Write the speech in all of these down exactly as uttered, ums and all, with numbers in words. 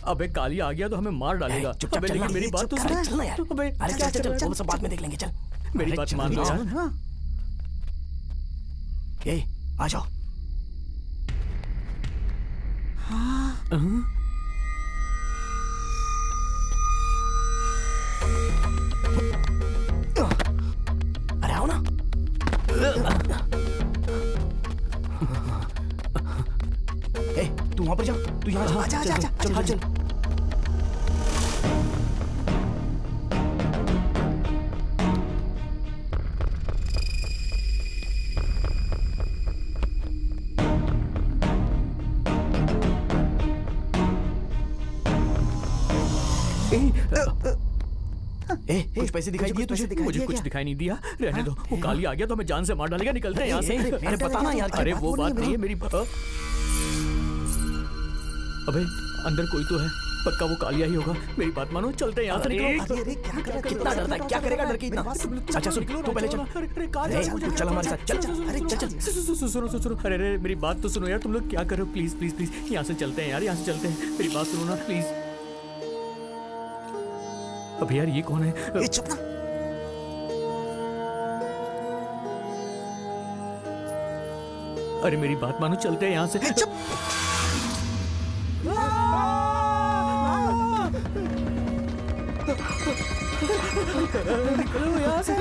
अबे काली आ गया तो हमें मार डालेगा। अबे लेकिन मेरी बात तो सुन। चल ना यार। अबे अरे क्या चल चल, वो सब बाद में देख लेंगे, चल। मेरी बात मान लो यार। ए आ जाओ। अरे आओ ना। ए तू वहां पर जा, तू यहाँ जा। आजा आजा आजा, चल चल चल। ए, कुछ पैसे दिखाई दिए तुझे? मुझे कुछ दिखाई नहीं दिया। रहने दो, वो काली आ गया तो हमें जान से मार डालेगा। निकलते हैं यहाँ से। अरे बता ना यार। अरे वो बात नहीं है मेरी। अबे अंदर कोई तो है, पक्का वो कालिया ही होगा। मेरी बात मानो, चलते हैं यहाँ से। निकलो। कितना डरता है, क्या करेगा डर के इतना? अच्छा सुन, तू पहले चल। अरे चल हमारे साथ, चल चल। अरे चल चल। सुनो सुनो सुनो। अरे अरे मेरी बात तो सुनो यार, तुम लोग क्या कर रहे हो? प्लीज प्लीज प्लीज यहाँ से चलते हैं यार, यहाँ से चलते हैं। मेरी बात सुनो ना प्लीज। अब यार ये कौन है? चुप ना। अरे मेरी बात मानो, चलते हैं यहाँ से। चुप। निकलो यहाँ से।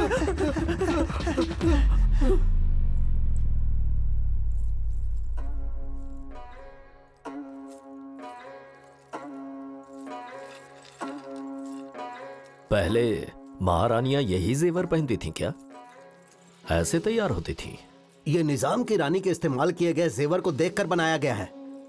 पहले महारानियां यही जेवर पहनती थीं क्या? ऐसे तैयार होती थीं? ये निजाम की रानी के इस्तेमाल किए गए जेवर को देखकर बनाया गया है।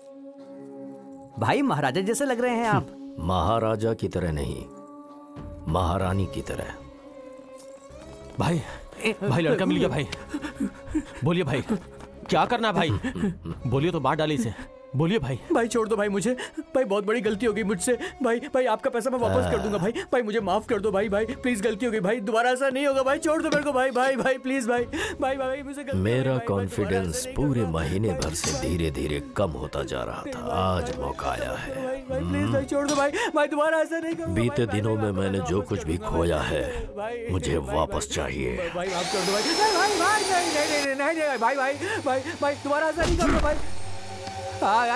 भाई महाराजा जैसे लग रहे हैं आप। महाराजा की तरह नहीं, महारानी की तरह। भाई भाई लड़का मिल गया भाई। बोलिए भाई, क्या करना भाई? बोलिए तो मार डाले इसे। बोलिए भाई। भाई छोड़ दो भाई मुझे। भाई बहुत बड़ी गलती हो गई मुझसे। भाई भाई आपका पैसा मैं वापस कर दूंगा भाई। भाई मुझे माफ कर दो भाई। भाई प्लीज गलती हो गई भाई, दोबारा ऐसा नहीं होगा भाई। छोड़ दो मेरे को भाई। भाई भाई प्लीज भाई। भाई भाई मुझे मेरा कॉन्फिडेंस पूरे महीने भर से धीरे धीरे कम होता जा रहा था। आज मौका आया है। भाई प्लीज भाई छोड़ दो भाई। भाई दोबारा ऐसा नहीं करूंगा। बीते दिनों में मैंने जो कुछ भी खोया है मुझे वापस चाहिए। भाई माफ कर दो भाई। भाई भाई नहीं नहीं नहीं नहीं भाई भाई भाई भाई दोबारा ऐसा नहीं करूंगा भाई। भाई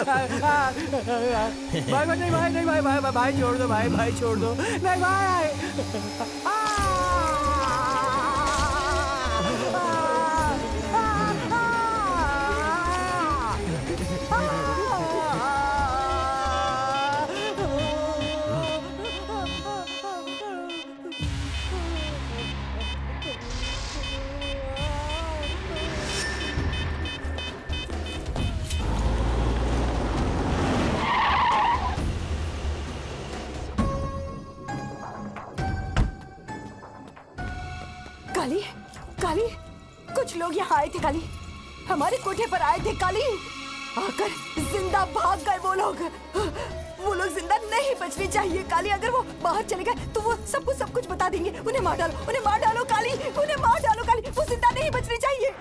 भाई नहीं भाई नहीं भाई भाई भाई छोड़ दो भाई। भाई छोड़ दो नहीं भाई। काली, काली, कुछ लोग यहाँ आए थे काली, हमारे कोठे पर आए थे काली, आकर जिंदा भाग गए वो लोग। वो लोग जिंदा नहीं बचने चाहिए काली। अगर वो बाहर चले गए तो वो सब कुछ सब कुछ बता देंगे। उन्हें मार डालो, उन्हें मार डालो काली, उन्हें मार डालो काली। वो जिंदा नहीं बचने चाहिए।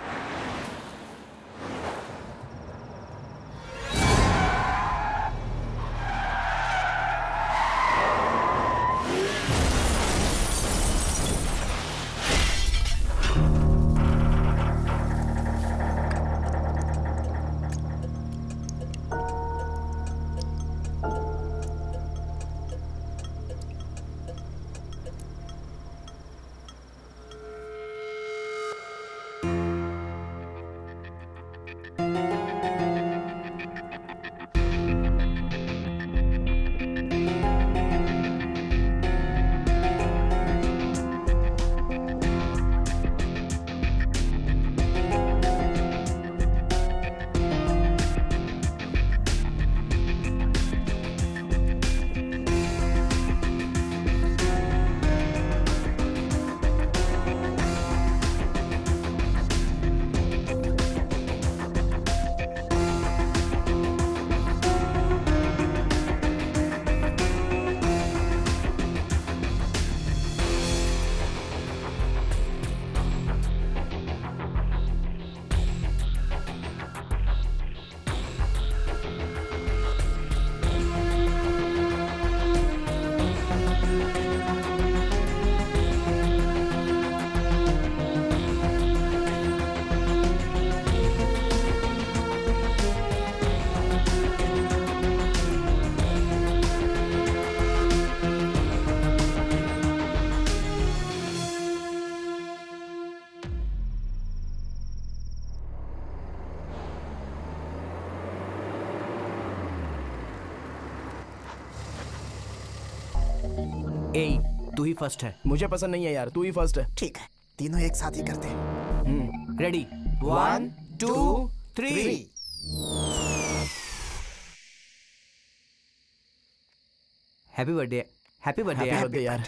ए तू ही फर्स्ट है। मुझे पसंद नहीं है यार, तू ही फर्स्ट है। ठीक है, तीनों एक साथ ही करते हैं। Ready, one two three. Happy birthday, happy birthday birthday यार।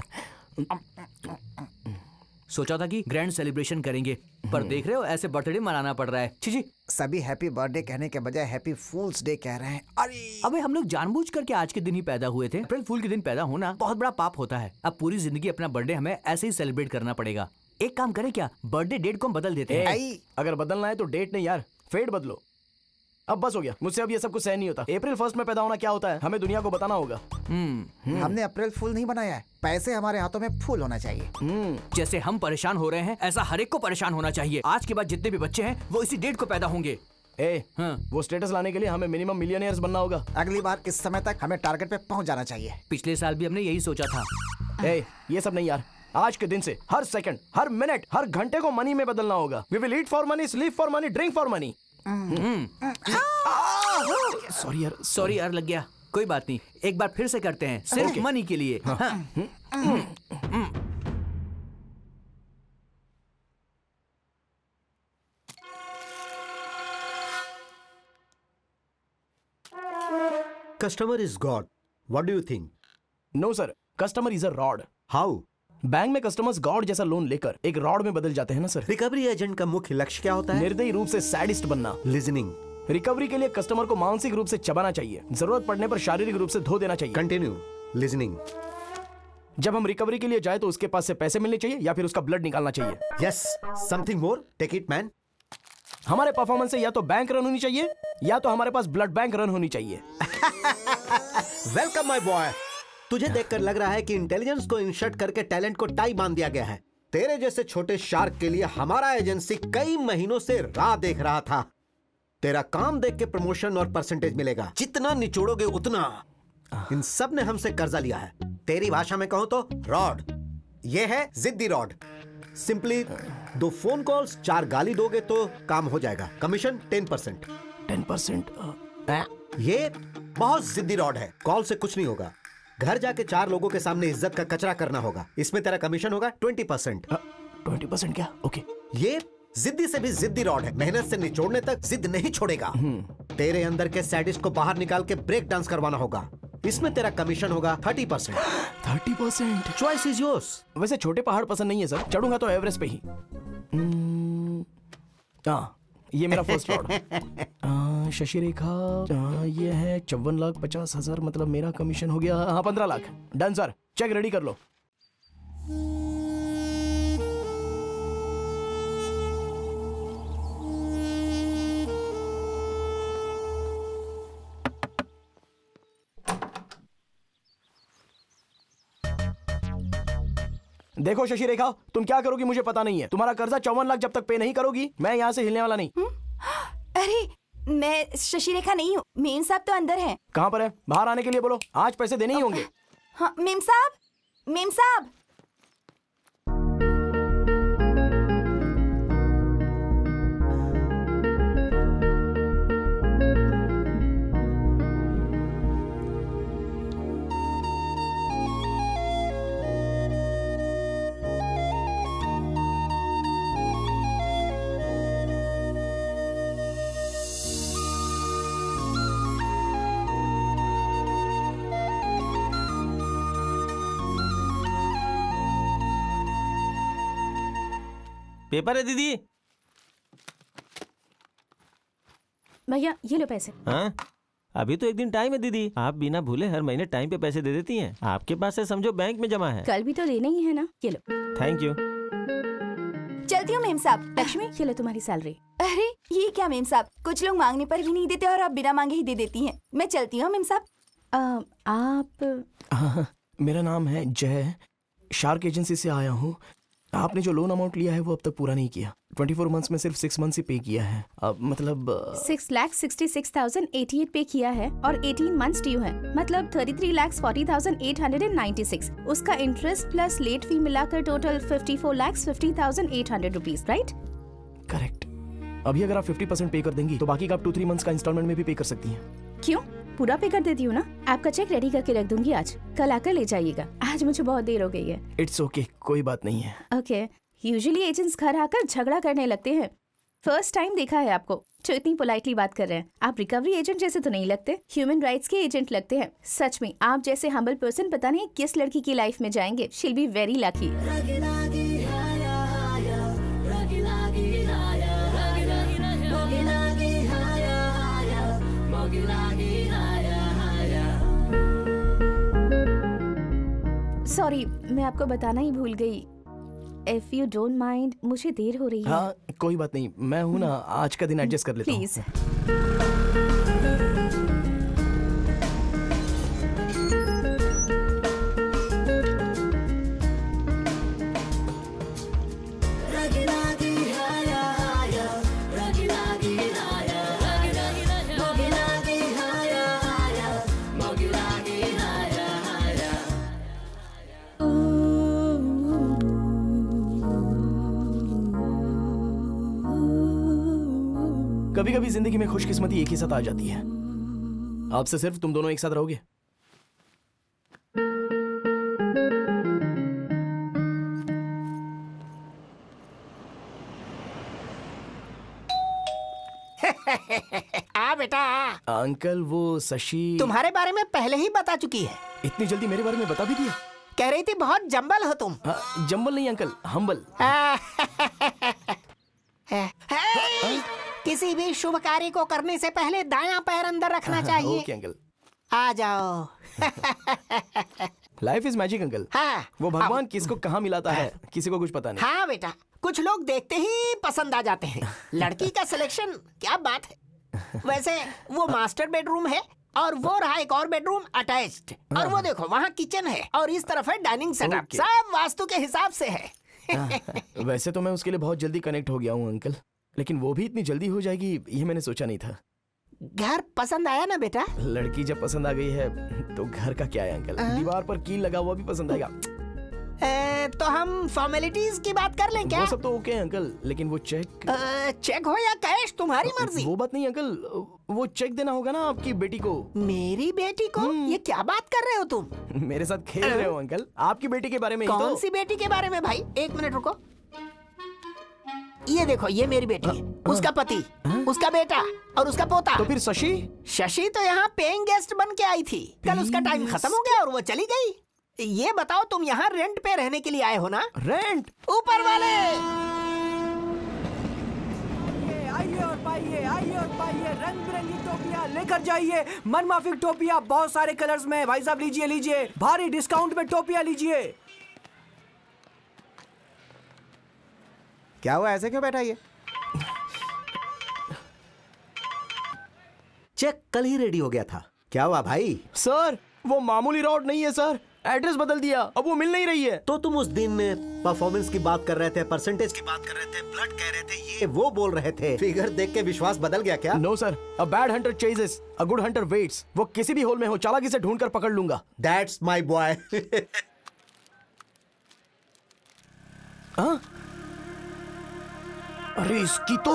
सोचा था कि ग्रैंड सेलिब्रेशन करेंगे, पर देख रहे हो ऐसे बर्थडे मनाना पड़ रहा है। छी छी। सभी हैप्पी बर्थडे कहने के बजाय हैप्पी फूल्स डे कह रहे हैं। अरे अबे हम लोग जानबूझ करके आज के दिन ही पैदा हुए थे। अप्रैल फूल के दिन पैदा होना बहुत बड़ा पाप होता है। अब पूरी जिंदगी अपना बर्थडे हमें ऐसे ही सेलिब्रेट करना पड़ेगा। एक काम करें क्या, बर्थडे डेट को हम बदल देते हैं। अगर बदलना है तो डेट नहीं यार, फेट बदलो। अब बस हो गया, मुझसे अब ये सब कुछ सहन नहीं होता। अप्रैल फर्स्ट में पैदा होना क्या होता है हमें दुनिया को बताना होगा। हमने अप्रैल फूल नहीं बनाया है, पैसे हमारे हाथों में फूल होना चाहिए। जैसे हम परेशान हो रहे हैं ऐसा हर एक को परेशान होना चाहिए। आज के बाद जितने भी बच्चे हैं वो इसी डेट को पैदा होंगे। ए, हाँ। वो स्टेटस लाने के लिए हमें मिनिमम मिलियनियर्स बनना होगा। अगली बार इस समय तक हमें टारगेट पे पहुंच जाना चाहिए। पिछले साल भी हमने यही सोचा था। ए, ये सब नहीं यार, आज के दिन से हर सेकंड, हर मिनट, हर घंटे को मनी में बदलना होगा। We will eat for money, sleep for money, drink for money. Sorry यार, सॉरी यार लग गया, कोई बात नहीं, एक बार फिर से करते हैं, सिर्फ okay. मनी के लिए। हाँ। हाँ। Customer is God, what do you think? No sir, customer is a rod. How? Bank में कस्टमर्स गॉड जैसा लोन लेकर एक रॉड में बदल जाते हैं ना सर। रिकवरी एजेंट का मुख्य लक्ष्य क्या होता है? निर्दयी रूप से सैडिस्ट बनना। लिजनिंग। रिकवरी के लिए कस्टमर को मानसिक रूप से चबाना चाहिए, जरूरत पड़ने पर शारीरिक रूप से धो देना चाहिए। कंटिन्यू। लिजनिंग। जब हम रिकवरी के लिए जाए तो उसके पास से पैसे मिलने चाहिए या फिर उसका ब्लड निकालना चाहिए। Yes, something more, take it man. हमारे परफॉर्मेंस से या तो बैंक रन होनी चाहिए या तो हमारे पास ब्लड बैंक रन होनी चाहिए। Welcome my boy. तुझे देखकर लग रहा है कि इंटेलिजेंस को इंशर्ट करके टैलेंट को टाई बांध दिया गया है। तेरे जैसे छोटे शार्क के लिए हमारा एजेंसी कई महीनों से राह देख रहा था। तेरा काम देख के प्रमोशन और परसेंटेज मिलेगा, जितना निचोड़ोगे उतना। इन सब ने हमसे कर्जा लिया है। तेरी भाषा में कहूं तो रॉड। ये है जिद्दी रॉड। सिंपली दो फोन कॉल्स, चार गाली दोगे तो काम हो जाएगा। Commission ten percent. Ten percent? ये बहुत जिद्दी रॉड है। कॉल से कुछ नहीं होगा, घर जाके चार लोगों के सामने इज्जत का कचरा करना होगा। इसमें तेरा कमीशन होगा ट्वेंटी परसेंट। ट्वेंटी परसेंट क्या? ओके। ये जिद्दी से भी जिद्दी रॉड है, मेहनत से निचोड़ने तक जिद नहीं छोड़ेगा। तेरे अंदर के सैडिस्ट को बाहर निकाल के ब्रेक डांस करवाना होगा। इसमें तेरा कमीशन होगा thirty percent. Thirty percent? Choice is yours. वैसे छोटे पहाड़ पसंद नहीं है सर, चढ़ूंगा तो एवरेस्ट पे ही। हाँ, ये मेरा फर्स्ट रॉड। शशि रेखा, ये है चौवन लाख पचास हजार, मतलब मेरा कमीशन हो गया हाँ पंद्रह lakh. Done sir, check ready कर लो। देखो शशि रेखा, तुम क्या करोगी मुझे पता नहीं है। तुम्हारा कर्जा चौवन लाख जब तक पे नहीं करोगी मैं यहाँ से हिलने वाला नहीं। हुँ? अरे मैं शशि रेखा नहीं हूँ, मेम साहब तो अंदर हैं। कहाँ पर है? बाहर आने के लिए बोलो, आज पैसे देने ही होंगे। हाँ मेम साहब, मेम साहब। पेपर है दीदी। भैया ये लो पैसे। हाँ, अभी तो एक दिन टाइम है दीदी, आप बिना भूले हर महीने टाइम पे पैसे दे देती हैं। आपके पास है समझो बैंक में जमा है। कल भी तो लेना ही है ना, ये लो। Thank you. चलती हूँ मेम साहब। लक्ष्मी ये लो तुम्हारी सैलरी। अरे ये क्या मेम साहब, कुछ लोग मांगने पर भी नहीं देते और आप बिना मांगे ही दे देती हैं। मैं चलती हूँ मेम साहब। आप? हाँ, मेरा नाम है जय, शार्क एजेंसी से आया हूँ। आपने जो लोन अमाउंट लिया है वो अब तक पूरा नहीं किया। चौबीस मंथ्स में सिर्फ सिक्स मंथ्स ही पे किया है। अब मतलब six lakh sixty six thousand eighty eight pay किया है और एटीन मंथ्स ड्यू है, मतलब thirty three lakh forty thousand eight hundred and ninety six. उसका इंटरेस्ट प्लस लेट फी मिलाकर total fifty four lakh fifty thousand eight hundred rupees, right? Correct. अभी अगर आप फिफ्टी परसेंट पे कर देंगी तो बाकी का आप टू थ्री मंथ्स का इंस्टॉलमेंट में भी पे कर सकती हैं। क्यों? पूरा पे कर देती हूँ ना। आपका चेक रेडी करके रख दूंगी आज, कल आकर ले जाइएगा। आज मुझे बहुत देर हो गई है। इट्स ओके, कोई बात नहीं है। ओके, यूजुअली एजेंट्स घर आकर झगड़ा करने लगते हैं। फर्स्ट टाइम देखा है आपको जो इतनी पोलाइटली बात कर रहे हैं। आप रिकवरी एजेंट जैसे तो नहीं लगते, ह्यूमन राइट्स के एजेंट लगते हैं। सच में आप जैसे हम्बल पर्सन पता नहीं किस लड़की की लाइफ में जाएंगे। She'll be very lucky. Sorry, मैं आपको बताना ही भूल गई। इफ यू डोंट माइंड, मुझे देर हो रही है। हाँ कोई बात नहीं, मैं हूँ ना, आज का दिन एडजस्ट कर लेता हूँ। प्लीज। कभी कभी जिंदगी में खुशकिस्मती एक ही साथ आ जाती है। आपसे सिर्फ तुम दोनों एक साथ रहोगे। आ बेटा। अंकल वो शशि तुम्हारे बारे में पहले ही बता चुकी है। इतनी जल्दी मेरे बारे में बता भी दिया? कह रही थी बहुत जंबल हो तुम। हाँ, जंबल नहीं अंकल, हम्बल। किसी भी शुभ कार्य को करने से पहले दायां पैर अंदर रखना चाहिए। Okay uncle. आ जाओ। Life is magic uncle. हाँ, वो भगवान किसको कहाँ मिलाता है किसी को कुछ पता नहीं। हाँ बेटा, कुछ लोग देखते ही पसंद आ जाते हैं। लड़की का सिलेक्शन क्या बात है। वैसे वो मास्टर बेडरूम है और वो रहा एक और बेडरूम अटैच्ड, और वो देखो वहाँ किचन है और इस तरफ है डाइनिंग सेटअप। सब वास्तु के हिसाब से है। वैसे तो मैं उसके लिए बहुत जल्दी कनेक्ट हो गया हूँ अंकल, लेकिन वो भी इतनी जल्दी हो जाएगी ये मैंने सोचा नहीं था। घर पसंद आया ना बेटा? लड़की जब पसंद आ गई है तो घर का क्या है अंकल, दीवार पर कील लगा हुआ भी पसंद आएगा। ए, तो हम फॉर्मेलिटीज की बात कर लें क्या? वो सब तो ओके है अंकल, लेकिन वो चेक आ, चेक हो या कैश तुम्हारी मर्जी। वो बात नहीं अंकल, वो चेक देना होगा ना आपकी बेटी को। मेरी बेटी को? ये क्या बात कर रहे हो तुम? मेरे साथ खेल रहे हो अंकल, आपकी बेटी के बारे में। कौन तो... सी बेटी के बारे में भाई? एक मिनट रुको। ये देखो, ये मेरी बेटी है, उसका पति, उसका बेटा और उसका पोता। तो फिर शशि? शशि तो यहाँ पेइंग गेस्ट बन के आई थी, कल उसका टाइम खत्म हो गया और वो चली गई। ये बताओ तुम यहाँ रेंट पे रहने के लिए आए हो ना? रेंट? ऊपर वाले आइए और पाइए, आइए और पाइए रंग बिरंगी टोपियाँ लेकर जाइए। मनमाफिक टोपियाँ बहुत सारे कलर्स में। भाई साहब लीजिए लीजिए, भारी डिस्काउंट में टोपियाँ लीजिए। क्या हुआ, ऐसे क्यों बैठा ये? चेक कल ही रेडी हो गया था। क्या हुआ भाई? सर वो मामूली रोड नहीं है सर, एड्रेस बदल दिया, अब वो मिल नहीं रही है। तो तुम उस दिन परफॉर्मेंस की बात कर रहे थे, परसेंटेज की बात कर रहे थे, ब्लड कह रहे थे, ये वो बोल रहे थे। फिगर देख के विश्वास बदल गया क्या? No sir, a bad hunter chases, a good hunter waits. वो किसी भी होल में हो, चालाकी से ढूंढकर पकड़ लूंगा। That's my boy. हाँ? अरे इसकी तो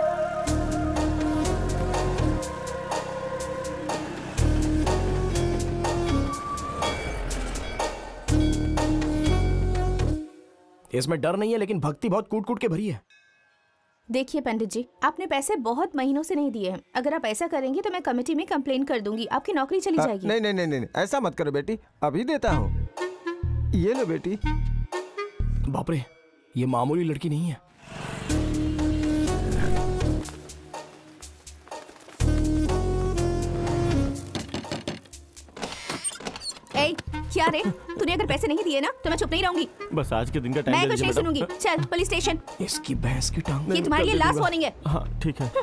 इसमें डर नहीं है, लेकिन भक्ति बहुत कूट कूट के भरी है। देखिए पंडित जी, आपने पैसे बहुत महीनों से नहीं दिए हैं। अगर आप ऐसा करेंगे तो मैं कमेटी में कंप्लेन कर दूंगी, आपकी नौकरी चली आ, जाएगी। नहीं नहीं नहीं नहीं, ऐसा मत करो बेटी, अभी देता हूँ। ये लो बेटी। बाप रे, ये मामूली लड़की नहीं है। ए, क्या रे, तूने अगर पैसे नहीं दिए ना तो मैं चुप नहीं रहूंगी। बस आज के दिन का टाइम मैं दे कुछ दीजिए नहीं मैडम। सुनूंगी। चल पुलिस स्टेशन। इसकी भैंस की टांग। ये तुम्हारे लिए लास्ट वार्निंग है। हाँ ठीक है।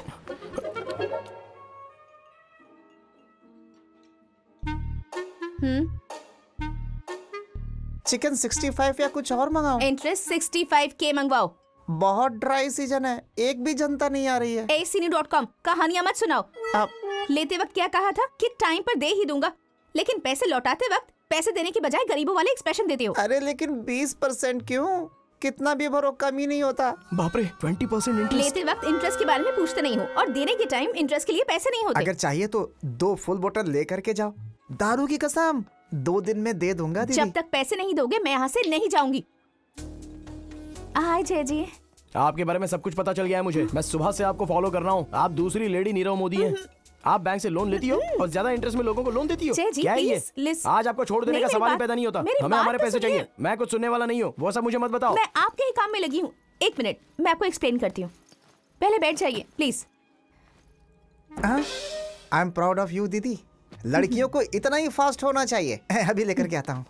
हम्म, चिकन सिक्सटी फाइव या कुछ और मंगाओ? इंटरेस्ट सिक्सटी फाइव के मंगवाओ। बहुत ड्राई सीजन है, एक भी जनता नहीं आ रही है। A C new dot com कहानियां मत सुनाओ। अब लेते वक्त क्या कहा था कि टाइम पर दे ही दूंगा, लेकिन पैसे लौटाते वक्त पैसे देने की बजाय गरीबों वाले एक्सप्रेशन देते हो। अरे लेकिन बीस परसेंट क्यों? कितना भी भरो कम ही नहीं होता। बाप रे, ट्वेंटी परसेंट इंटरेस्ट। लेते वक्त इंटरेस्ट के बारे में पूछते नहीं हो और देने के टाइम इंटरेस्ट के लिए पैसे नहीं होते। अगर चाहिए तो दो फुल बोतल लेकर के जाओ। दारू की कसम दो दिन में दे दूंगा दीदी। जब तक पैसे नहीं दोगे मैं यहाँ से नहीं जाऊंगी। हाय जय जी। आपके बारे में सब कुछ पता चल गया है मुझे। मैं सुबह से आपको फॉलो कर रहा हूँ। आप दूसरी लेडी नीरव मोदी हैं। आप बैंक से लोन लेती हो और ज्यादा इंटरेस्ट में लोगों को लोन देती हो। क्या है ये? आज आपको छोड़ देने का सवाल ही पैदा नहीं होता। हमें हमारे पैसे चाहिए। मैं कुछ सुनने वाला नहीं हूँ, वो सब मुझे मत बताओ। मैं आपके ही काम में लगी हूँ। एक मिनट, मैं आपको एक्सप्लेन करती हूँ। पहले बैठ जाइए please. I am proud of you दीदी। लड़कियों को इतना ही फास्ट होना चाहिए। अभी लेकर के आता हूँ।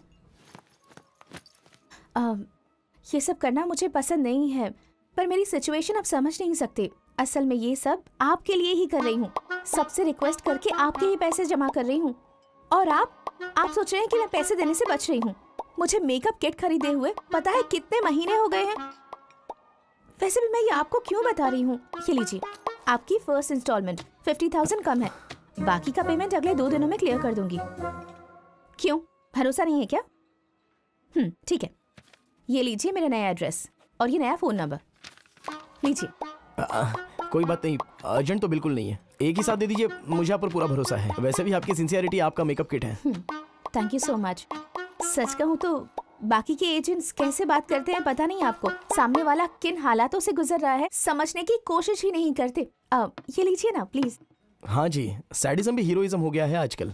ये सब करना मुझे पसंद नहीं है, पर मेरी सिचुएशन आप समझ नहीं सकते। असल में ये सब आपके लिए ही कर रही हूँ। सबसे रिक्वेस्ट करके आपके ही पैसे जमा कर रही हूँ और आप आप सोच रहे हैं कि मैं पैसे देने से बच रही हूँ। मुझे मेकअप किट खरीदे हुए पता है कितने महीने हो गए हैं। वैसे भी मैं ये आपको क्यों बता रही हूँ। ये लीजिए, आपकी फर्स्ट इंस्टॉलमेंट फिफ्टी थाउजेंड कम है। बाकी का पेमेंट अगले दो दिनों में क्लियर कर दूंगी। क्यों, भरोसा नहीं है क्या? हम्म ठीक है, ये लीजिए मेरा नया एड्रेस और ये नया फोन नंबर लीजिए। कोई बात नहीं, अर्जेंट तो बिल्कुल नहीं है। एक ही साथ दे दीजिए, मुझे आप पर पूरा भरोसा है। वैसे भी आपकी सिंसियरिटी आपका मेकअप किट है। Thank you so much. सच कहूँ तो बाकी के एजेंट्स कैसे बात करते हैं पता नहीं आपको। सामने वाला किन हालातों से गुजर रहा है समझने की कोशिश ही नहीं करते। आ, ये लीजिए ना प्लीज। हाँ जी, सैडिज्म भी हीरोइज्म हो गया है आजकल।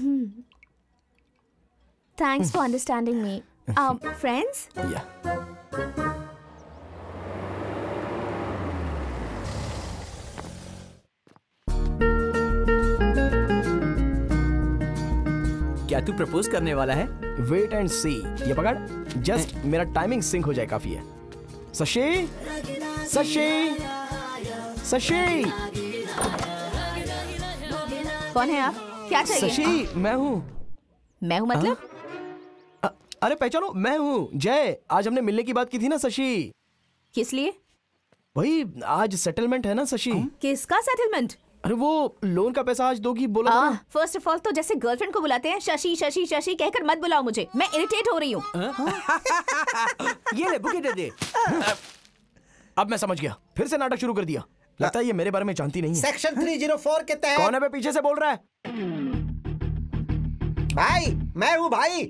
Thanks for understanding me friends. क्या तू प्रपोज करने वाला है? Wait and see. ये पकड़, जस्ट मेरा टाइमिंग सिंक हो जाए काफी है। सशी, सशी, सशी। कौन है आप? क्या चाहिए? सशी, मैं हूँ। मैं हूँ मतलब? आ, अरे पहचानो, मैं हूँ जय। आज हमने मिलने की बात की थी ना शशि। किस लिए? वही, आज सेटलमेंट है ना शशि। किसका सेटलमेंट? अरे वो लोन का पैसा आज दोगी बोला था ना। फर्स्ट ऑफ ऑल तो जैसे गर्लफ्रेंड को बुलाते हैं शशि शशि शशि कहकर मत बुलाओ मुझे, मैं इरिटेट हो रही हूँ। ये ले बुके दे दे। अब मैं समझ गया, फिर से नाटक शुरू कर दिया। लगता है ये मेरे बारे में जानती नहीं है। सेक्शन थ्री जीरो फोर के तहत। कौन है बे पीछे से बोल रहा है? भाई मैं हूँ भाई।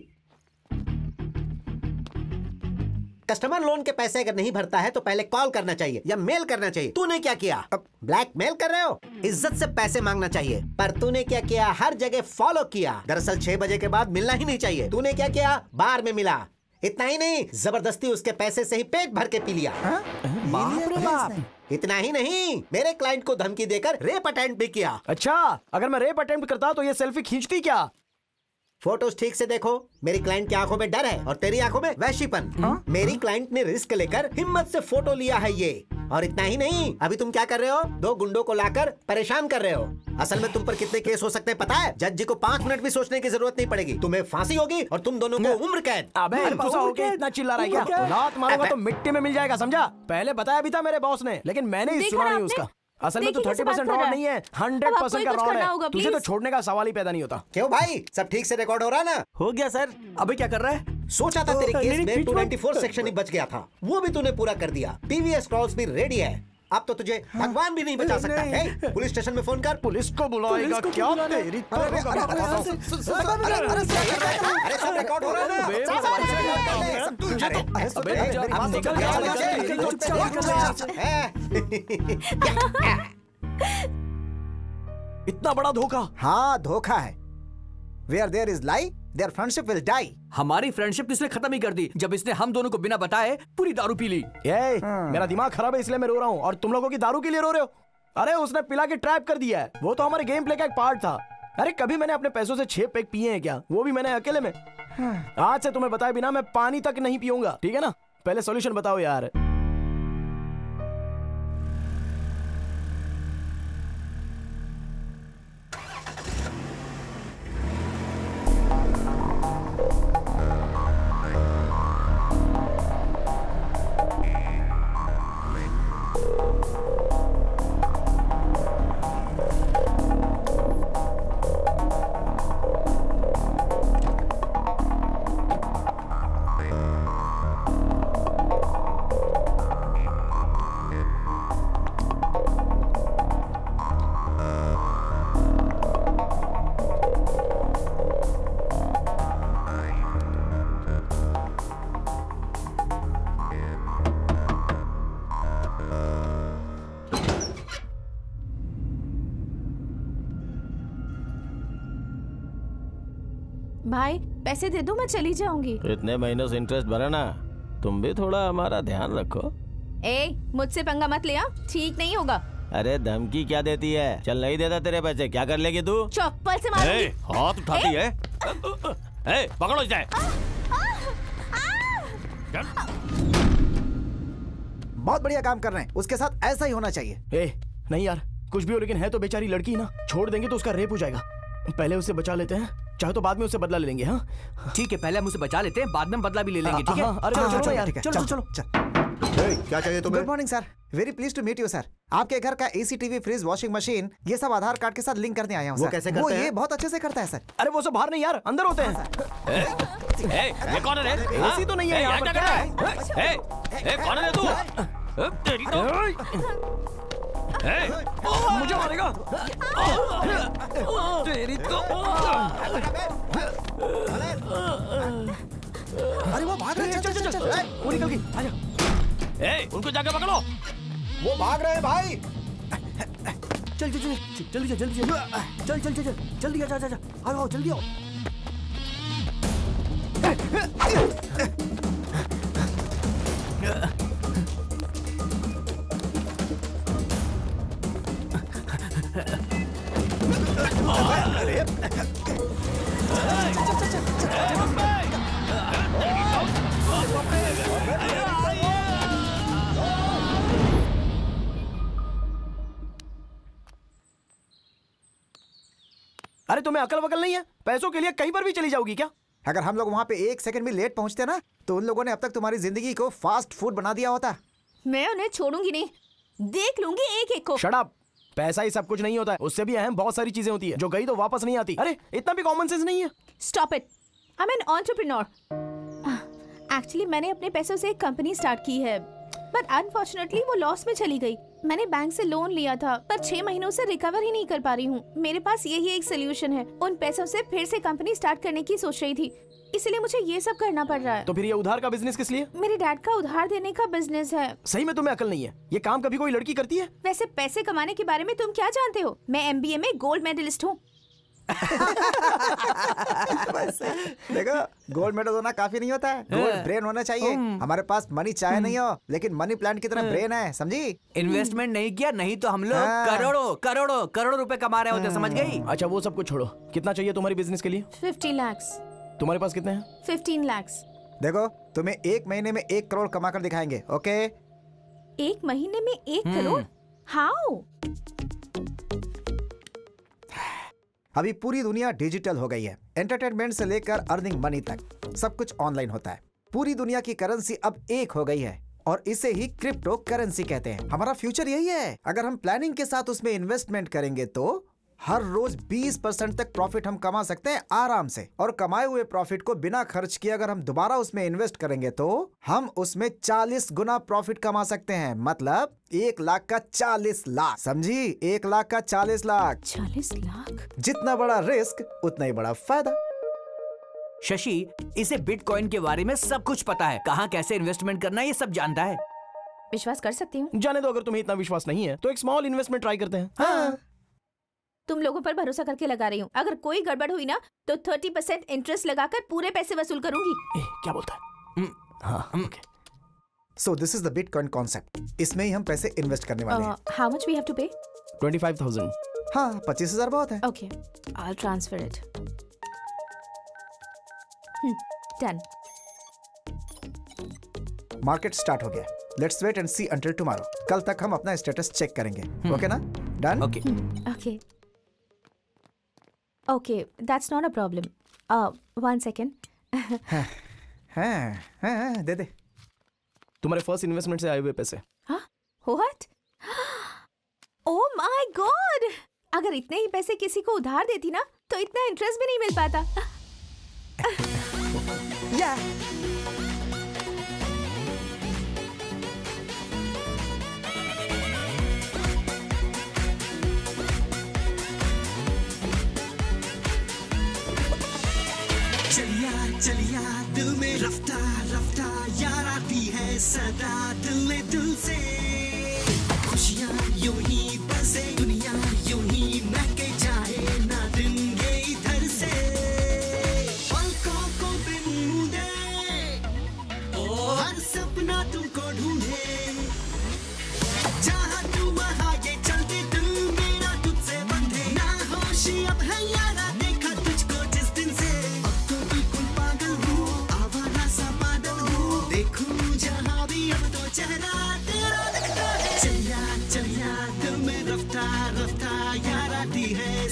कस्टमर लोन के पैसे अगर नहीं भरता है तो पहले कॉल करना चाहिए या मेल करना चाहिए। तूने क्या किया? ब्लैक मेल कर रहे हो? इज्जत से पैसे मांगना चाहिए, पर तूने क्या किया? हर जगह फॉलो किया। दरअसल छह बजे के बाद मिलना ही नहीं चाहिए। तूने क्या किया? बार में मिला। इतना ही नहीं, जबरदस्ती उसके पैसे से ही पेट भर के पी लिया। बाप रे बाप। इतना ही नहीं, मेरे क्लाइंट को धमकी देकर रेप अटेम्प्ट भी किया। अच्छा, अगर मैं रेप अटेम्प्ट करता तो ये सेल्फी खींचती क्या? फोटोज ठीक से देखो। मेरी क्लाइंट की आंखों में डर है और तेरी आंखों में वैशीपन। मेरी क्लाइंट ने रिस्क लेकर हिम्मत से फोटो लिया है ये। और इतना ही नहीं, अभी तुम क्या कर रहे हो? दो गुंडों को लाकर परेशान कर रहे हो। असल में तुम पर कितने केस हो सकते हैं पता है? जज जी को पाँच मिनट भी सोचने की जरूरत नहीं पड़ेगी। तुम्हें फांसी होगी और तुम दोनों को उम्र कैद। अबे गुस्सा होके इतना चिल्ला रहा है क्या? लात मारूंगा तो मिट्टी में मिल जाएगा, समझा? पहले बताया भी था मेरे बॉस ने, लेकिन मैंने ही सुना नहीं उसका। असल में तो थर्टी परसेंट रॉड नहीं है, हंड्रेड परसेंट का रॉड है। तुझे तो छोड़ने का सवाल ही पैदा नहीं होता। क्यों भाई, सब ठीक से रिकॉर्ड हो रहा है ना? हो गया सर। अभी क्या कर रहा है? सोचा था तेरे केस में टू नाइंटी फोर सेक्शन ही बच गया था, वो भी तूने पूरा कर दिया। टीवीएस क्रॉस भी रेडी है। अब तो तुझे भगवान भी नहीं बचा सकता है। पुलिस स्टेशन में फोन कर। पुलिस को बुलाएगा क्या? तेरी अरे सब रिकॉर्ड हो रहा है ना? इतना बड़ा धोखा? हाँ धोखा है। Where there is lie, their friendship will die. हमारी फ्रेंडशिप इसने खत्म ही कर दी जब इसने हम दोनों को बिना बताए पूरी दारू पी ली। ये मेरा दिमाग खराब है इसलिए मैं रो रहा हूँ और तुम लोगों की दारू के लिए रो रहे हो। अरे उसने पिला के ट्रैप कर दिया है। वो तो हमारे गेम प्ले का एक पार्ट था। अरे कभी मैंने अपने पैसों से छह पैक पिए हैं क्या? वो भी मैंने अकेले में। आज से तुम्हें बताए बिना मैं पानी तक नहीं पीऊंगा, ठीक है ना? पहले सॉल्यूशन बताओ यार। भाई पैसे दे दो, मैं चली जाऊंगी। इतने महीनों से इंटरेस्ट भरा ना, तुम भी थोड़ा हमारा ध्यान रखो। ए, मुझसे पंगा मत लिया, ठीक नहीं होगा। अरे धमकी क्या देती है? चल नहीं देता तेरे पैसे, क्या कर लेगी तू? चप्पल से मारूंगी। हाथ उठाती है। ए, पकड़ो इसे। बहुत बढ़िया काम कर रहे हैं, उसके साथ ऐसा ही होना चाहिए। ए, नहीं यार, कुछ भी हो, लेकिन है तो बेचारी लड़की ना, छोड़ देंगे तो उसका रेप हो जाएगा। पहले उसे बचा लेते हैं, चाहे तो बाद में उससे बदला ले लेंगे। हाँ ठीक है, पहले हम उसे बचा लेते हैं, बाद में बदला भी ले लेंगे। ठीक है? अरे चलो चलो यार, चलो चलो चलो। क्या चाहिए तुम्हें? Good morning sir, very please to meet you sir. आपके घर का AC, TV, fridge, washing machine, ये सब आधार कार्ड के साथ लिंक करने आया हूँ। वो कैसे करते वो हैं? ये बहुत अच्छे से करता है सर। अरे वो सब बाहर नहीं यार, अंदर होते हैं। ए, ये कौन है? एसी तो नहीं है यहाँ पर, क्या है? ए, ए, कौन है तू? तेरी तो मुझे मारेगा। तेरी तो अरे वो भाग रहे हैं, चल चल चल। वो निकल गई, आजा। ए, उनको जाके पकड़ो। वो भाग रहे हैं भाई। चल चल चल जल्दी जा, जल्दी जा, चल चल चल जल्दी आ, जा जा जा, आओ जल्दी आओ। अरे तुम्हें अकल वकल नहीं है? पैसों के लिए कहीं पर भी चली जाओगी क्या? अगर हम लोग वहाँ पे एक सेकंड भी लेट पहुँचते ना, तो उन लोगों ने अब तक तुम्हारी जिंदगी को फास्ट फूड बना दिया होता। मैं उन्हें छोड़ूंगी नहीं, देख लूंगी एक एक को। Shut up. पैसा ही सब कुछ नहीं होता है, उससे भी अहम बहुत सारी चीजें होती है जो गई तो वापस नहीं आती। अरे इतना भी कॉमन सेंस नहीं है। Stop it, I am an entrepreneur. Actually मैंने अपने पैसों से एक कंपनी स्टार्ट की है, बट अनफॉर्चुनेटली वो लॉस में चली गई। मैंने बैंक से लोन लिया था, पर छह महीनों से रिकवर ही नहीं कर पा रही हूँ। मेरे पास यही एक सोल्यूशन है, उन पैसों से फिर से कंपनी स्टार्ट करने की सोच रही थी, इसलिए मुझे ये सब करना पड़ रहा है। तो फिर ये उधार का बिजनेस किस लिए? मेरे डैड का उधार देने का बिजनेस है। सही में तुम्हें अकल नहीं है? ये काम कभी कोई लड़की करती है? वैसे पैसे कमाने के बारे में तुम क्या जानते हो? मैं एम बी ए में गोल्ड मेडलिस्ट हूँ। देखो, गोल्ड मेडल होना काफी नहीं होता है, गोल्ड ब्रेन होना चाहिए। हमारे पास मनी चाहे नहीं हो, लेकिन मनी प्लांट की तरह ब्रेन है, समझी? इन्वेस्टमेंट नहीं किया नहीं तो हम लोग हाँ। करोड़ों करोड़ों करोड़ों रुपए कमा रहे होते, समझ गई? अच्छा वो सब कुछ छोड़ो, कितना चाहिए तुम्हारी बिजनेस के लिए? फिफ्टी लैक्स। तुम्हारे पास कितने हैं? फिफ्टीन लैक्स। देखो, तुम्हें एक महीने में एक करोड़ कमा कर दिखाएंगे, ओके? एक महीने में एक करोड़? हाउ? अभी पूरी दुनिया डिजिटल हो गई है। एंटरटेनमेंट से लेकर अर्निंग मनी तक सब कुछ ऑनलाइन होता है। पूरी दुनिया की करेंसी अब एक हो गई है और इसे ही क्रिप्टो करेंसी कहते हैं। हमारा फ्यूचर यही है। अगर हम प्लानिंग के साथ उसमें इन्वेस्टमेंट करेंगे तो हर रोज बीस परसेंट तक प्रॉफिट हम कमा सकते हैं आराम से। और कमाए हुए प्रॉफिट को बिना खर्च किए अगर हम दोबारा उसमें इन्वेस्ट करेंगे तो हम उसमें चालीस गुना प्रॉफिट कमा सकते हैं। मतलब एक लाख का चालीस लाख, समझी? एक लाख का चालीस लाख। चालीस लाख? जितना बड़ा रिस्क उतना ही बड़ा फायदा। शशि, इसे बिटकॉइन के बारे में सब कुछ पता है, कहाँ कैसे इन्वेस्टमेंट करना है ये सब जानता है। विश्वास कर सकती हूँ? जाने दो, अगर तुम्हें इतना विश्वास नहीं है तो एक स्मॉल इन्वेस्टमेंट ट्राई करते हैं। हाँ। तुम लोगों पर भरोसा करके लगा रही हूँ, अगर कोई गड़बड़ हुई ना तो थर्टी परसेंट इंटरेस्ट लगाकर पूरे पैसे वसूल करूंगी। ए, क्या बोलता है? हाँ, okay. So this is the Bitcoin concept. इसमें ही हम पैसे इन्वेस्ट करने वाले हैं। How much we have to pay? Twenty five thousand. हाँ, पच्चीस हजार बहुत है। Okay, I will transfer it. Done. Market start हो गया। Let's wait and see until tomorrow. कल तक हम अपना स्टेटस चेक करेंगे, ओके ना? Done? Okay okay okay, that's not a problem. One second. हाँ, हाँ, दे दे। तुम्हारे फर्स्ट इन्वेस्टमेंट से आए हुए पैसे। हाँ? व्हाट? Oh my God! अगर इतने ही पैसे किसी को उधार देती ना तो इतना इंटरेस्ट भी नहीं मिल पाता। या चलिया चलिया दिल में रफ्ता रफ्ता यार आती है सदा दिल में दिल से। खुशियाँ यूं ही बसे, दुनिया यूं ही महके जाए ना दिन ये इधर से।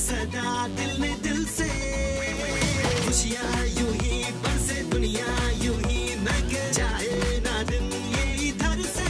सदा दिल में दिल से। खुशियाँ यूं ही बरसे दुनिया यूं ही महके जाए ना दिन ये इधर से।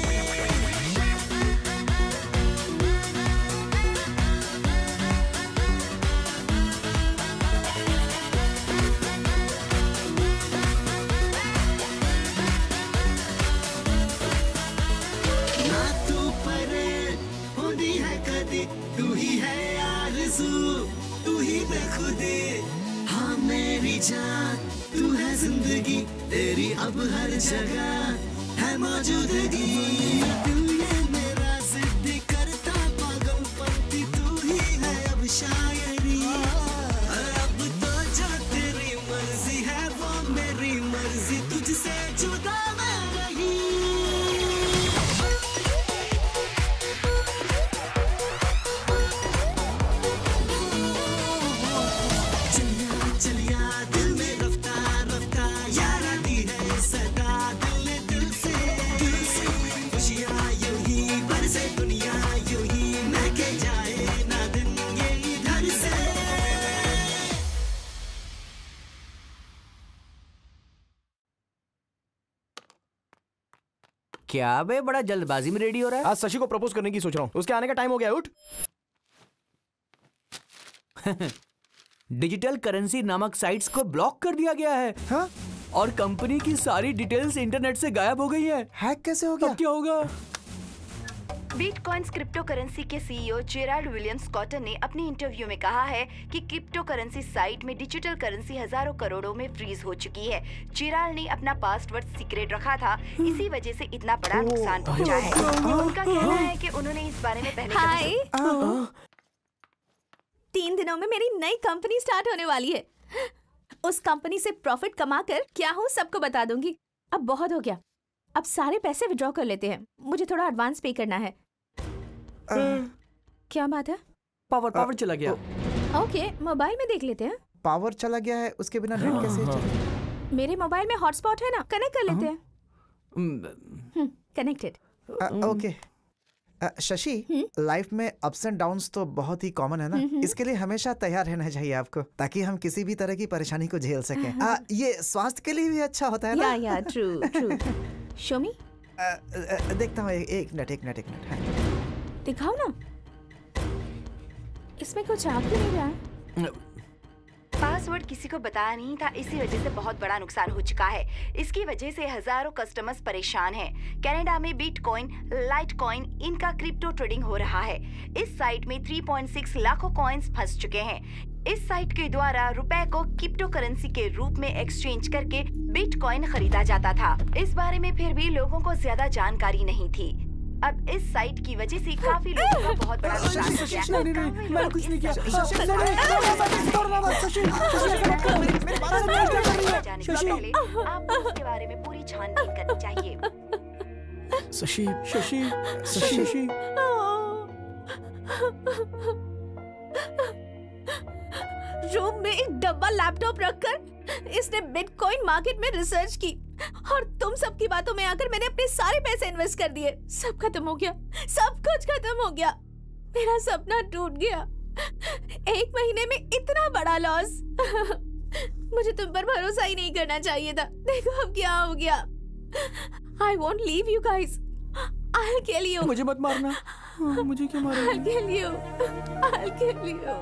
ना तू परे होती है कदी, तू ही है आरज़ू, तू ही बेखुदी। हाँ मेरी जान तू है जिंदगी, तेरी अब हर जगह है मौजूदगी। दिल ये मेरा जिद करता पागलपंती, तू ही है अब शायरी। अब तो जो तेरी मर्जी है वो मेरी मर्जी, तुझसे जुदा मैं नहीं। चलिया दिल में रफ्ता रफ्ता यार आती है सदा दिल में दिल से। दिल से खुशियाँ यूं ही बरसे दुनिया यूं ही महके जाए ना दिन ये इधर से। क्या बे बड़ा जल्दबाजी में रेडी हो रहा है? आज शशि को प्रपोज करने की सोच रहा हूँ, उसके आने का टाइम हो गया। उठ। डिजिटल करेंसी नामक साइट्स को ब्लॉक कर दिया गया है। हाँ? और कंपनी की सारी डिटेल्स इंटरनेट से गायब हो गई है। हैक कैसे हो गया? अब क्या होगा? बिटकॉइंस क्रिप्टो करेंसी के सीईओ जेराल्ड विलियम्स कॉटन ने अपने इंटरव्यू में कहा है कि क्रिप्टो करेंसी साइट में डिजिटल करेंसी हजारों करोड़ों में फ्रीज हो चुकी है। जेराल्ड ने अपना पासवर्ड सीक्रेट रखा था, इसी वजह से इतना बड़ा नुकसान पहुंचा है। उनका कहना है कि उन्होंने इस बारे में पहले हाय, तीन दिनों में मेरी नई कंपनी स्टार्ट होने वाली है। उस कंपनी से प्रॉफिट कमाकर क्या हूँ सबको बता दूंगी। अब बहुत हो गया, अब सारे पैसे विड्रॉ कर लेते हैं। मुझे थोड़ा एडवांस पे करना है। आ, क्या बात है? पावर पावर चला गया। ओके, मोबाइल में देख लेते हैं। पावर चला गया है, उसके बिना नेट कैसे चले? मेरे मोबाइल में हॉटस्पॉट है ना, कनेक्ट कर लेते हैं। कनेक्टेड। ओके शशि, लाइफ में अप्स एंड डाउन्स तो बहुत ही कॉमन है ना, इसके लिए हमेशा तैयार रहना चाहिए आपको, ताकि हम किसी भी तरह की परेशानी को झेल सकें। आ, ये स्वास्थ्य के लिए भी अच्छा होता है ना? या या ट्रू ट्रू। शो मी। देखता हूँ, एक मिनट एक मिनट एक मिनट दिखाओ ना, इसमें कुछ आ क्यों नहीं रहा है? पासवर्ड किसी को बताया नहीं था, इसी वजह से बहुत बड़ा नुकसान हो चुका है। इसकी वजह से हजारों कस्टमर्स परेशान हैं। कनाडा में बिटकॉइन, लाइटकॉइन, इनका क्रिप्टो ट्रेडिंग हो रहा है। इस साइट में तीन पॉइंट छह लाखों कॉइन्स फंस चुके हैं। इस साइट के द्वारा रुपए को क्रिप्टो करेंसी के रूप में एक्सचेंज करके बिटकॉइन खरीदा जाता था। इस बारे में फिर भी लोगों को ज्यादा जानकारी नहीं थी। अब इस साइट की वजह से काफी लोगों को बहुत बड़ा नुकसान हो गया। नहीं नहीं नहीं, मैंने कुछ नहीं किया। जाने से पहले आपको इसके बारे में पूरी छानबीन करनी चाहिए। शशि शशि शशि रूम में एक डब्बा लैपटॉप रखकर इसने बिटकॉइन मार्केट में रिसर्च की, और तुम सबकी बातों में आकर मैंने अपने सारे पैसे इन्वेस्ट कर दिए। सब खत्म हो गया, सब कुछ खत्म हो गया। मेरा सपना टूट गया। एक महीने में इतना बड़ा लॉस। मुझे तुम पर भरोसा ही नहीं करना चाहिए था। देखो अब क्या हो गया। I won't leave you guys. I'll kill you. मुझे मत मारना। मुझे क्यों मारोगे? I'll kill you. I'll kill you.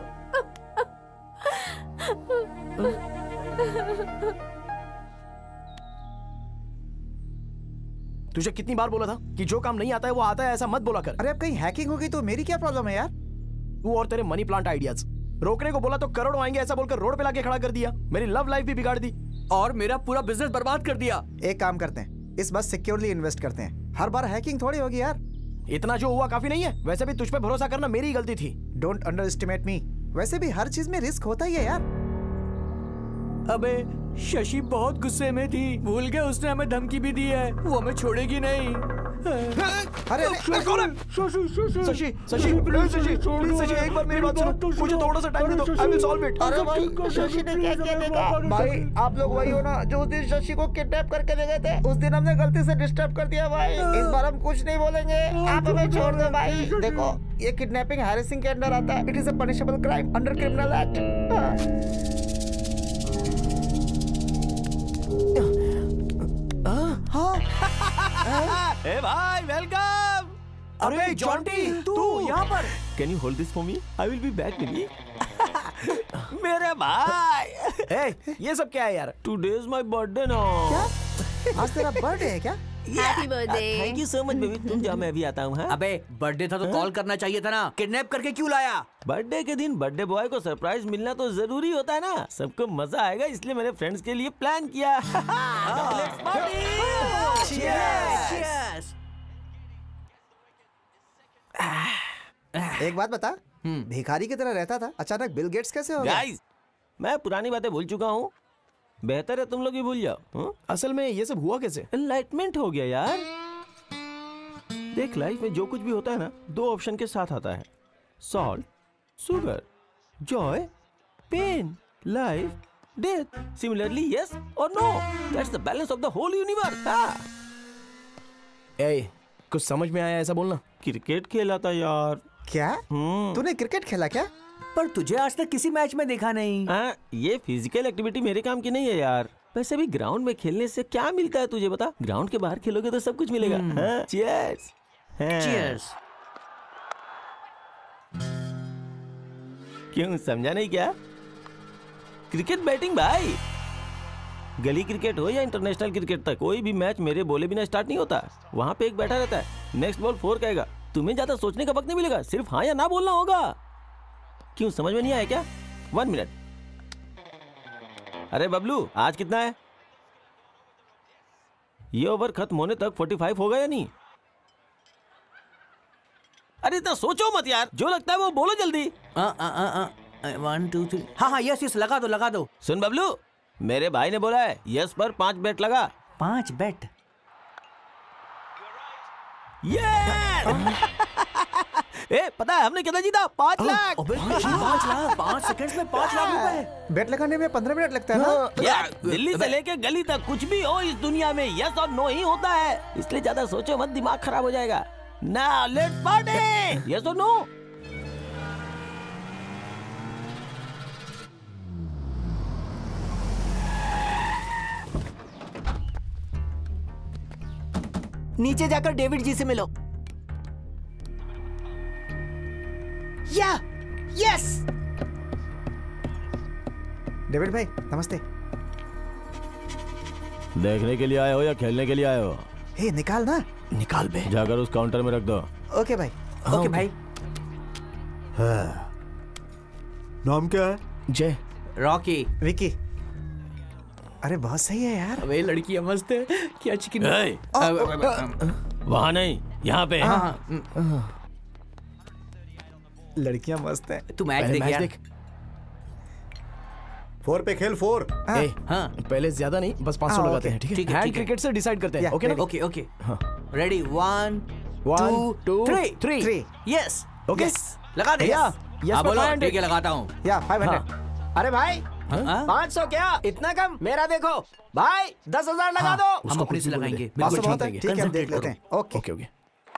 तुझे कितनी बार बोला था कि जो काम नहीं आता है वो आता है, ऐसा मत बोला कर। अरे अब कहीं हैकिंग हो गई तो मेरी क्या प्रॉब्लम है यार? तू और तेरे मनी प्लांट आइडियाज। रोकने को बोला तो करोड़ों आएंगे ऐसा बोलकर रोड पे लाके खड़ा कर दिया। मेरी लव लाइफ भी बिगाड़ दी और मेरा पूरा बिजनेस बर्बाद कर दिया। एक काम करते हैं, इस बार सिक्योरली इन्वेस्ट करते हैं। हर बार हैकिंग थोड़ी होगी यार। इतना जो हुआ काफी नहीं है। वैसे भी तुझ पे भरोसा करना मेरी ही गलती थी। Don't underestimate me. वैसे भी हर चीज में रिस्क होता ही है यार। अबे शशि बहुत गुस्से में थी, भूल गए उसने हमें धमकी भी दी है, वो हमें छोड़ेगी नहीं। अरे कौन है? शशि शशि शशि प्लीज शशि एक बार मेरी बात सुनो, मुझे थोड़ा सा टाइम दे दो, आई विल सॉल्व इट। अरे भाई शशि ने क्या किया देखा? भाई आप लोग वही हो ना जो उस दिन शशि को किडनैप करके ले गए थे? उस दिन हमने गलती से डिस्टर्ब कर दिया भाई। इस बार हम कुछ नहीं बोलेंगे, आप हमें छोड़ दो भाई। देखो ये किडनैपिंग हैरेसिंग के अंडर आता है। It is a punishable crime under criminal act. ए भाई वेलकम। अरे जॉन्टी तू यहाँ पर? Can you hold this for me? I will be back baby. मेरे भाई ए, ये सब क्या है यार? टुडे इज माय बर्थडे ना। क्या आज तेरा बर्थडे है क्या? Happy birthday. Thank you so much baby, तुम जाओ मैं अभी आता हूँ। हाँ अबे बर्थडे था तो कॉल करना चाहिए था ना, किडनैप करके क्यों लाया? बर्थडे के दिन बर्थडे बॉय को सरप्राइज मिलना तो जरूरी होता है ना, सबको मजा आएगा इसलिए मैंने फ्रेंड्स के लिए प्लान किया। Let's party. चीयर्स। एक बात बता, भिखारी की तरह रहता था, अचानक बिल गेट्स कैसे हो गया? गाइस मैं पुरानी बातें भूल चुका हूँ, बेहतर है तुम लोग ही भूल जाओ। हुँ? असल में ये सब हुआ कैसे? एनलाइटमेंट हो गया यार। देख लाइफ में जो कुछ भी होता है ना, दो ऑप्शन के साथ आता है, salt, sugar, joy, pain, life, death. Similarly yes और no, that's the balance of the whole universe. ए, कुछ समझ में आया ऐसा बोलना? क्रिकेट खेला था यार। क्या तूने क्रिकेट खेला क्या? पर तुझे आज तक किसी मैच में देखा नहीं। आ, ये फिजिकल एक्टिविटी मेरे काम की नहीं है यार। वैसे भी ग्राउंड में खेलने से क्या मिलता है तुझे बता? ग्राउंड के बाहर खेलोगे तो सब कुछ मिलेगा। हाँ, चीयर्स। चीयर्स। क्यों समझा नहीं क्या? क्रिकेट बैटिंग भाई, गली क्रिकेट हो या इंटरनेशनल क्रिकेट तक, कोई भी मैच मेरे बोले बिना स्टार्ट नहीं होता। वहाँ पे एक बैठा रहता है, नेक्स्ट बॉल फोर कहेगा, तुम्हें ज्यादा सोचने का वक्त नहीं मिलेगा, सिर्फ हाँ या ना बोलना होगा। क्यों समझ में नहीं आया क्या? One minute. अरे बबलू आज कितना है? ये ओवर खत्म होने तक पैंतालीस होगा या नहीं? अरे इतना सोचो मत यार, जो लगता है वो बोलो जल्दी। One two three. हाँ हाँ यस यस लगा दो लगा दो। सुन बबलू, मेरे भाई ने बोला है यस पर पांच बेट लगा। पांच बेट? ये ए, पता है हमने कितना जीता? पाँच लाख। पाँच लाख पाँच सेकंड्स में पाँच लाख रुपए। बेट लगाने में पंद्रह मिनट लगता है ना? यार दिल्ली से लेके गली तक कुछ भी हो इस दुनिया में यस और नो ही होता है, इसलिए ज्यादा सोचो मत, दिमाग खराब हो जाएगा। Now let's party. यस और नो? नीचे जाकर डेविड जी से मिलो। या यस। डेविड भाई नमस्ते। देखने के लिए आए हो या खेलने के लिए आए हो? हे निकाल ना। निकाल बे। जाकर उस काउंटर में रख दो। ओके भाई। ओके भाई। नाम क्या है? जय। रॉकी। विकी। अरे बहुत सही है यार। अबे लड़की मस्त है क्या? चिकन वहाँ नहीं, यहाँ पे। लड़कियां मस्त है। तू मैच देख यार। फोर पे खेल फोर। ए, हाँ पहले ज्यादा नहीं, बस पाँच सौ लगाते हैं, ठीक है? हैंड क्रिकेट से डिसाइड करते हैं। ओके ना? Okay okay ready. One one two three three. Yes okay लगा दे। यस यस बोलो ठीक है लगाता हूँ। या फाइव हंड्रेड। अरे भाई पाँच सौ क्या इतना कम? मेरा देखो भाई दस हजार लगा दो। हम अपने से लगाएंगे। ठीक है देख लेते हैं। Okay okay okay.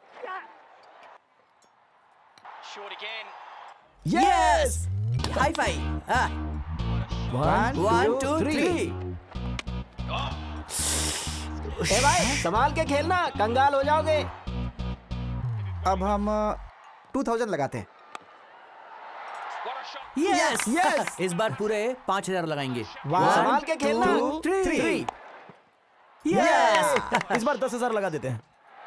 Yes high five. One one two three. ए भाई संभाल के खेलना, कंगाल हो जाओगे। अब हम टू थाउजेंड लगाते हैं। यस यस इस बार पूरे पाँच हजार लगाएंगे। संभाल के खेलना। थ्री। यस इस बार दस हजार लगा देते हैं।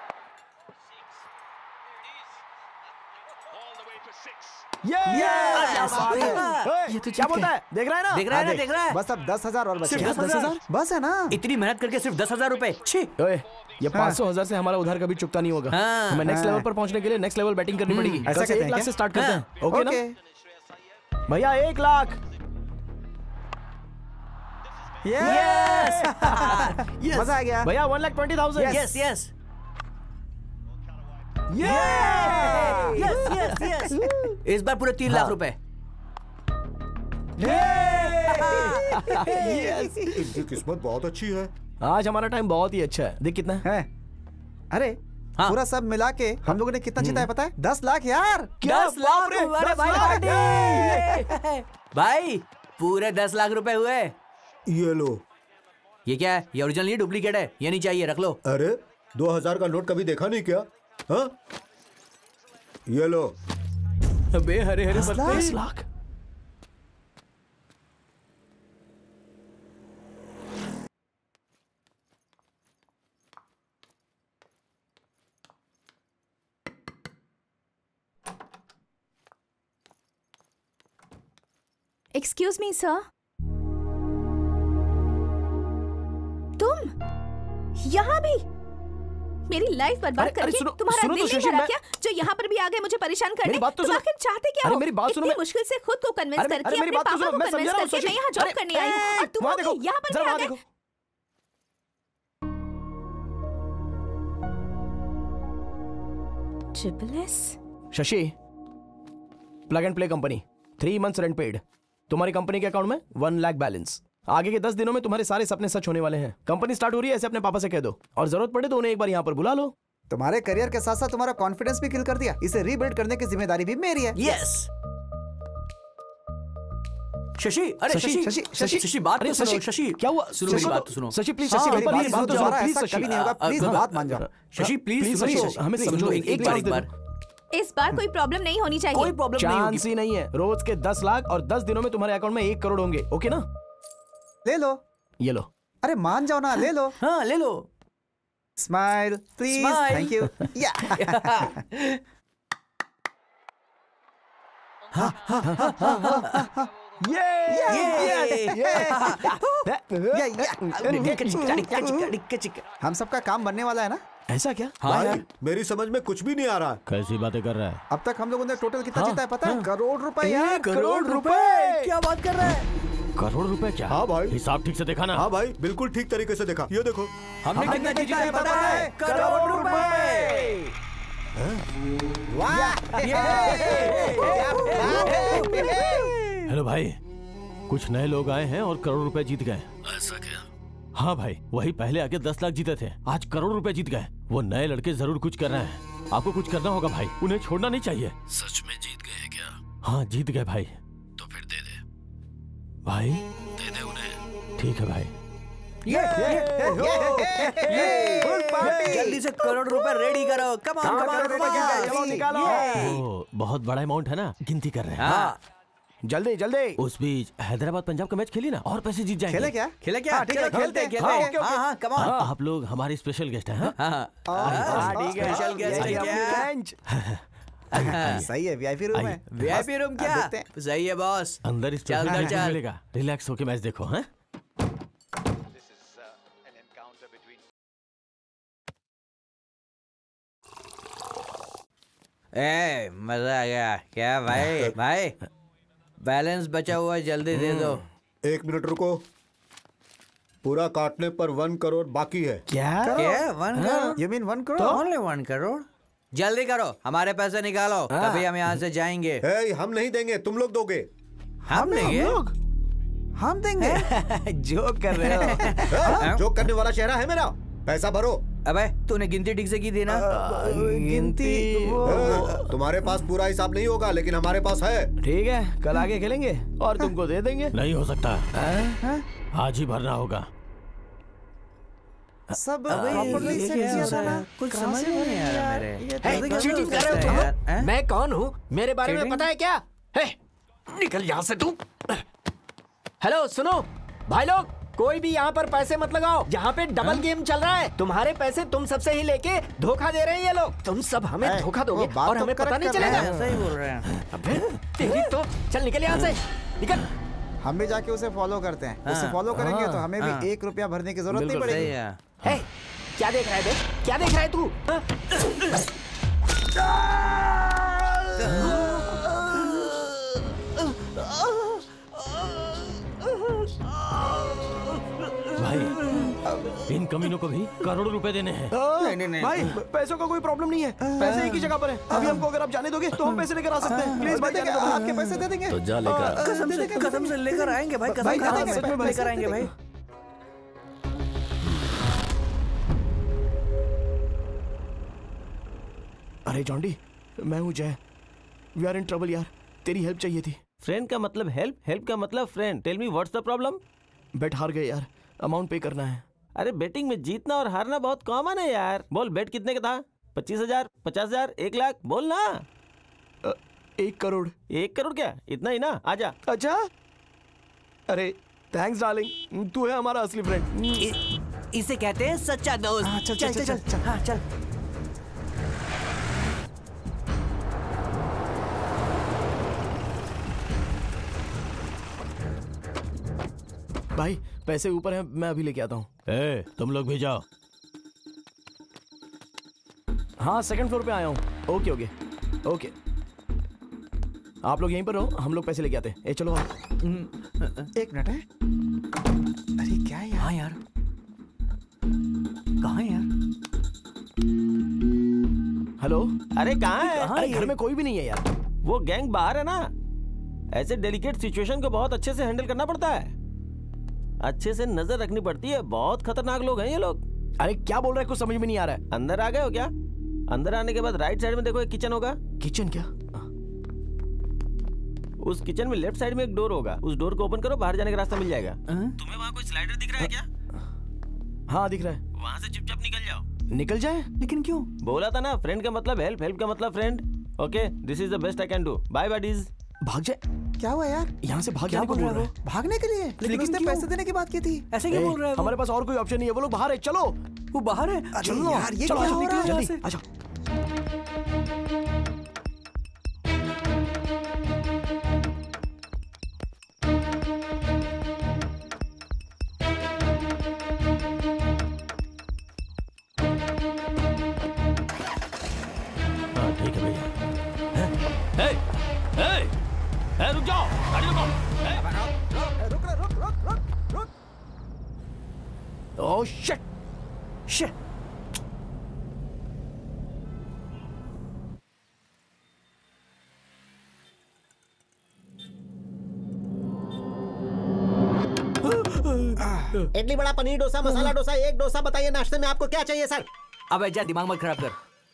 ये तो क्या बोलता है? देख रहा है ना? देख रहा है ना? देख रहा है। बस अब दस हजार और बचे। दस हजार बस है ना? इतनी मेहनत करके सिर्फ दस हजार रुपए। ओए ये पाँच सौ हजार से हमारा उधार कभी चुकता नहीं होगा। हाँ, हमें नेक्स्ट हाँ। लेवल पर पहुंचने के लिए नेक्स्ट लेवल बैटिंग करनी पड़ेगी। ऐसा कहते एक हैं लाख क्या? से स्टार्ट करते हैं। Okay okay. ना भैया? एक लाख। यस मजा आ गया भैया one lakh twenty thousand. Yes yes yes yes yes इस बार पूरे तीन लाख रुपए। इनकी किस्मत बहुत अच्छी है। आज हमारा टाइम बहुत ही अच्छा है। देख कितना है। अरे हाँ। पूरा सब मिला के हम लोगों ने कितना जीता है पता है? दस लाख यार। दस लाख रुपए भाई। भाई पूरे दस लाख रुपए हुए। ये लो। ये क्या है? ये ओरिजिनल नहीं डुप्लीकेट है। ये नहीं चाहिए, रख लो। अरे दो हजार का नोट कभी देखा नहीं क्या? हाँ? ये लो। अबे हरे हरे दस लाख। एक्सक्यूज मी सर, तुम यहाँ भी मेरी लाइफ बर्बाद करके तुम्हारा दिल नहीं भरा क्या? जो यहाँ पर भी आ गए मुझे परेशान करने। तुम आखिर चाहते क्या हो? मेरी बात सुनो। इतनी मुश्किल से खुद को कन्विंस करके अपने पापा को कन्विंस करके मैं यहाँ जॉब करने आई हूँ और तुम लोग यहाँ पर भी आ गए। Triple S Shashi, plug and play company, three months rent paid. तुम्हारी कंपनी के अकाउंट में वन लाख बैलेंस। आगे के दस दिनों में तुम्हारे सारे सपने सच होने वाले हैं। कंपनी स्टार्ट हो रही है, ऐसे अपने पापा से कह दो, और जरूरत पड़े तो उन्हें एक बार यहाँ पर बुला लो। तुम्हारे करियर के साथ साथ तुम्हारा कॉन्फिडेंस भी किल कर दिया। इसे रीबिल्ड करने की जिम्मेदारी भी मेरी है। यस। शशि, अरे शशि, शशि, शशि, शशि, बात तो सुनो। शशि, क्या हुआ? सुनो मेरी बात तो सुनो। शशि प्लीज, शशि मेरी बात बात सुनो। ऐसा कभी नहीं होगा, प्लीज बात मान जाओ। शशि प्लीज, हमें समझो एक बार, एक बार। इस बार कोई प्रॉब्लम नहीं होनी चाहिए। कोई प्रॉब्लम नहीं होगी। चांस ही नहीं है। रोज के दस लाख और दस दिनों में तुम्हारे अकाउंट में एक करोड़ होंगे। ओके ना? ले लो। ये लो। अरे मान जाओ ना, ले लो। हाँ ले लो। Smile please. Thank you. या हम सबका काम बनने वाला है ना? ऐसा क्या? हाँ यार, मेरी समझ में कुछ भी नहीं आ रहा है। कैसी बातें कर रहा है? अब तक हम लोगों ने टोटल कितना जीता है पता है? करोड़ रुपए यार। करोड़ रुपए? क्या बात कर रहा है? करोड़ रुपए क्या? हाँ भाई, हिसाब ठीक से देखा ना? हाँ भाई, बिल्कुल ठीक तरीके से देखा। ये देखो, हमने कितना जीता है पता है? करोड़ रुपए। हेलो भाई, कुछ नए लोग आए हैं और करोड़ रुपए जीत गए। ऐसा क्या? हाँ भाई, वही पहले आके दस लाख जीते थे, आज करोड़ रुपए जीत गए। वो नए लड़के जरूर कुछ कर रहे हैं। आपको कुछ करना होगा भाई, उन्हें छोड़ना नहीं चाहिए। सच में जीत गए हैं क्या? हाँ जीत गए भाई। तो फिर दे दे भाई। दे दे उन्हें। ठीक है भाई। ये, ये, ये, ये, जल्दी से करोड़ रुपए रेडी करो। कम ऑन कम ऑन निकालो। वो बहुत बड़ा अमाउंट है ना, गिनती कर रहे हैं। हाँ जल्दी जल्दी। उस बीच हैदराबाद पंजाब का मैच खेली ना, और पैसे जीत जाएंगे। खेले क्या? खेले क्या? चलो खेलते खेलते खेलते। हाँ हाँ कम ऑन। आप लोग हमारे स्पेशल गेस्ट हैं। हाँ ठीक है। स्पेशल गेस्ट है। सही है, वीआईपी रूम है। वीआईपी रूम क्या? सही है बॉस। अंदर इस चल चल चल। मिलेगा। रिलैक्स होके मैच देखो। हैं? ए मजा आ गया क्या भाई? भाई बैलेंस बचा हुआ है, जल्दी दे दो। एक मिनट रुको, पूरा काटने पर वन करोड़ बाकी है। क्या? क्या? One crore? You mean one crore? Only one crore? जल्दी करो, हमारे पैसे निकालो, तभी हम यहाँ से जाएंगे। ए, हम नहीं देंगे, तुम लोग दोगे। हम देंगे? हम देंगे। जोक कर रहे हो? जोक करने वाला चेहरा है मेरा। पैसा भरो। अबे तूने गिनती ठीक से की थी ना? गिनती तुम्हारे पास पूरा हिसाब नहीं होगा, लेकिन हमारे पास है। ठीक है, कल आगे खेलेंगे और तुमको दे देंगे। नहीं हो सकता, आज ही भरना होगा। सब प्रॉपर्ली सेट किया था ना, कुछ समझ नहीं आ रहा मेरे। चीटिंग कर रहे हो तुम? मैं कौन हूँ? मेरे बारे में पता है क्या? है? निकल यहाँ से तू। हेलो सुनो भाई लोग, कोई भी यहाँ पर पैसे मत लगाओ। यहाँ पे डबल गेम चल रहा है। तुम्हारे पैसे तुम सबसे ही लेके धोखा दे रहे हैं ये लोग। तुम सब हमें धोखा दोगे और हमें पता नहीं चलेगा। सही बोल रहे हैं। अबे तेरी तो, चल निकल यहाँ से, निकल। हम भी जाके उसे फॉलो करते हैं। उसे फॉलो करेंगे तो हमें भी एक रुपया भरने की जरूरत नहीं पड़ेगी। है, क्या देख रहा है बे? क्या देख रहा है तू? भाई इन कमीनों को भी करोड़ों रुपए देने हैं। नहीं नहीं नहीं भाई, पैसों का कोई प्रॉब्लम नहीं है, पैसे एक ही जगह पर है। अभी हमको अगर आप जाने दोगे तो हम पैसे लेकर आ सकते हैं। प्लीज भाई जाने दो, आपके पैसे दे देंगे। तो जा लेकर कसम से कसम से लेकर आएंगे भाई, कसम से लेकर आएंगे भाई। अरे जॉन्डी, मैं हूँ जय। वी आर इन ट्रबल यार, तेरी हेल्प चाहिए थी। फ्रेंड का मतलब हेल्प, हेल्प का मतलब friend. Tell me what's the problem? Bet हार गए यार, अमाउंट पे करना है। अरे बेटिंग में जीतना और हारना बहुत कॉमन है यार। बोल बेट कितने का था? पच्चीस हजार, पचास हजार, एक लाख, बोल ना। आ, एक करोड़। एक करोड़ क्या, इतना ही ना? आजा। अच्छा, अरे थैंक्स डार्लिंग, तू है हमारा असली फ्रेंड। इसे कहते हैं सच्चा दोस्त। चल चल चल चल चल हाँ चल। भाई पैसे ऊपर हैं, मैं अभी लेके आता हूँ। ए, तुम लोग भी जाओ। हाँ सेकंड फ्लोर पे आया हूँ। ओके ओके ओके, आप लोग यहीं पर रहो, हम लोग पैसे लेके आते हैं। ए चलो आप। एक मिनट है। अरे क्या यार? हाँ यार, कहाँ है यार? हेलो। अरे कहाँ है? अरे घर में कोई भी नहीं है यार। वो गैंग बाहर है ना। ऐसे डेलिकेट सिचुएशन को बहुत अच्छे से हैंडल करना पड़ता है, अच्छे से नजर रखनी पड़ती है। बहुत खतरनाक लोग हैं ये लोग। अरे क्या बोल रहे हैं, कुछ समझ में नहीं आ रहा है। अंदर आ गए हो क्या? अंदर आने के बाद राइट साइड में देखो एक किचन होगा। किचन क्या? उस किचन में लेफ्ट साइड में एक डोर होगा, उस डोर को ओपन करो, बाहर जाने का रास्ता मिल जाएगा। तुम्हें वहाँ कोई स्लाइडर दिख रहा है क्या? हाँ दिख रहा है। वहाँ से चुपचाप निकल जाओ। निकल जाए? लेकिन क्यों? बोला था ना, फ्रेंड का मतलब हेल्प, हेल्प का मतलब friend. Okay, this is the best I can do. Bye buddies. भाग जाए? क्या हुआ यार? यहाँ से भाग जाने को बोल रहा है। भागने के लिए? लेकिन उसने पैसे देने की बात की थी। ऐसे क्यों बोल रहा है? हमारे पास और कोई ऑप्शन नहीं है, वो लोग बाहर है। चलो। वो बाहर है? चलो यार, ये चलो, क्या चलो, हो रहा है? जल्दी आजा। हाँ ठीक है भैया। ए, ए, ए, रुक जाओ, गाड़ी रुको। रुक रुक रुक रुक रुक। Oh shit shit. इडली बड़ा, पनीर डोसा, मसाला डोसा, एक डोसा। बताइए नाश्ते में आपको क्या चाहिए सर? अबे जा, दिमाग मत खराब कर।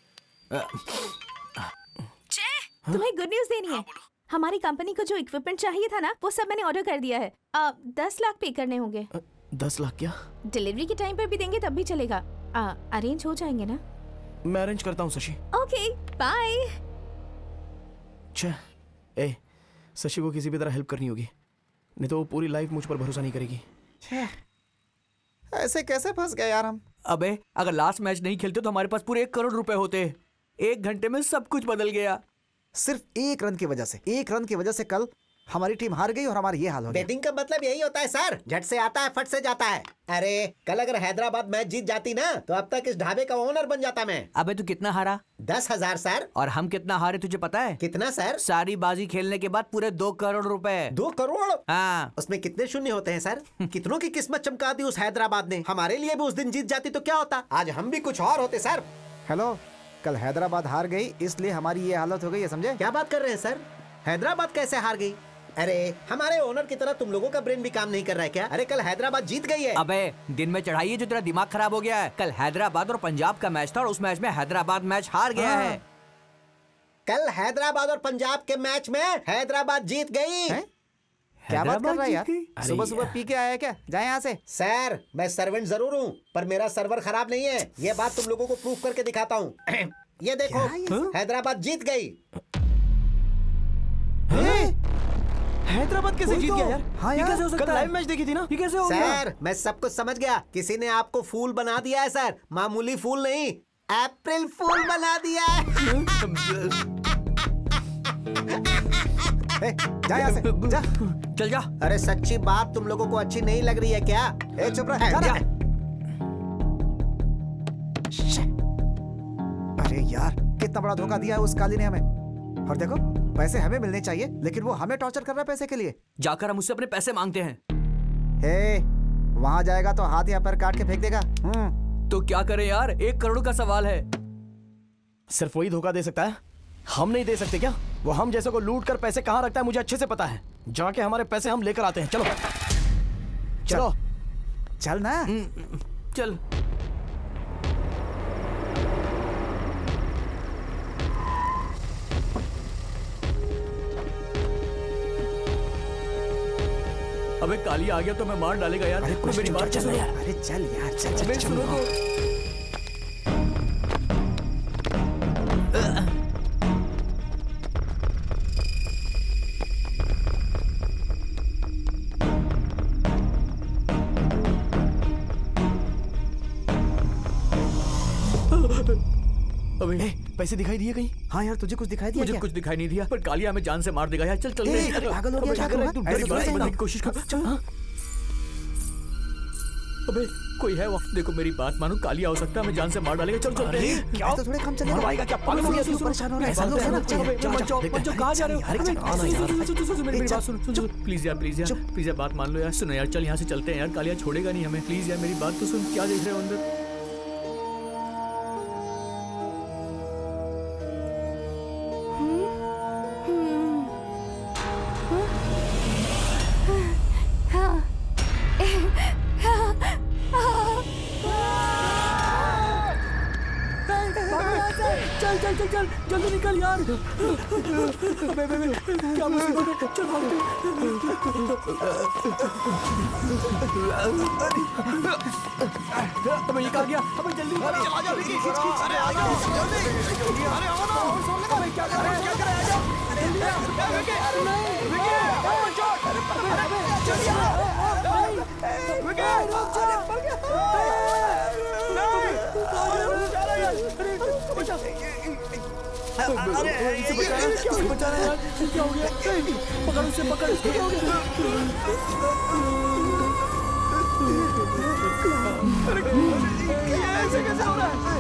तुम्हें गुड न्यूज देनी है। हमारी कंपनी को जो इक्विपमेंट चाहिए था ना, वो सब मैंने ऑर्डर कर दिया है। आ, दस लाख पे करने होंगे। दस लाख क्या? डिलीवरी के टाइम पर भी देंगे तब भी चलेगा। अरेंज हो जाएंगे ना? मैं अरेंज करता हूँ शशि। Okay bye. छह, ए शशि को किसी भी तरह हेल्प करनी होगी, नहीं तो वो पूरी लाइफ मुझ पर भरोसा नहीं करेगी। ऐसे कैसे फंस गए यार हम? अबे अगर लास्ट मैच नहीं खेलते तो हमारे पास पूरे एक करोड़ रुपए होते। एक घंटे में सब कुछ बदल गया। सिर्फ एक रन की वजह से, एक रन की वजह से कल हमारी टीम हार गई और हमारा ये हाल हो गया। बैटिंग का मतलब यही होता है सर, झट से आता है फट से जाता है। अरे कल अगर हैदराबाद मैच जीत जाती ना तो अब तक इस ढाबे का ओनर बन जाता मैं। अबे तू कितना हारा? दस हजार सर। और हम कितना हारे तुझे पता है? कितना सर? सारी बाजी खेलने के बाद पूरे दो करोड़ रुपए। दो करोड़? हाँ। उसमें कितने शून्य होते हैं सर? कितनों की किस्मत चमका दी उस हैदराबाद ने। हमारे लिए भी उस दिन जीत जाती तो क्या होता, आज हम भी कुछ और होते सर। हेलो, कल हैदराबाद हार गई इसलिए हमारी ये हालत हो गई है, समझे? क्या बात कर रहे हैं सर? हैदराबाद कैसे हार गई? अरे हमारे ओनर की तरह तुम लोगों का ब्रेन भी काम नहीं कर रहा है क्या? अरे कल हैदराबाद जीत गई है। अबे दिन में चढ़ाई है जो तेरा दिमाग खराब हो गया है। कल हैदराबाद और पंजाब का मैच था और उस मैच में हैदराबाद मैच हार गया है। कल हैदराबाद और पंजाब के मैच में हैदराबाद जीत गई। क्या बात कर रहा है यार? सुबह सुबह पी के आया क्या? जाए यहाँ से। सर मैं सर्वेंट जरूर हूँ पर मेरा सर्वर खराब नहीं है, ये बात तुम लोगों को प्रूफ करके दिखाता हूँ। ये देखो, हैदराबाद जीत गई। हैदराबाद कैसे जीत गया यार? हाँ यार, कैसे हो सकता है? लाइव मैच देखी थी ना, ये कैसे हो गया? सर मैं सब कुछ समझ गया, किसी ने आपको फूल बना दिया है सर। मामूली फूल नहीं, अप्रैल फूल बना दिया है। जा यहाँ से, जा। चल जा। अरे सच्ची बात तुम लोगों को अच्छी नहीं लग रही है क्या? ए चुप रह, जा ना। अरे यार कितना बड़ा धोखा दिया है उस काली ने हमें। और देखो पैसे हमें मिलने चाहिए लेकिन वो हमें टॉर्चर कर रहा है पैसे के लिए। जाकर हम उससे अपने पैसे मांगते हैं। हे, वहाँ जाएगा तो हाथ या पैर काट के फेंक देगा। हम्म। तो क्या करें यार, एक करोड़ का सवाल है। सिर्फ वही धोखा दे सकता है, हम नहीं दे सकते क्या? वो हम जैसे को लूट कर पैसे कहाँ रखता है मुझे अच्छे से पता है। जाके हमारे पैसे हम लेकर आते हैं। चलो चलो चल ना। चल। अबे काली आ गया तो मैं मार डालेगा यार। अरे कुछ मेरी बात चल सुनो। यार। अरे चल यार, चल चल, अबे चल, सुनो चल। तो। अबे पैसे दिखाई दिए कहीं? हाँ यार, तुझे कुछ दिखाई दिया मुझे क्या? कुछ दिखाई नहीं दिया, पर कालिया हमें जान से मार देगा यार। चल चल ए, अरे पागल हो गया क्या? अबे, तू तुम ऐसे मेरी थोड़ा बात समझने जाएगा। की कोशिश कर। चल। हाँ। अबे कोई है वहाँ? देखो मेरी बात मानो, कालिया हो सकता है हमें जान से मार डालेगा। चल चल। क्या तो थोड़े काम चलेगा। मरवाएगा क्या? पागल हो गया तू? परेशान हो रहा है। ऐसा लोग है ना। चल, अबे, चल, मत चल, जाओ, देखते मत जाओ, हैं। कहाँ जा रहे हो? अरे, अबे, चल, आना सुन, यार। सुन, सुन, सुन, सुन, मेरी ए, बात चल, सुन, सुन, सुन, प्लीज यार, प्लीज यार, प्लीज यार, बात मान लो यार। सुनो यार, चल यहाँ से चलते हैं यार। कालिया छोड़ेगा नहीं हमें। प्लीज यार मेरी बात तो सुन। क्या देख रहे हो अंदर? चल चल चल चल जल्दी निकल यार। अबे अबे अबे क्या मुसीबत है? चल भागते। अबे ये कहाँ गया? अबे जल्दी चला जा। अरे आ जाओ जल्दी। अरे आओ ना, और सामने का क्या कर रहे हैं? क्या कर रहे हैं? आ जाओ जल्दी। अरे विकी, अरे नहीं विकी, अरे चोट। अबे अबे जल्दी आओ। विकी रुक जा। पड़ गया। नहीं बचा। अरे इसे बचाना, इसे बचाना यार। क्या हो गया? पकड़ उसे, पकड़ उसको। क्या हो गया? अरे ये ऐसे कैसे हो रहा है?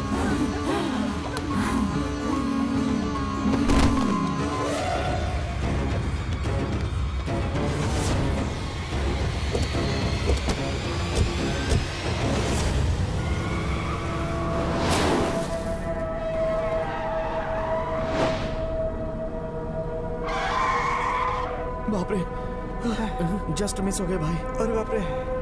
बाप रे, जस्ट मिस हो गए भाई। अरे बाप रे।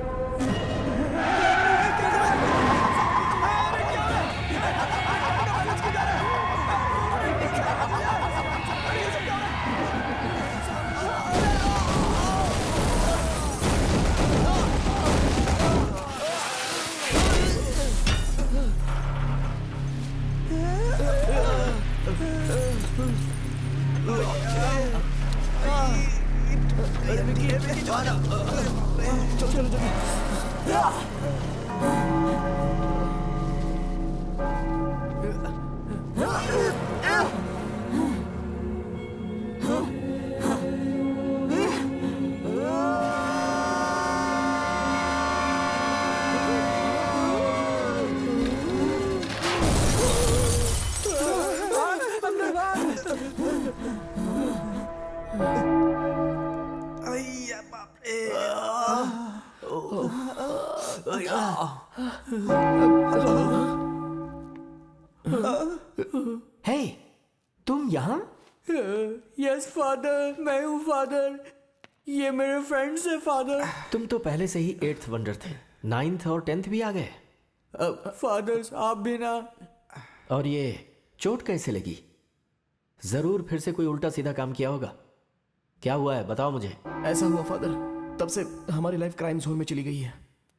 हे, तुम यहाँ? यस फादर, मैं हूँ फादर। ये मेरे फ्रेंड्स है फादर। तुम तो पहले से ही एट्थ वंडर थे, नाइन्थ और टेंथ भी आ गए। फादर आप भी ना। और ये चोट कैसे लगी? जरूर फिर से कोई उल्टा सीधा काम किया होगा। क्या हुआ है बताओ मुझे। ऐसा हुआ फादर, तब से हमारी लाइफ क्राइम जोन में चली गई है।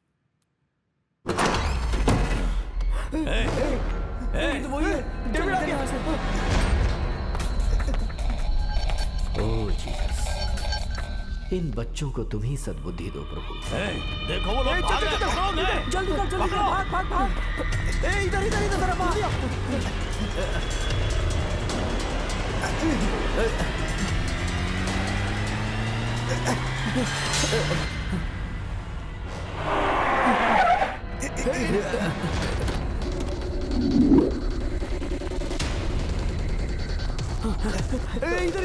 ए, ए, ए, तो वही है। डेविड आ गया यहाँ से। ओह जीसस, इन बच्चों को तुम ही सद्बुद्धि दो प्रभु। देखो वो लोग भाग रहे हैं। जल्दी कर, जल्दी कर, भाग भाग भाग। ए इधर इधर इधर तरफ आ। इधर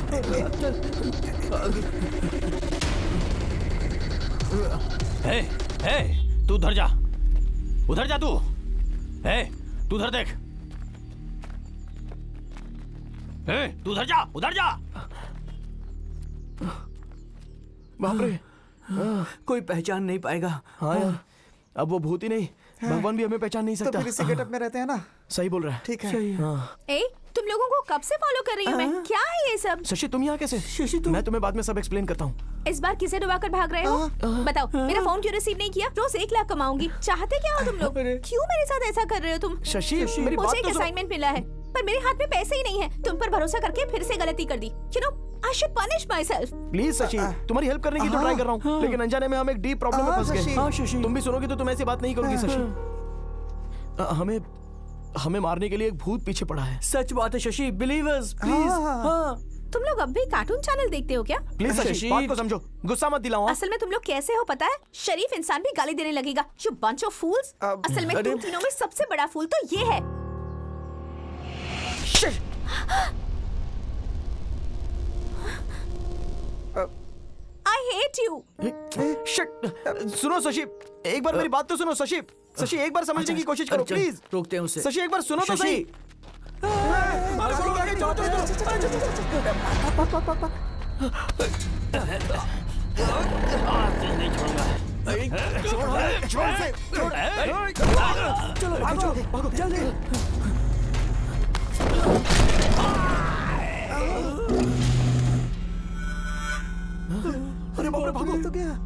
इधर ए, तू उधर जा, उधर जा तू। ए, तू उधर देख। ए, तू उधर जा, उधर जा। बाप रे, कोई पहचान नहीं पाएगा। हाँ यार, अब वो भूत ही नहीं, भगवान भी हमें पहचान नहीं सकता। तो फिर इसी गेटअप में रहते हैं ना। सही बोल रहा है। ठीक है। ए, तुम लोगों को कब से फॉलो कर रही हूँ मैं? क्या है ये सब? शशि तुम यहाँ कैसे? शशि तुम मैं तुम्हें बाद में सब एक्सप्लेन करता हूँ। इस बार किसे डुबाकर भाग रहे हो? बताओ, मेरा फोन क्यों रिसीव नहीं किया? रोज एक लाख कमाऊंगी। चाहते क्या हो तुम लोग? क्यों मेरे साथ ऐसा कर रहे हो तुम? शशि, मेरी बात मुझे तो एक सुनो। असाइनमेंट मिला है, पर मेरे हाथ में पैसे ही नहीं है। तुम पर भरोसा करके फिर से गलती कर दी। You know, I should punish myself. Please Shashi, तुम्हारी हेल्प करने की तो ट्राई कर रहा हूँ, लेकिन अनजाने में हम एक डीप प्रॉब्लम में फंस गए। हाँ शशि, तुम भी सुनोगी तो तुम ऐसी बात नहीं करोगी शशि। अ, हमें हमें मारने के लिए एक भूत पीछे पड़ा है। सच बात है शशि, बिलीव अस प्लीज। हाँ। तुम लोग अब भी कार्टून चैनल देखते हो क्या? प्लीज शशि, बात को समझो, गुस्सा मत दिलाओ। असल में तुम लोग कैसे हो पता है? शरीफ इंसान भी गाली देने लगेगा। You bunch of fools. असल में तुम तीनों में सबसे बड़ा फूल तो ये है। I hate you. शिट, सुनो शशि, एक बार मेरी बात तो सुनो शशि। शशि एक बार समझने की कोशिश करो प्लीज। रोकते हैं उसे। शशि एक बार सुनो तो सही। नहीं छोड़ूंगा। चलो भागो, भागो जल्दी। अरे बाप रे, भागो तो क्या?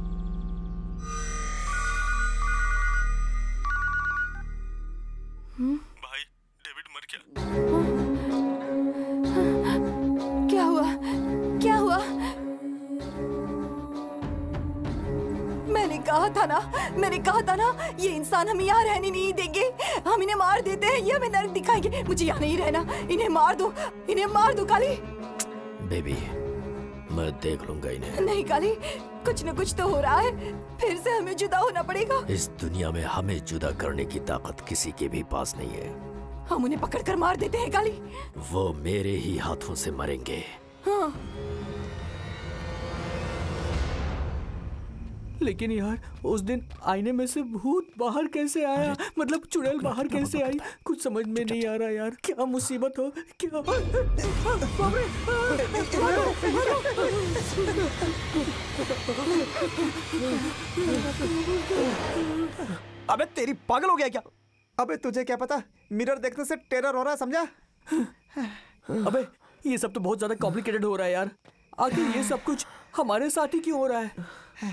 भाई, डेविड मर गया। क्या हुआ? क्या हुआ? मैंने कहा था ना, मैंने कहा था ना, ये इंसान हमें यहाँ रहने नहीं देंगे। हम इन्हें मार देते हैं, ये हमें नर्क दिखाएंगे। मुझे यहाँ नहीं रहना, इन्हें मार दो, इन्हें मार दो काली। बेबी, मैं देख लूंगा इन्हें। नहीं काली, कुछ न कुछ तो हो रहा है। फिर से हमें जुदा होना पड़ेगा। इस दुनिया में हमें जुदा करने की ताकत किसी के भी पास नहीं है। हम उन्हें पकड़कर मार देते हैं काली। वो मेरे ही हाथों से मरेंगे। हाँ। लेकिन यार, उस दिन आईने में से भूत बाहर कैसे आया? मतलब चुड़ैल बाहर कैसे आई? कुछ समझ में नहीं आ रहा यार। क्या मुसीबत हो? क्या? अबे तेरी पागल हो गया क्या? अबे तुझे क्या पता, मिरर देखने से टेरर हो रहा है, समझा? अबे ये सब तो बहुत ज्यादा कॉम्प्लिकेटेड हो रहा है यार। आखिर ये सब कुछ हमारे साथ ही क्यों हो रहा है?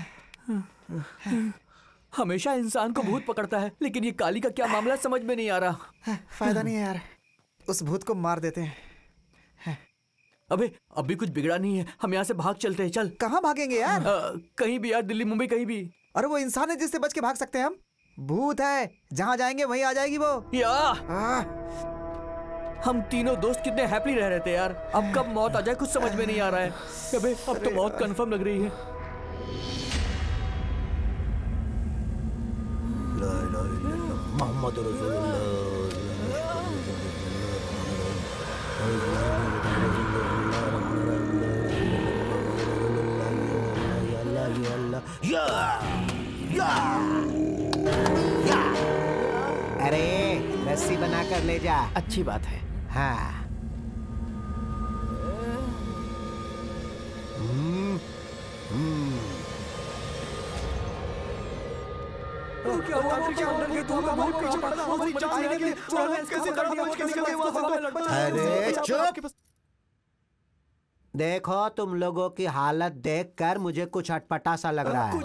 हमेशा इंसान को भूत पकड़ता है, लेकिन ये काली का क्या मामला समझ में नहीं आ रहा। फायदा नहीं है यार, उस भूत को मार देते हैं। अबे अब भी कुछ बिगड़ा नहीं है, हम यहाँ से भाग चलते हैं। चल। कहाँ भागेंगे यार? आ, कहीं भी यार, दिल्ली मुंबई कहीं भी। अरे वो इंसान है जिससे बच के भाग सकते हैं हम। भूत है, जहाँ जाएंगे वहीं आ जाएगी वो। या हम तीनों दोस्त कितने हैप्पी रह रहे थे यार। अब कब मौत आ जाए कुछ समझ में नहीं आ रहा है। अबे अब तो मौत कंफर्म लग रही है। मोहम्मद अरे रस्सी बनाकर ले जा। अच्छी बात है। हाँ। हम्म, हम्म। क्या हुआ? क्या अंदर तू का बहुत पीछे पड़ा, हमारी जान लेने के लिए कैसे कर दिया? कैसे कर दिया? अरे चुप। देखो तुम लोगों की हालत देखकर मुझे कुछ अटपटा सा लग रहा है।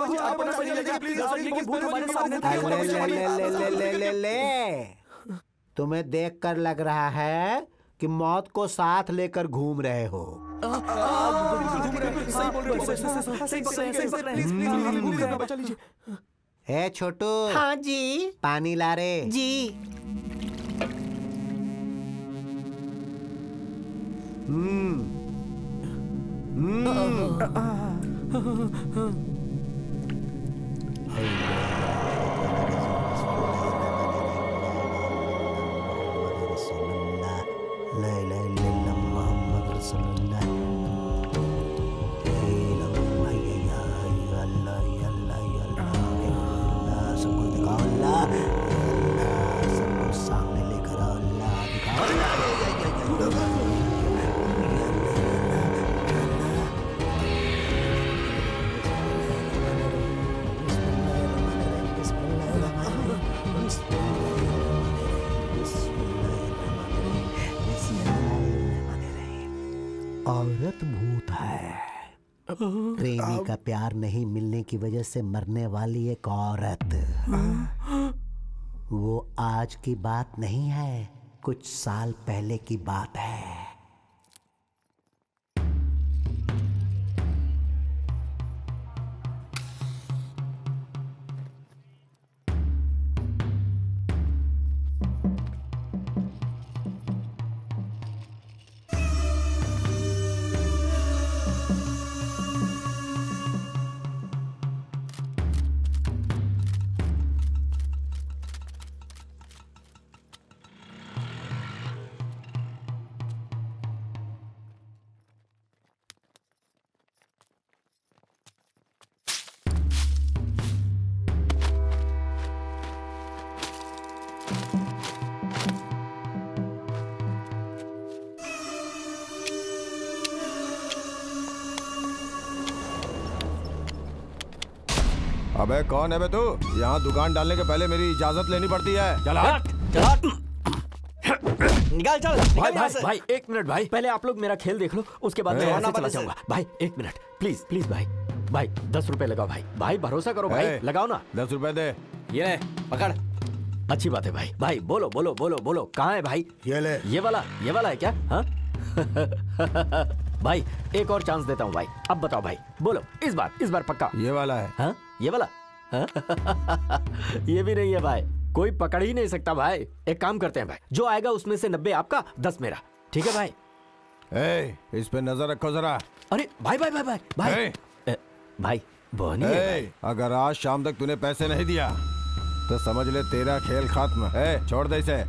ले ले ले ले ले ले ले। तुम्हें देखकर लग रहा है कि मौत को साथ लेकर घूम रहे हो। ए छोटू। हाँ जी। पानी ला रे। जी। हम्म औरत भूत है। प्रेमी का प्यार नहीं मिलने की वजह से मरने वाली एक औरत। वो आज की बात नहीं है, कुछ साल पहले की बात है। अबे कौन है बे तू? यहाँ दुकान डालने के पहले मेरी इजाजत लेनी पड़ती है। चल हट, चल हट। निकाल चल। भाई भाई भाई एक मिनट भाई, पहले आप लोग मेरा खेल देख लो, उसके बाद मैं यहाँ से चला जाऊंगा। भाई एक मिनट प्लीज प्लीज भाई भाई दस रुपए लगाओ भाई भाई भरोसा करो भाई, लगाओ ना। दस रुपए दे। ये ले पकड़। अच्छी बात है भाई। भाई बोलो बोलो बोलो बोलो कहाँ है भाई? ये ले। ये वाला ये वाला है क्या? हाँ भाई एक और चांस देता हूँ भाई, अब बताओ भाई, बोलो इस बार इस बार पक्का। ये वाला है। हाँ ये वाला? हाँ? ये भी नहीं है भाई, कोई पकड़ ही नहीं सकता भाई। एक काम करते हैं भाई, जो आएगा उसमें से नब्बे आपका दस मेरा, ठीक है भाई? ए, इस पे नजर रखो जरा। अरे भाई भाई भाई भाई भाई ए, भाई बोनी है भाई। अगर आज शाम तक तूने पैसे नहीं दिया तो समझ ले तेरा खेल खत्म है। छोड़ दे इसे।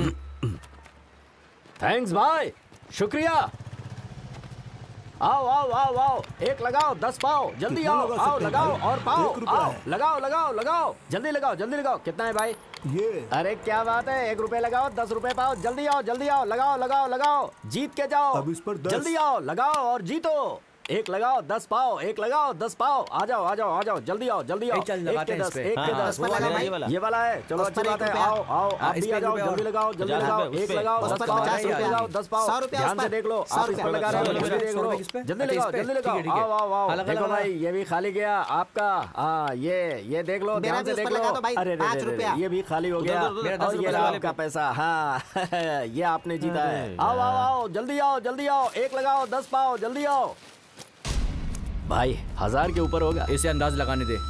थैंक्स भाई, शुक्रिया। आओ आओ आओ आओ, एक लगाओ दस पाओ, जल्दी आओ आओ लगाओ और पाओ, आओ लगाओ लगाओ लगाओ, जल्दी लगाओ जल्दी लगाओ। कितना है भाई? ये अरे क्या बात है, एक रुपए लगाओ दस रुपए पाओ, जल्दी आओ जल्दी आओ, लगाओ लगाओ लगाओ, जीत के जाओ। अब इस पर जल्दी आओ लगाओ और जीतो। एक लगाओ दस पाओ, एक लगाओ दस पाओ, आ जाओ आ जाओ आ जाओ, जल्दी आओ जल्दी आओ। एक के दस एक के दस, ये वाला है। चलो अच्छी बात है, आओ आओ आप भी आ जाओ, जल्दी लगाओ जल्दी लगाओ, एक लगाओ दस पाओ, लगाओ दस पाओ, ध्यान से देख लो, आप इस पर लगा रहे हो, जल्दी देख लो, जल्दी लगाओ जल्दी लगाओ, आओ आओ आओ। देखो भाई ये भी खाली गया आपका। हाँ ये ये देख लो, ध्यान से देख लो। अरे ये भी खाली हो गया और ये रहा आपका पैसा। हाँ ये आपने जीता है। आओ आओ आओ जल्दी आओ जल्दी आओ, एक लगाओ दस पाओ, जल्दी आओ। भाई हजार के ऊपर होगा, इसे अंदाज लगाने दे।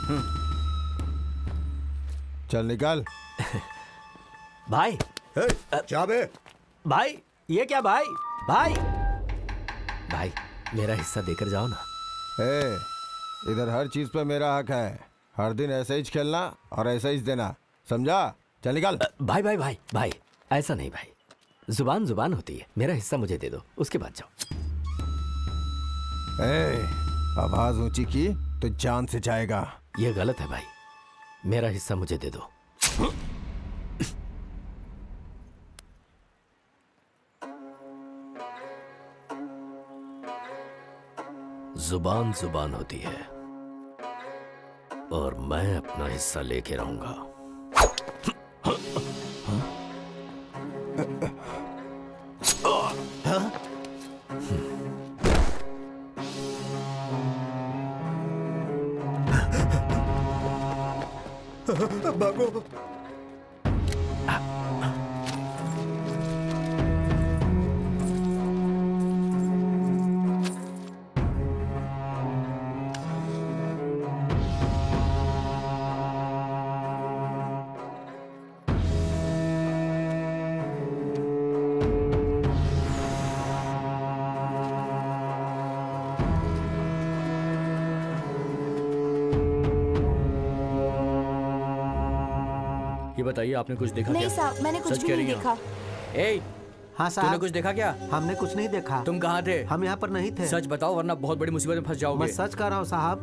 चल निकल। भाई क्या बे? भाई ये क्या भाई? भाई भाई मेरा हिस्सा देकर जाओ ना। ए, इधर हर चीज पे मेरा हक है। हर दिन ऐसे ही खेलना और ऐसे ही देना, समझा? चल निकल। भाई भाई भाई भाई ऐसा नहीं भाई, जुबान जुबान होती है। मेरा हिस्सा मुझे दे दो, उसके बाद जाओ। ए, आवाज ऊंची की तो जान से जाएगा। ये गलत है भाई, मेरा हिस्सा मुझे दे दो। जुबान जुबान होती है और मैं अपना हिस्सा लेके रहूंगा। भागो। ये बताइए आपने कुछ देखा नहीं क्या? साहब मैंने कुछ भी नहीं देखा। ए, हाँ साहब। तूने कुछ देखा क्या? हमने कुछ नहीं देखा। तुम कहाँ थे? हम यहाँ पर नहीं थे। सच बताओ वरना बहुत बड़ी मुसीबत में फंस जाओगे। मैं सच कह रहा हूँ साहब।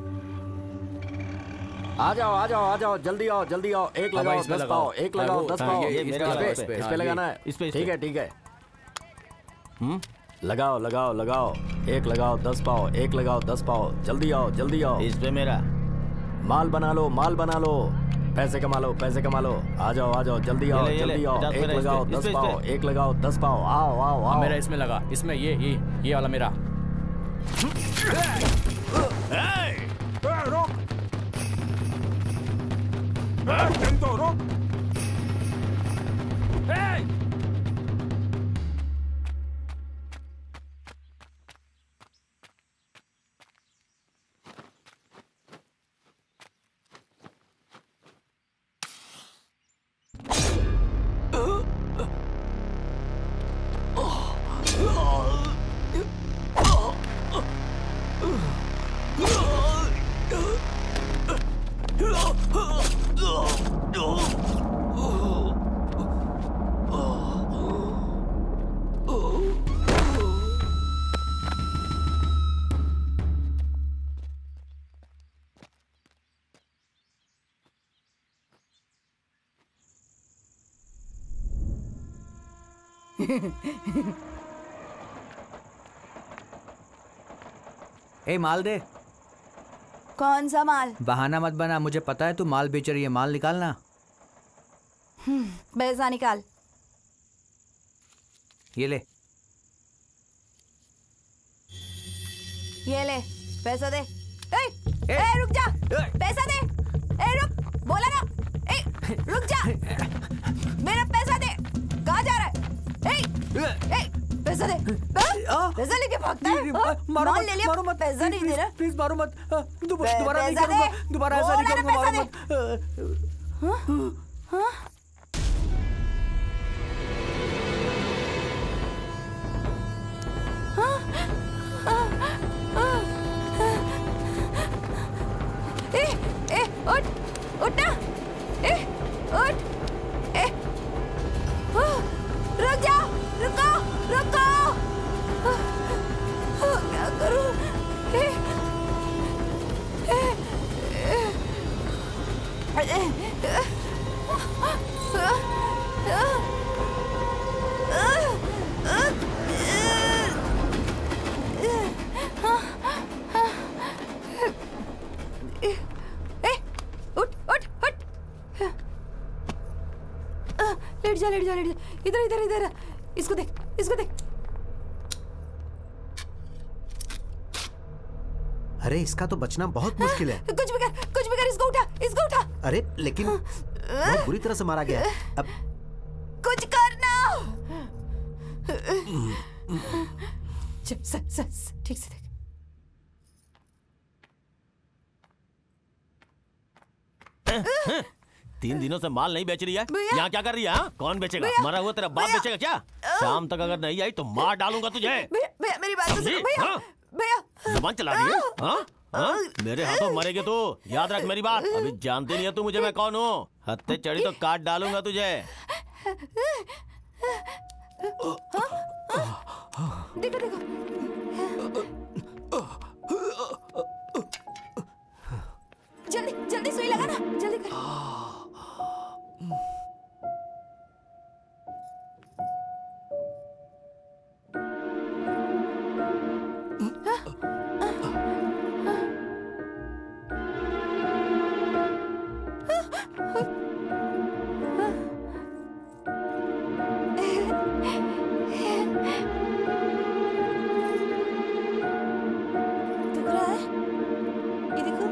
आ जाओ आ जाओ आ जाओ, जल्दी आओ जल्दी आओ, एक लगाओ दस पाओ, एक लगाओ दस पाओ, इस पे लगाना है। ठीक है ठीक है, हम्म लगाओ लगाओ लगाओ, एक लगाओ दस पाओ, एक लगाओ दस पाओ, जल्दी आओ जल्दी आओ। इस पे मेरा माल बना लो माल बना लो, पैसे कमा लो पैसे कमा लो। आ जाओ आ जाओ जल्दी आओ जल्दी आओ, एक लगाओ दस पाओ, एक लगाओ दस पाओ, आओ आओ आओ। मेरा इसमें लगा, इसमें ये ये ये वाला मेरा। रोक तुम तो रोक। ए माल दे। कौन सा माल? बहाना मत बना, मुझे पता है तू माल बेच रही है, माल निकालना। पैसा निकाल। ये ले। ये ले पैसा दे। ए, ए, ए रुक जा, पैसा दे। ए रुक, बोला ना। ए रुक जा, मेरा पैसा दे। कहाँ जा रहा है? ए, ए, पैसा दे। पैसा लेके भागता है। मारो माल मत, ले लिया, मारो मत, पैसा नहीं दे रहा। प्लीज मारो मत, दोबारा नहीं पैसा दे। करूंगा, दोबारा ऐसा नहीं बोला ना, करूंगा, मारो पैसा मत। हाँ? हाँ? ए, ए, उठ, उठ ना, ए, उठ, ए, रुक जाओ, रुको, रुको, क्या करूं? ए, ए, ए, ए, उठ उठ उठ, लेट जा लेट जा लेट जा, इधर इधर इधर, इसको देख इसको देख। अरे इसका तो बचना बहुत मुश्किल है। कुछ भी कर, कुछ भी कर, इसको उठा, इसको उठा। अरे लेकिन बहुत बुरी तरह से मारा गया है। अब कुछ करना। चल, स, स, स, ठीक से देख। तीन दिनों से माल नहीं बेच रही है, यहाँ क्या कर रही है? हाँ? कौन बेचेगा? मरा हुआ तेरा बाप बेचेगा क्या? शाम तक अगर नहीं आई तो मार डालूंगा तुझे। भैया भैया मेरी बात तो सुनो भैया। भैया जुबान चला रही है? हाँ? हाँ? मेरे हाथों मरेगी तू, याद रख मेरी बात। अभी जानती नहीं है तू मुझे, मैं कौन हूँ। हत्ते चढ़ी तो काट डालूंगा तुझे। देखो देखो, जल्दी जल्दी सुई लगा ना, जल्दी कर। दुख रहा है? ये देखो,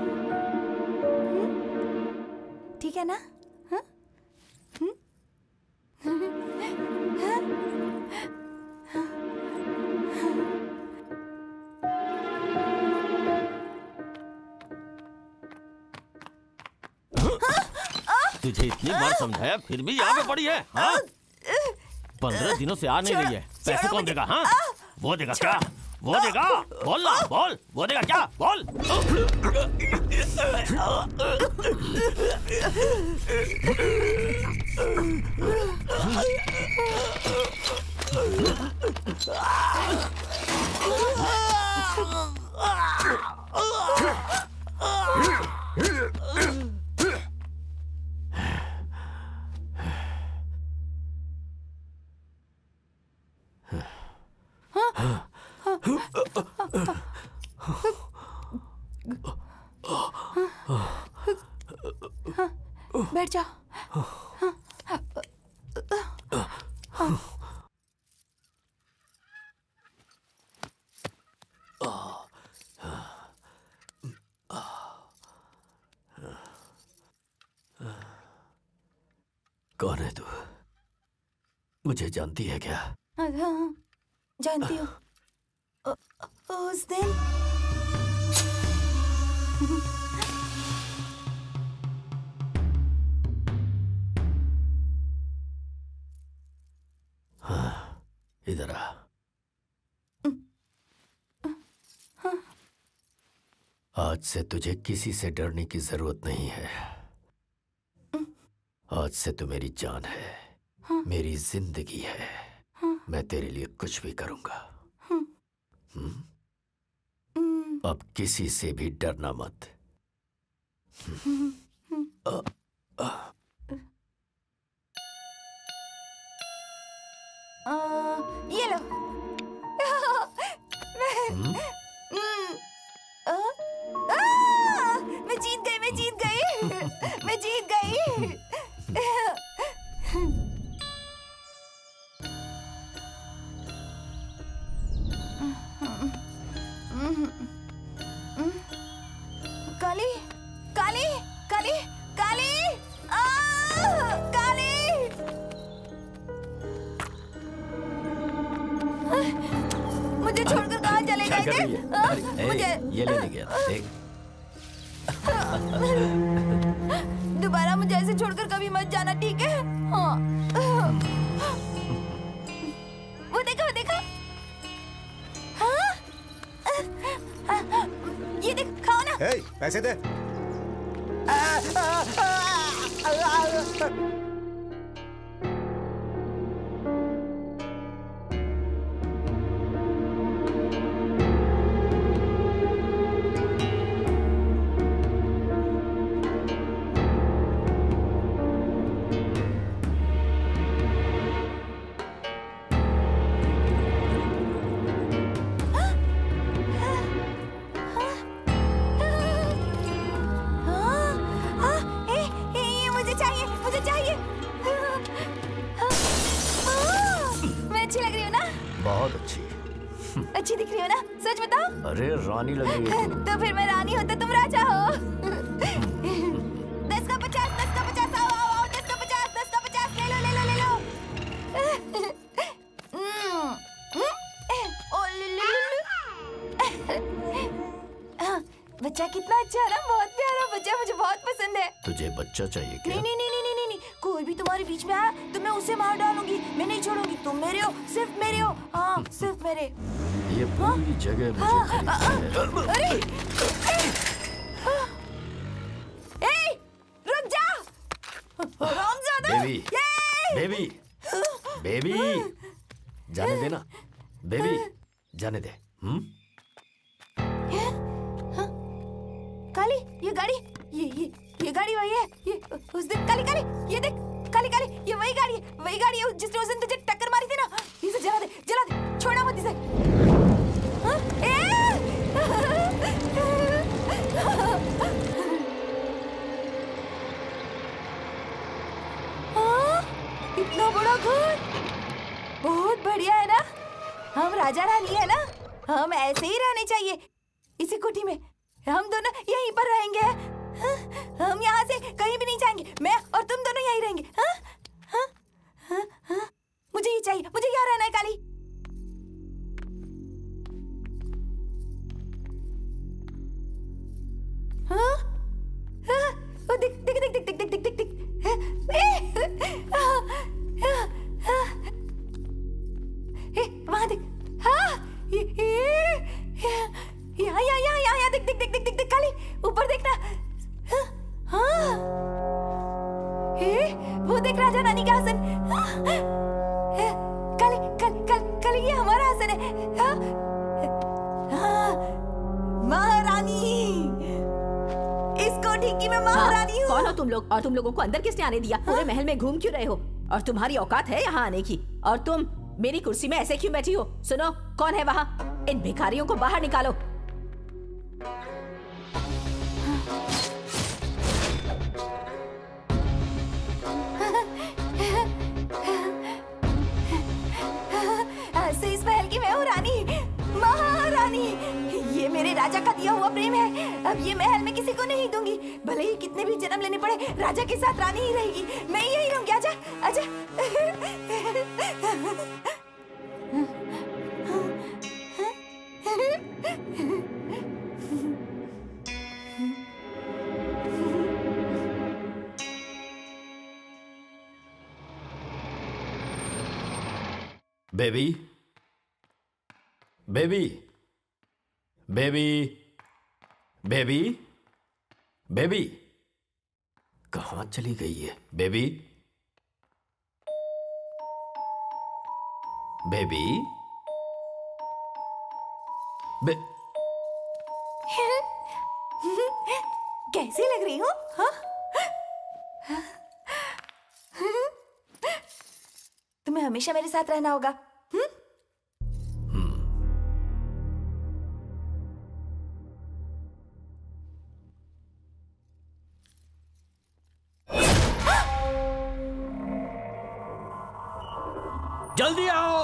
ठीक है ना? हाँ? हम्म? हाँ? तुझे इतनी बार समझाया फिर भी यहाँ पे पड़ी है? हाँ? पंद्रह दिनों से आ नहीं रही है, पैसे कौन देगा? हाँ? वो देगा क्या? वो देगा? बोल ना, बोल, वो देगा क्या? बोल। बैठ जाओ। कौन है तू? मुझे जानती है क्या? हाँ, हाँ, जानती हूँ। उ- उस दिन हाँ, इधर आ। आज से तुझे किसी से डरने की जरूरत नहीं है। आज से तू मेरी जान है, मेरी जिंदगी है। मैं तेरे लिए कुछ भी करूंगा। हम्म? अब किसी से भी डरना मत। आ, आ, आ, ये लो। हम्म? हम्म, आ, आ, मैं जीत गई, मैं जीत गई, मैं जीत गई। काली, काली, काली, काली, आ, काली। मुझे छोड़कर कहाँ चले क्या गए कर थे? रही है? आ, अरे, ए, मुझे ये लेने गया था, देख। दोबारा मुझे ऐसे छोड़कर कभी मत जाना, ठीक है? हाँ। वो देखो, वो देखो। हाँ? ये देख, खाओ ना। हे, पैसे दे। बहुत अच्छी। अच्छी दिख रही हो ना? सच बताओ। अरे रानी लग रही है तू। तो फिर मैं रानी होता, तुम राजा हो। दस का पचास, दस का पचास, आओ आओ आओ, दस का पचास, दस का पचास, ले लो ले लो ले लो। हम्म, हम्म, ओ ले ले ले ले। हाँ, बच्चा कितना अच्छा है ना, बहुत प्यारा बच्चा, मुझे बहुत पसंद है। तुझे बच्चा चाहिए क्या? नहीं नहीं नहीं नहीं नहीं नहीं, कोई भी तुम्हारे बीच में आया तो मैं उसे मार डालूंगी। मैं नहीं छोड़ूंगी, तुम मेरे हो, सिर्फ मेरे हो। हाँ, सिर्फ मेरे। ये पूरी जगह मुझे खरीदनी है। अरे ए, रुक जा हरामजादा। बेबी, बेबी, बेबी, जाने दे ना, बेबी, जाने दे। हम्म? काली, ये गाड़ी, ये ये ये गाड़ी वही है। ये उस दिन काली काली, ये देख काली काली, ये वही गाड़ी है, वही गाड़ी है जिसने उस दिन तुझे टक्कर मारी थी ना। इसे जला दे, जला दे, छोड़ना मत इसे। हाँ? ए! हाँ? इतना बड़ा घर, बहुत बढ़िया है ना। हम राजा रानी है ना, हम ऐसे ही रहने चाहिए इसी कोठी में। हम दोनों यहीं पर रहेंगे। हाँ? हम यहाँ से कहीं भी नहीं जाएंगे, मैं और तुम दोनों यहीं रहेंगे। हाँ? हाँ? हाँ? हाँ? मुझे ये चाहिए, मुझे यहाँ रहना है काली। हाँ? हाँ? ओ, दिख दिख दिख दिख दिख दिख दिख दिख दिख। हाँ, हाँ, हाँ। ए, वहाँ देख। हाँ, ये यहाँ यहाँ यहाँ यहाँ यहाँ देख देख देख देख देख देख काली, ऊपर देखना। हाँ, हाँ। ए, वो देख राजा रानी का आसन। हाँ, काली काली काली काली, ये हमारा आसन है। हाँ, हाँ, महारानी, इस कोठी की मैं महारानी हूँ। कौन हो तुम लोग, और तुम लोगों को अंदर किसने आने दिया? पूरे महल में घूम क्यों रहे हो? और तुम्हारी औकात है यहाँ आने की? और तुम मेरी कुर्सी में ऐसे क्यों बैठी हो? सुनो, कौन है वहाँ? इन भिखारियों को बाहर निकालो। इस महल की मैं हूँ रानी, महारानी। ये मेरे राजा का दिया हुआ प्रेम है। अब ये महल मैं किसी को नहीं दूंगी, भले ही कितने भी जन्म लेने पड़े, राजा के साथ रानी ही रहेगी। मैं यही रहूंगी। आजा आजा। Baby, baby, baby, baby, baby, कहाँ चली गई है बेबी? बेबी, बे... कैसी लग रही हो? हाँ? तुम्हें हमेशा मेरे साथ रहना होगा। हुँ? जल्दी आओ।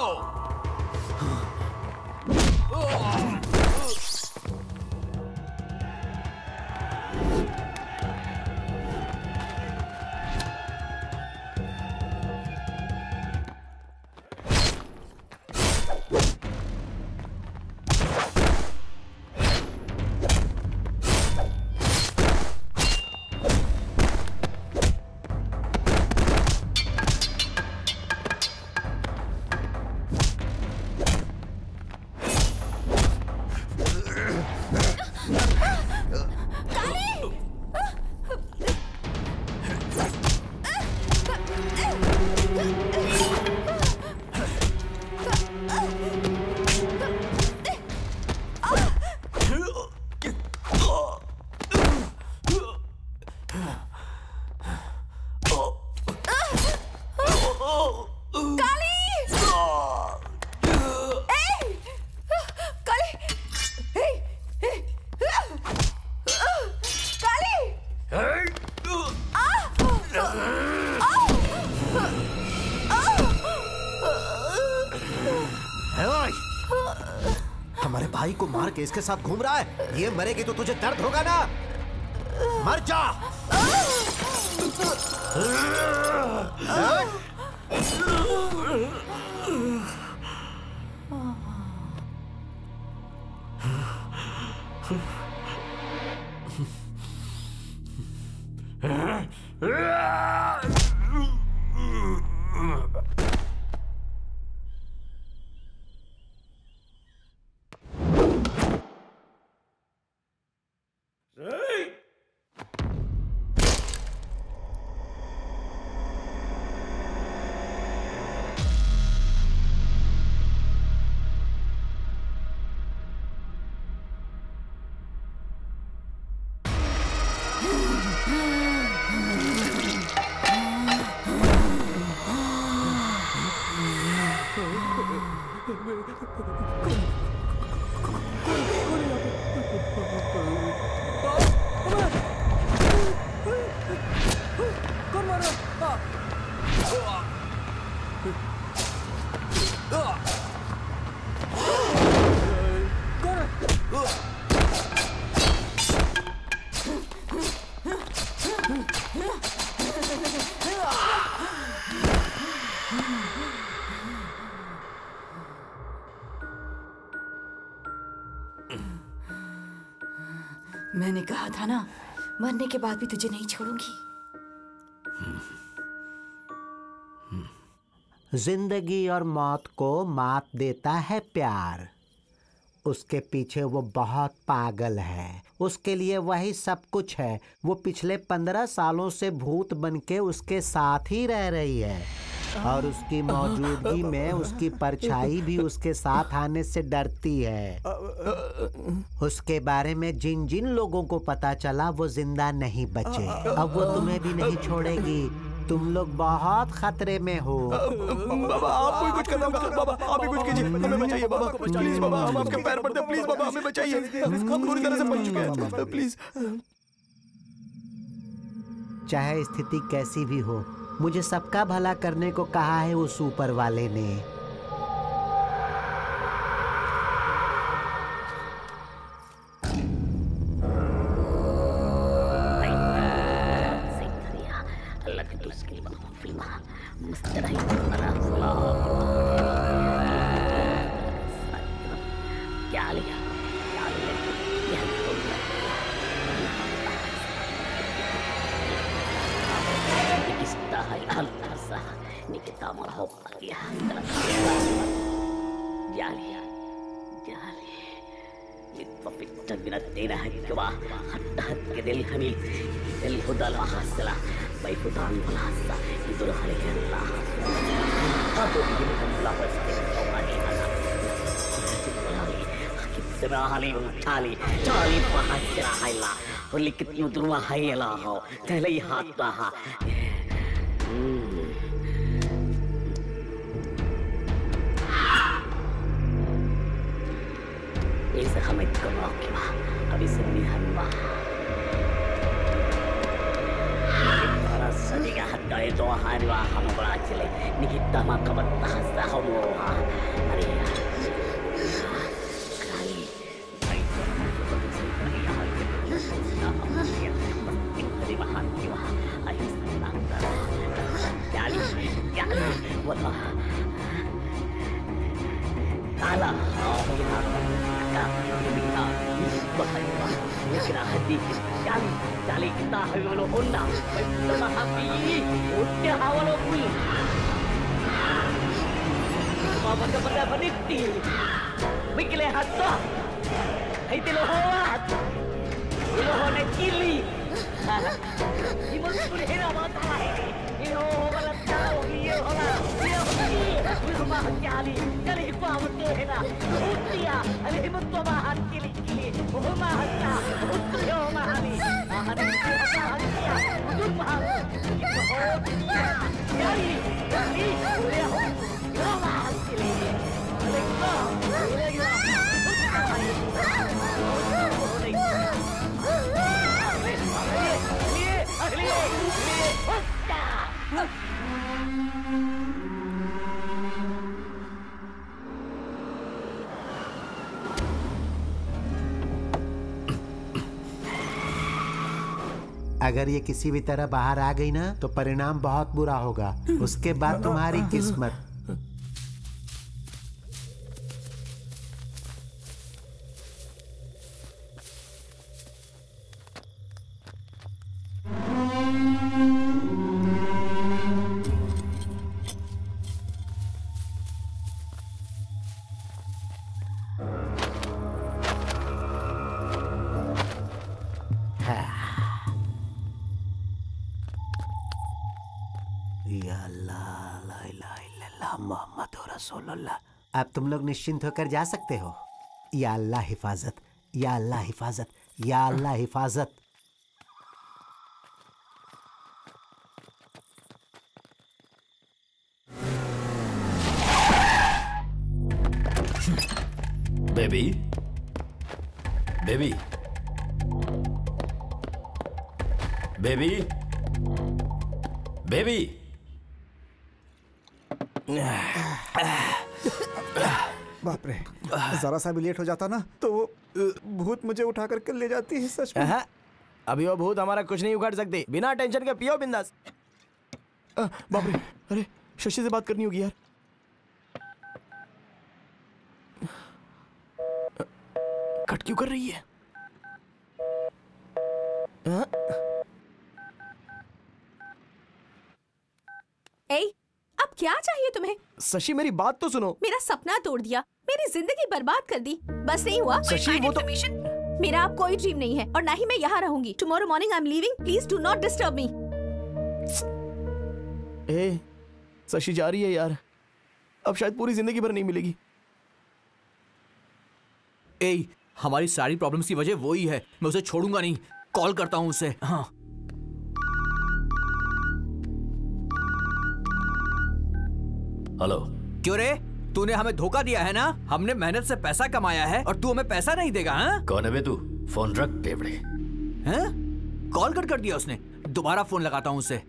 हमारे भाई को मार के इसके साथ घूम रहा है। ये मरेगी तो तुझे दर्द होगा ना। मर जा। मैंने कहा था ना, मरने के बाद भी तुझे नहीं छोड़ूंगी। जिंदगी और मौत को मात देता है प्यार। उसके पीछे वो बहुत पागल है। उसके लिए वही सब कुछ है। वो पिछले पंद्रह सालों से भूत बनके उसके साथ ही रह रही है और उसकी मौजूदगी में उसकी परछाई भी उसके साथ आने से डरती है। उसके बारे में जिन जिन लोगों को पता चला वो जिंदा नहीं बचे। अब वो तुम्हें भी नहीं छोड़ेगी। तुम लोग बहुत खतरे में हो। बाबा आप भी कुछ करना होगा। बाबा आप भी कुछ कीजिए, हमें बचाइए बाबा, प्लीज बाबा, हम आपके पैर पड़ते हैं, प्लीज बाबा हमें बचाइए, हम पूरी तरह से बच चुके हैं, प्लीज। चाहे स्थिति कैसी भी हो, मुझे सबका भला करने को कहा है उस ऊपर वाले ने। Jali, jali. Litpapit na binatirahan ko ba? Hat-hat kedel hamil. Del hudal mahasala. May putan malasa. Ito na halihan lahas. Ako hindi ko lapas ito kanina. Hakit semahali tali. Tali mahasala hayla. Ulikit mo durwa hayla ho. Talay hatta ha. Isa kamay ko mo kiba. Abisinihan ba? Para sa digahat na ito hari wa hambrachile. Nikita makabatahas sa homoha. Ari. Kali. Ay ko mo sa pagsasabi ay Hindi mahati wa. Ay lang tara. Yali. Yali. Wala. Tala. Oh, ginagawa. Bahaya, kena hati. Jali, jali kita hawalau honda. Betul hati. Udah hawalau pun. Mama kepada peniti. Mikirnya hatta. Hai telohat. Telohat kili. Imun pun hera mata ini. Iyo balat tahu. Iyo hola. Iyo hola. Rumah jali. Jali ikhwan betul hera. Utia. Ali imut tu bahan kili. Oh mahasya, oh mahali, mahali mahasya, oh mahali, oh jadi, jadi, boleh, oh mahasya, leksa, अगर ये किसी भी तरह बाहर आ गई ना तो परिणाम बहुत बुरा होगा। उसके बाद तुम्हारी किस्मत। अब तुम लोग निश्चिंत होकर जा सकते हो। या अल्लाह हिफाजत, या अल्लाह हिफाजत, या अल्लाह हिफाजत। Baby, baby, baby, baby. बाप रे, जरा सा भी लेट हो जाता ना तो वो भूत मुझे उठा कर ले जाती है। सच में अभी वो भूत हमारा कुछ नहीं उखाड़ सकते। बिना टेंशन के पियो बिंदास। बाप रे, अरे शशि से बात करनी होगी यार। कट क्यों कर रही है? ए, अब क्या चाहिए तुम्हें? शशि मेरी बात तो सुनो। मेरा सपना तोड़ दिया, मेरी जिंदगी बर्बाद कर दी। बस नहीं हुआ? शशि वो तो मेरा अब कोई ड्रीम नहीं है और ना ही मैं यहाँ रहूंगी। Tomorrow morning I am leaving, please do not disturb me. ए, शशि जा रही है यार, अब शायद पूरी जिंदगी भर नहीं मिलेगी। ए, हमारी सारी प्रॉब्लम्स की वजह वही है। मैं उसे छोड़ूंगा नहीं। कॉल करता हूँ उसे। हाँ। हेलो। क्यों रे? तूने हमें धोखा दिया है ना? हमने मेहनत से पैसा कमाया है और तू हमें पैसा नहीं देगा? हाँ? कौन है बे तू? फोन रख टेबड़े। हैं? कॉल कर कर दिया उसने। दोबारा फोन लगाता हूँ उसे।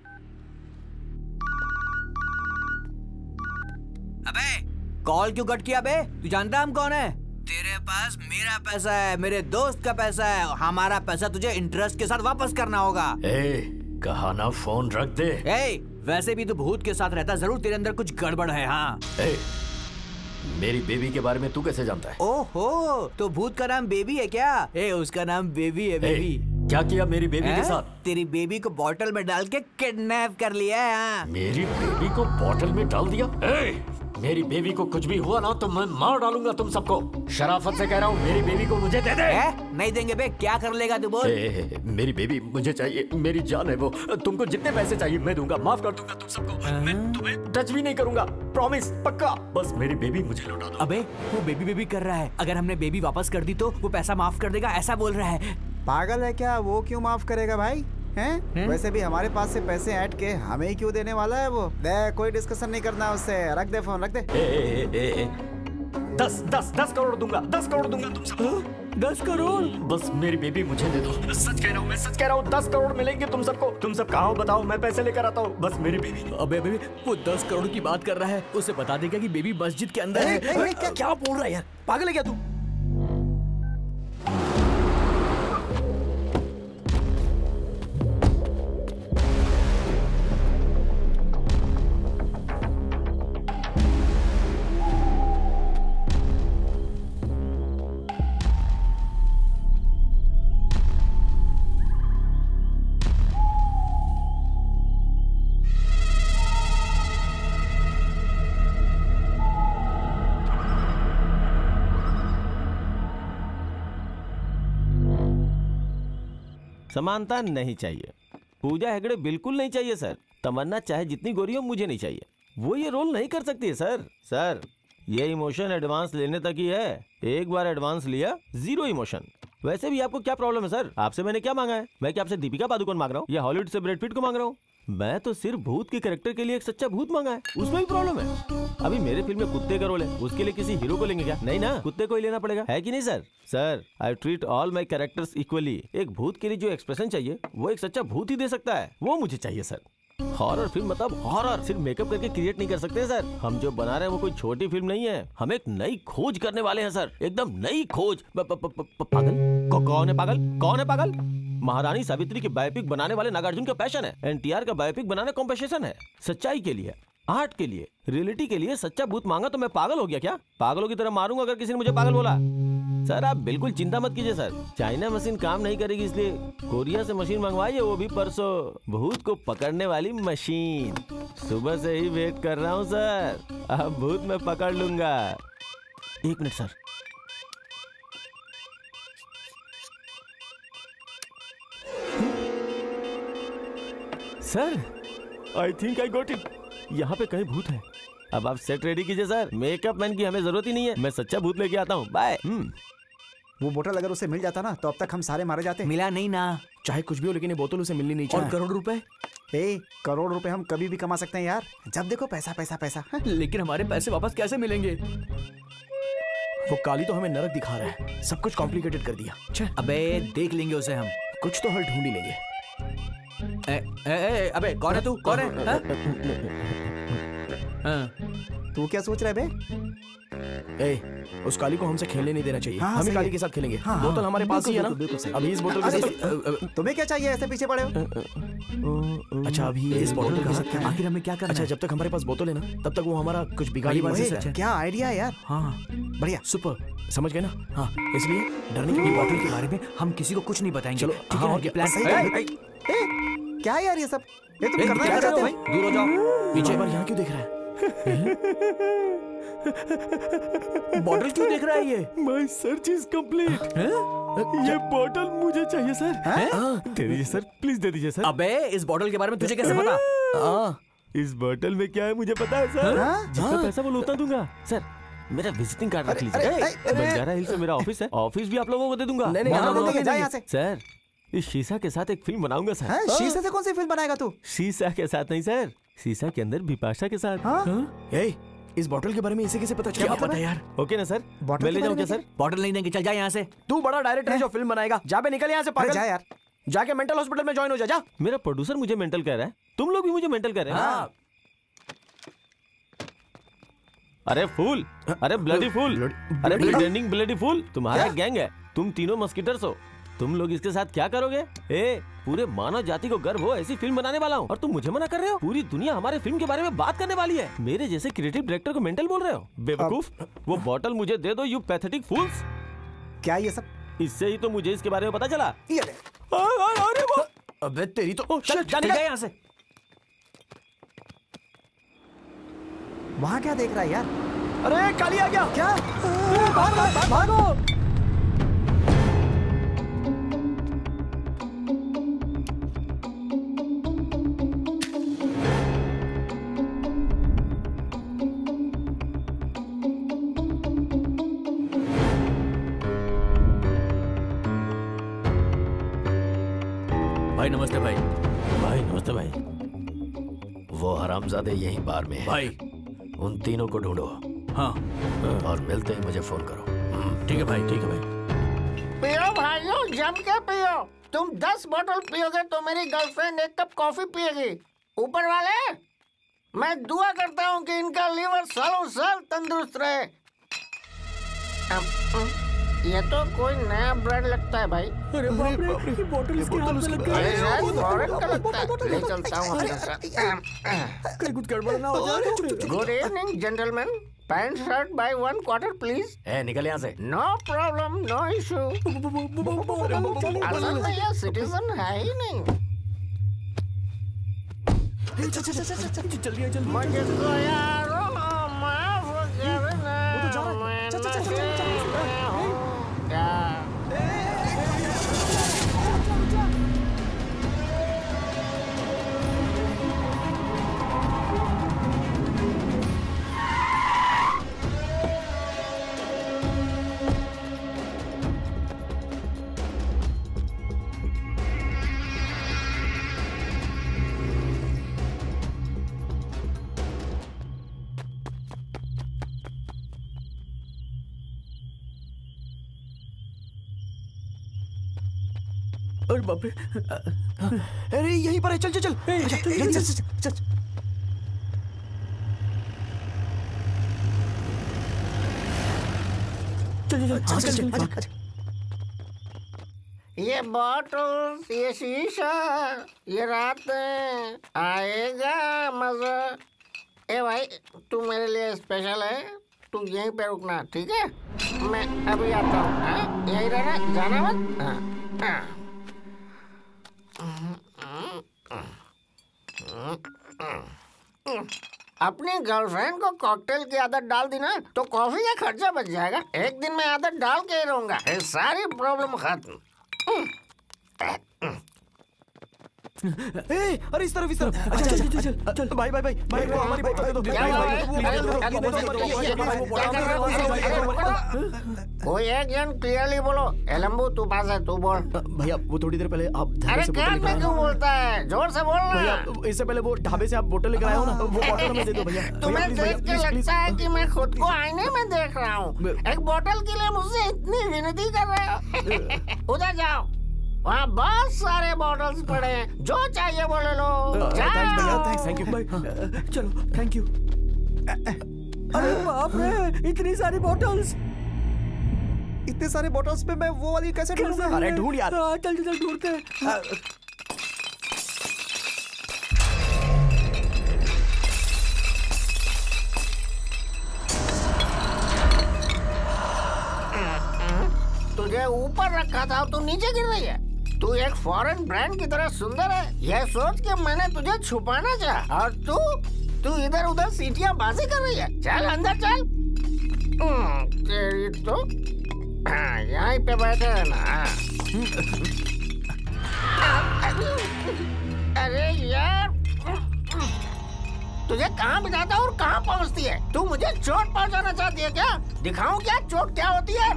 अबे कॉल क्यों कट किया बे? तू जानता हम कौन है? तेरे पास मेरा पैसा है, मेरे दोस्त का पैसा है। हमारा पैसा तुझे इंटरेस्ट के साथ वापस करना होगा। ए, कहा ना फोन रख दे। ए, वैसे भी तू भूत के साथ रहता, जरूर तेरे अंदर कुछ गड़बड़ है। हाँ। ए, मेरी बेबी के बारे में तू कैसे जानता है? ओहो, तो भूत का नाम बेबी है क्या? ए, उसका नाम बेबी है। बेबी क्या किया मेरी बेबी के हैं? साथ? तेरी बेबी को बॉटल में डाल के किडनैप कर लिया है। हाँ। मेरी बेबी को बॉटल में डाल दिया? ए, मेरी बेबी को कुछ भी हुआ ना तो मैं मार डालूंगा तुम सबको। शराफत से कह रहा हूँ, मेरी बेबी को मुझे दे दे। है? नहीं देंगे बे, क्या कर लेगा तू बोल? ए, ए, मेरी बेबी मुझे चाहिए, मेरी जान है वो। तुमको जितने पैसे चाहिए मैं दूंगा, माफ कर दूंगा तुम सबको। मैं तुम्हें टच भी नहीं करूंगा, प्रॉमिस, पक्का। बस मेरी बेबी मुझे लौटा दो। अबे वो बेबी बेबी कर रहा है, अगर हमने बेबी वापस कर दी तो वो पैसा माफ कर देगा, ऐसा बोल रहा है। पागल है क्या? वो क्यों माफ करेगा भाई? हैं? वैसे भी हमारे पास से पैसे ऐड के हमें ही क्यों देने वाला है वो? दे, कोई डिस्कशन नहीं करना उससे। रख दे फोन, रख दे। ए, ए, ए, ए, दस दस दस करोड़ दूंगा, दस करोड़ दूंगा तुम सबको। दस करोड़? बस मेरी बेबी मुझे दे दो। सच कह रहा हूँ, मैं सच कह रहा हूँ, दस करोड़ मिलेंगे तुम सबको। तुम सब कहाँ हो बताओ, मैं पैसे लेकर आता हूँ। बस मेरी बेबी। अबे बेबी, वो दस करोड़ की बात कर रहा है, उसे बता देगा कि बेबी मस्जिद के अंदर है। क्या, क्या बोल रहा है यार? पागल है क्या तू? समानता नहीं चाहिए। पूजा हेगड़े बिल्कुल नहीं चाहिए सर। तमन्ना चाहे जितनी गोरी हो, मुझे नहीं चाहिए। वो ये रोल नहीं कर सकती है सर। सर ये इमोशन एडवांस लेने तक ही है। एक बार एडवांस लिया, जीरो इमोशन। वैसे भी आपको क्या प्रॉब्लम है सर? आपसे मैंने क्या मांगा है? मैं क्या आपसे दीपिका पादुकोण मांग रहा हूँ या हॉलीवुड से ब्रैड पिट को मांग रहा हूँ? मैं तो सिर्फ भूत के कैरेक्टर के लिए एक सच्चा भूत मांगा है, उसमें भी प्रॉब्लम है। अभी मेरे फिल्म में कुत्ते का रोल है, उसके लिए किसी हीरो को लेंगे क्या? नहीं ना, कुत्ते को ही लेना पड़ेगा, है कि नहीं sir? Sir I treat all my characters equally. एक भूत के लिए जो एक्सप्रेशन चाहिए वो एक सच्चा भूत ही दे सकता है, वो मुझे चाहिए सर। हॉरर फिल्म मतलब हॉरर सिर्फ मेकअप करके क्रिएट नहीं कर सकते सर। हम जो बना रहे हैं वो कोई छोटी फिल्म नहीं है, हम एक नई खोज करने वाले हैं सर, एकदम नई खोज। प, प, प, प, पागल कौ, कौन है पागल? कौन है पागल? महारानी सावित्री की बायोपिक बनाने वाले नागार्जुन का पैशन है, एनटीआर का बायोपिक बनाना कॉम्पेटिशन है। सच्चाई के लिए, आर्ट के लिए, रियलिटी के लिए सच्चा भूत मांगा तो मैं पागल हो गया क्या? पागलों की तरह मारूंगा अगर किसी ने मुझे पागल बोला। सर आप बिल्कुल चिंता मत कीजिए सर, चाइना मशीन काम नहीं करेगी इसलिए कोरिया से मशीन मंगवाई है, वो भी परसों। भूत को पकड़ने वाली मशीन। सुबह से ही वेट कर रहा हूँ सर, अब भूत मैं पकड़ लूंगा। एक minute sir. Sir I think I got it. यहाँ पे कहीं भूत है। अब आप सेट रेडी कीजिए सर, मेकअप मैन की हमें जरूरत ही नहीं है, मैं सच्चा भूत लेके आता हूँ। बाय। वो बोतल अगर उसे मिल जाता ना तो अब तक हम सारे मारे जाते। मिला नहीं ना, चाहे कुछ भी हो, लेकिन ये बोतल उसे मिलनी नहीं चाहिए। और करोड़ रुपए? ए, करोड़ रुपए हम कभी भी कमा सकते हैं यार, जब देखो पैसा पैसा पैसा। लेकिन हमारे पैसे वापस कैसे मिलेंगे? वो काली तो हमें नरक दिखा रहा है, सब कुछ कॉम्प्लिकेटेड कर दिया। अबे देख लेंगे उसे हम, कुछ तो हल ढूंढ ही लेंगे। ए, ए, ए, अबे कौन है तू? कौन है? हाँ? तू क्या सोच रहा है बे? ए, उस काली को हमसे खेलने नहीं देना चाहिए। हाँ, हम सही काली है। के साथ खेलेंगे। हाँ, बोतल हाँ, हमारे पास ही है ना? बिल्कुल सही। अभी इस बोतल के साथ तुम्हें क्या चाहिए, ऐसे पीछे पड़े हो? अच्छा अभी इस बोतल के साथ क्या? आखिर हमें क्या करना अच्छा है? जब तक हमारे पास बोतल है ना, तब तक वो हमारा कुछ बिगाड़ी नहीं सकता। क्या आइडिया है यार। हाँ बढ़िया, सुपर, समझ गए ना? हाँ, इसलिए डरने की बोतल के बारे में हम किसी को कुछ नहीं बताएंगे। चलो ठीक है, प्लान सही है। क्या है यार ये सब? ये तुम करना क्या चाहते हो? दूर हो जाओ, नीचे बार यहाँ क्यों देख रहा है? बॉटल क्यों देख रहा है ये? My search is complete. ये बॉटल मुझे चाहिए सर। दे दीजिए सर, प्लीज दे दीजिए सर। अबे इस बॉटल के बारे में तुझे कैसे पता? हाँ, इस बॉटल में क्या है मुझे पता है सर। जितना पैसा वो उतना दूंगा सर। मेरा विजिटिंग कार्ड रख लीजिए। बंजारा हिल्स में मेरा ऑफिस है, ऑफिस भी आप लोगों को दे दूंगा। नहीं नहीं, जा यहाँ से। सर इस शीशा के साथ एक फिल्म बनाऊंगा सर। हाँ, शीशे से कौन सी फिल्म बनाएगा तू? शीशा के साथ नहीं सर, शीशा के अंदर बिपाशा के साथ। हाँ? ए, इस बोतल के बारे में इसे कैसे पता चला? क्या पता यार? ओके ना सर, मैं ले जाऊँ क्या सर? बॉटल नहीं देंगे, चल जा यहाँ से। तू बड़ा डायरेक्टर है जो फिल्म बनाएगा, जा बे निकल यहाँ से पागल। जा यार, जाके मेंटल हॉस्पिटल में ज्वाइन हो जा। जा। मेरा प्रोड्यूसर मुझे मेंटल कह रहा है, तुम लोग भी मुझे मेंटल कह रहे हैं। हाँ। अरे फूल, अरे ब्लडी फूल, अरे ब्लीडिंग ब्लडी फूल, तुम्हारा गैंग है, तुम तीनों मस्किटर्स हो। तुम लोग इसके साथ क्या करोगे? ए, पूरे मानव जाति को गर्व हो ऐसी फिल्म बनाने वाला हूँ और तुम मुझे मना कर रहे हो? पूरी दुनिया हमारे फिल्म के बारे में बात करने वाली है, मेरे जैसे क्रिएटिव डायरेक्टर को मेंटल बोल रहे हो? बेवकूफ, वो बॉटल मुझे दे दो, यू पैथेटिक फूल्स। क्या ये सब? इससे ही तो मुझे इसके बारे में पता चला। ये ले, अरे वो अबे तेरी तो चल चल निकल यहाँ से। वहाँ क्या देख रहा है यार? अरे काली आ गया क्या? भाग भाग भागो। भाई नमस्ते भाई। भाई नमस्ते भाई। वो हरामजादे यहीं बार में है। भाई उन तीनों को ढूंढो। हाँ और मिलते ही मुझे फोन करो। ठीक है भाई ठीक है भाई। पियो भाइयों जम के पियो। तुम दस बोतल पियोगे तो मेरी गर्लफ्रेंड एक कप कॉफी पिएगी। ऊपर वाले मैं दुआ करता हूँ कि इनका लीवर सालों साल तंदुरुस्त रहे। ये तो कोई नया ब्रांड लगता है भाई। अरे बाप रे, ये बोतल इसके हाथ में लग अरे शायद गई। फॉरेन का लगता है। ले चलता हूँ अपने साथ। कहीं कुछ गड़बड़ ना हो जाए। Good evening gentleman. Pant shirt by one quarter please. ए निकल यहाँ से। No problem no issue. असल में ये सिटीजन है ही नहीं। चल चल चल चल जल्दी जल्दी। मुझे तो यारो माफ करना। वो तो जा रहा है। चल चल चल चल। क्या? अरे बाप रे। अरे यहीं पर है। चल चल चल चल चल चल चल। चल चल चल चल। ये बॉटल, ये शीशा, ये रातें, आएगा मजा। ए भाई तू मेरे लिए स्पेशल है। तू यहीं पे रुकना ठीक है? मैं अभी आता हूँ। यहीं रहना, जाना मत। हाँ हाँ। अपनी गर्लफ्रेंड को कॉकटेल की आदत डाल दी ना तो कॉफी का खर्चा बच जाएगा। एक दिन मैं आदत डाल के ही रहूंगा। ये सारी प्रॉब्लम खत्म। ए, अरे इस तरफ इस तरफ। अच्छा चल चल चल चल। भाई भाई भाई भाई वो हमारी बाइक दे दो। कोई एक जन क्लियरली बोलो। एलम्बू तू पास है, तू बोल। भैया वो थोड़ी देर पहले आप अरे कान में क्यों बोलता है? जोर से बोल ना। भैया इससे पहले वो ढाबे से आप बोतल लेकर आए हो ना, वो बोतल हमें दे दो भैया। तुम्हें देख के लगता है कि मैं खुद को आईने में देख रहा हूँ। एक बोतल के लिए मुझसे इतनी विनती कर रहे हो? उधर जाओ, वहाँ बहुत सारे बॉटल्स पड़े हैं। जो चाहिए बोले लो। थैंक्स भैया, थैंक्स थैंक यू भाई। चलो थैंक यू। अरे बाप रे, इतनी सारी बॉटल्स। इतने सारे बॉटल्स पे मैं वो वाली कैसे ढूंढूंगा? अरे ढूंढ यार। चल चल ढूंढते हैं। तुझे ऊपर रखा था तू नीचे गिर रही है। तू एक फॉरेन ब्रांड की तरह सुंदर है, यह सोच के मैंने तुझे छुपाना चाहा, और तू तू इधर उधर सीटियां बाजी कर रही है। चल अंदर चल। तेरी तो हाँ, यहीं पे बैठे है ना। अरे यार तुझे कहाँ बिठाता और कहाँ पहुँचती है? तू मुझे चोट पहुँचाना चाहती है क्या? दिखाऊं क्या चोट क्या होती है?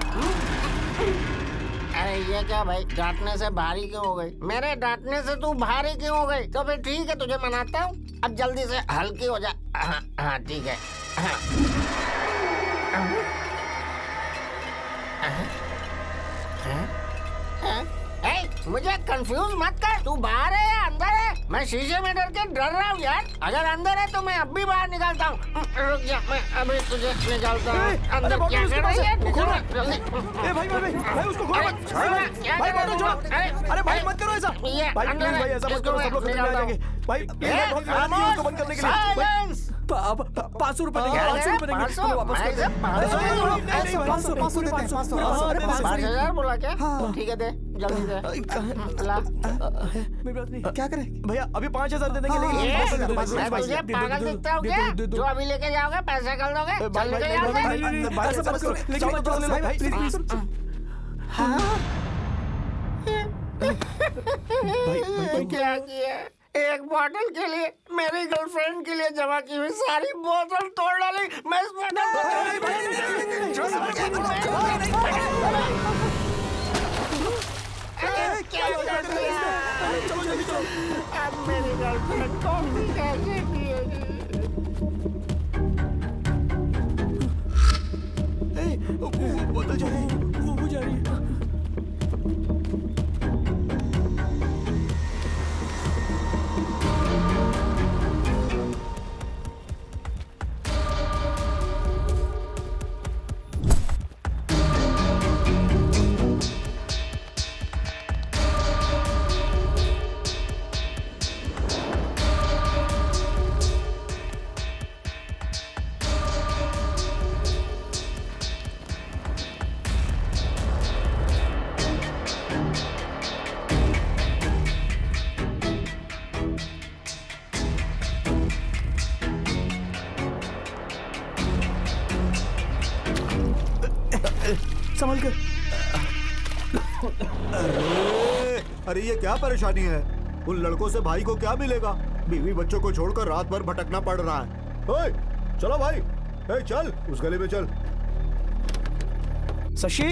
अरे ये क्या भाई, डांटने से भारी क्यों हो गई? मेरे डांटने से तू भारी क्यों हो गई? तो फिर ठीक है, तुझे मनाता हूँ। अब जल्दी से हल्की हो जा। हाँ हाँ ठीक है। हाँ। हाँ? हाँ? ए, मुझे कंफ्यूज मत कर। तू बाहर है या अंदर है? मैं शीशे में डर के डर रहा हूँ यार। अगर अंदर है तो मैं अब भी बाहर निकलता हूँ। रुक जा, मैं अभी तुझे निकालता हूँ। अंदर क्या कर रही है? ए भाई भाई भाई भाई उसको खोलो मत। भाई बोतल छोड़ो। अरे भाई मत करो ऐसा। भाई प्लीज भाई ऐसा मत करो, सब लोग खतरे में आ जाएंगे। भाई प्लीज बहुत मेहनत की उसको बंद करने के लिए। पाँच सौ रुपए देंगे, पाँच सौ रुपए देंगे। वापस कर दे। पाँच हजार बोला क्या? ठीक है दे। जल्दी दे। ला। क्या करें भैया? अभी पाँच हजार दे देंगे लेकिन ये, मैं तुझे पागल दिखता हूँ क्या? जो अभी लेके जाओगे पैसे कर दोगे? चल निकल जाओगे? क्या किया? एक बोतल के लिए मेरी गर्लफ्रेंड के लिए जमा की हुई सारी बोतल तोड़ डाली। मैं इस बोतल क्या कर दिया? अब मेरी गर्लफ्रेंड कॉफी कैसे पिएगी? बोतल जा रही है, वो वो जा रही है। संभल कर। अरे, अरे ये क्या परेशानी है? उन लड़कों से भाई को क्या मिलेगा? बीवी बच्चों को छोड़कर रात भर भटकना पड़ रहा है। ओए, चलो भाई, ए, चल उस गली में चल। शशि,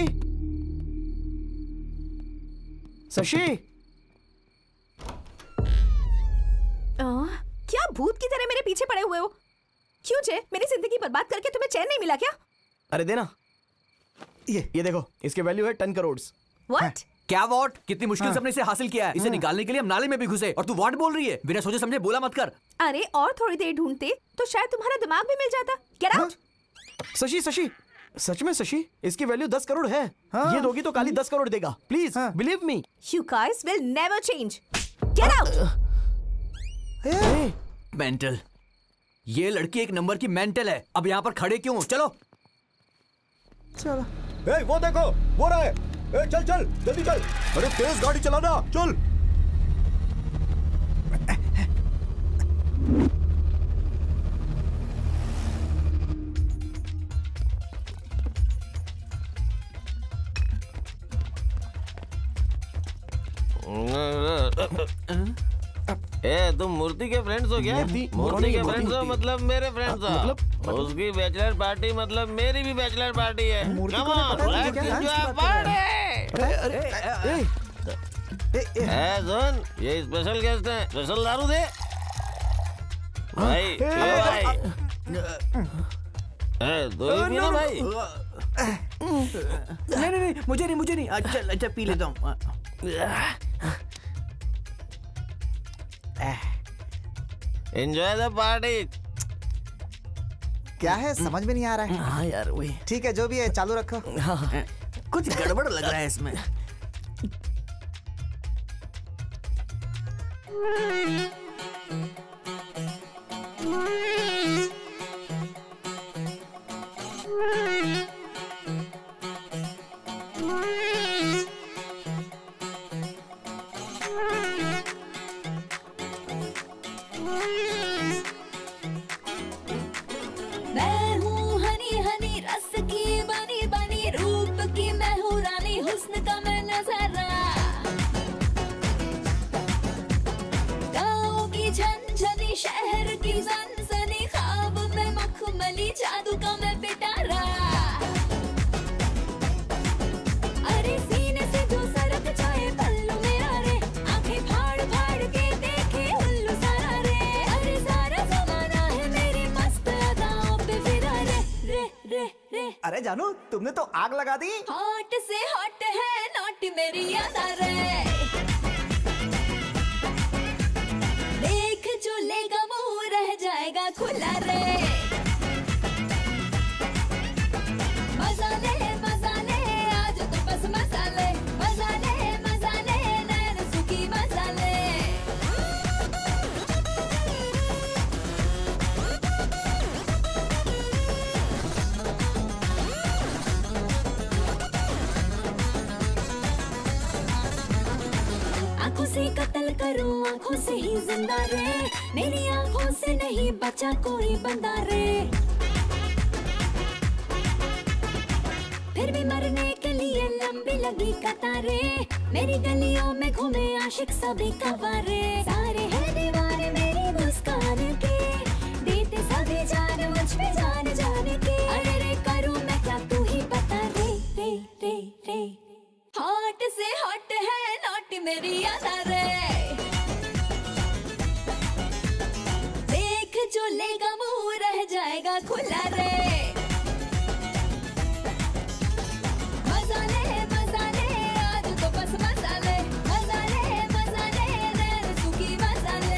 शशि, क्या भूत की तरह मेरे पीछे पड़े हुए हो? क्यों जे? मेरी जिंदगी बर्बाद करके तुम्हें चैन नहीं मिला क्या? अरे देना, ये ये देखो, इसके वैल्यू है टेन करोड़। व्हाट? क्या वॉट? कितनी मुश्किल से हमने इसे हासिल किया है। इसे निकालने के लिए हम नाले में भी घुसे और तू वॉट बोल रही है? बिना सोचे समझे बोला मत कर। अरे और थोड़ी देर ढूंढते तो शायद तुम्हारा दिमाग भी मिल जाता। Get out. शशि, शशि, सच में शशि, इसकी वैल्यू दस करोड़ है। हाँ? ये दोगी तो काली दस करोड़ देगा। Please believe me. You guys will never change. Get out. Mental, ये लड़की एक नंबर की मेंटल है। अब यहाँ पर खड़े क्यों? चलो चलो। ए, वो देखो, वो रहा है। ए, चल चल जल्दी चल। अरे तेज गाड़ी चलाना, चल। ए, तुम मूर्ति के फ्रेंड्स हो क्या? मूर्ति, मूर्ति के फ्रेंड्स हो मतलब मेरे फ्रेंड्स हो। मतलब उसकी बैचलर पार्टी मतलब मेरी भी बैचलर पार्टी है। Come on, let's enjoy party. अरे ए सुन, ये स्पेशल गेस्ट है, स्पेशल दारू दे भाई। ए भाई, ए दो ही पीना भाई। नहीं नहीं नहीं, मुझे नहीं मुझे नहीं। अच्छा अच्छा पी लेता हूँ। Enjoy the party. क्या है समझ में नहीं आ रहा है। हाँ यार वही। ठीक है जो भी है चालू रखो। हाँ। कुछ गड़बड़ लग रहा है इसमें। मैं हूँ हनी हनी रस की बनी बनी, रूप की मैं हूँ रानी, हुस्न का मैं नजारा। गाँव की झनझनी, शहर की सनसनी, ख्वाब में मखमली, जादू का मैं पिटारा। अरे सीने से जो सरक जाए पल्लू मेरा रे, आंखें फाड़ फाड़ के देखे उल्लू सारा रे। अरे सारा जमाना है मेरी मस्त अदाओं पे फिरा रे रे रे रे। अरे जानू तुमने तो आग लगा दी। हॉट से हॉट है नॉट मेरी यादा रे। देख जो लेगा वो रह जाएगा खुला रे। मजा ले मजा ले आज तो बस मजा ले, मजा ले मजा ले नैन सुखी मजा ले। करूं आंखों से ही जिंदा रे, मेरी आंखों से नहीं बचा कोई बंदा रे। फिर भी मरने के लिए लंबी लगी कतारे, मेरी गलियों में घूमे आशिक सभी कवारे। सारे हैं दीवाने मेरी मुस्कान के, देते सभी जान मुझ पे जान जान के। अरे रे करूं मैं क्या तू ही बता रे रे रे रे। हॉट से हॉट है नॉट मेरी अदा रे, देख जो लेगा मुंह रह जाएगा खुला रे। मजा ले मजा ले आज तो बस मजा ले, मजा ले मजा ले रैन सुखी मजा ले।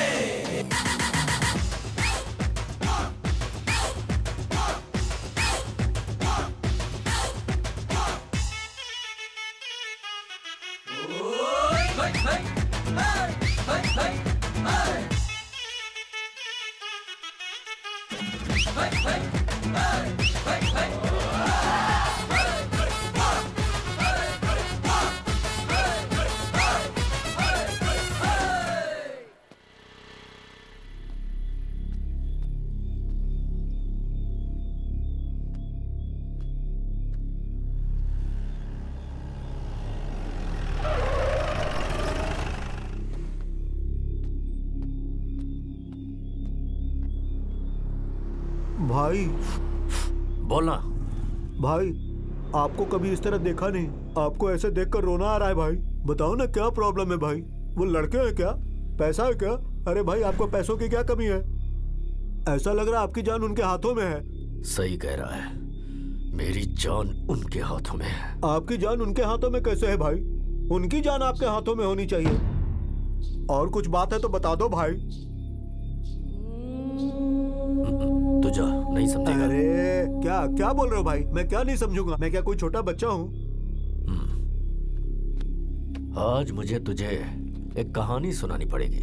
भाई बोलना। भाई आपको कभी इस तरह देखा नहीं, आपको ऐसे देखकर रोना आ रहा है भाई। बताओ ना क्या प्रॉब्लम है भाई? वो लड़के हैं क्या? पैसा है क्या? अरे भाई आपको पैसों की क्या कमी है? ऐसा लग रहा है आपकी जान उनके हाथों में है। सही कह रहा है, मेरी जान उनके हाथों में है। आपकी जान उनके हाथों में कैसे है भाई? उनकी जान आपके हाथों में होनी चाहिए। और कुछ बात है तो बता दो भाई। तू जा, नहीं समझेगा। अरे क्या क्या बोल रहे हो भाई? मैं क्या नहीं समझूंगा? मैं क्या कोई छोटा बच्चा हूँ? आज मुझे तुझे एक कहानी सुनानी पड़ेगी।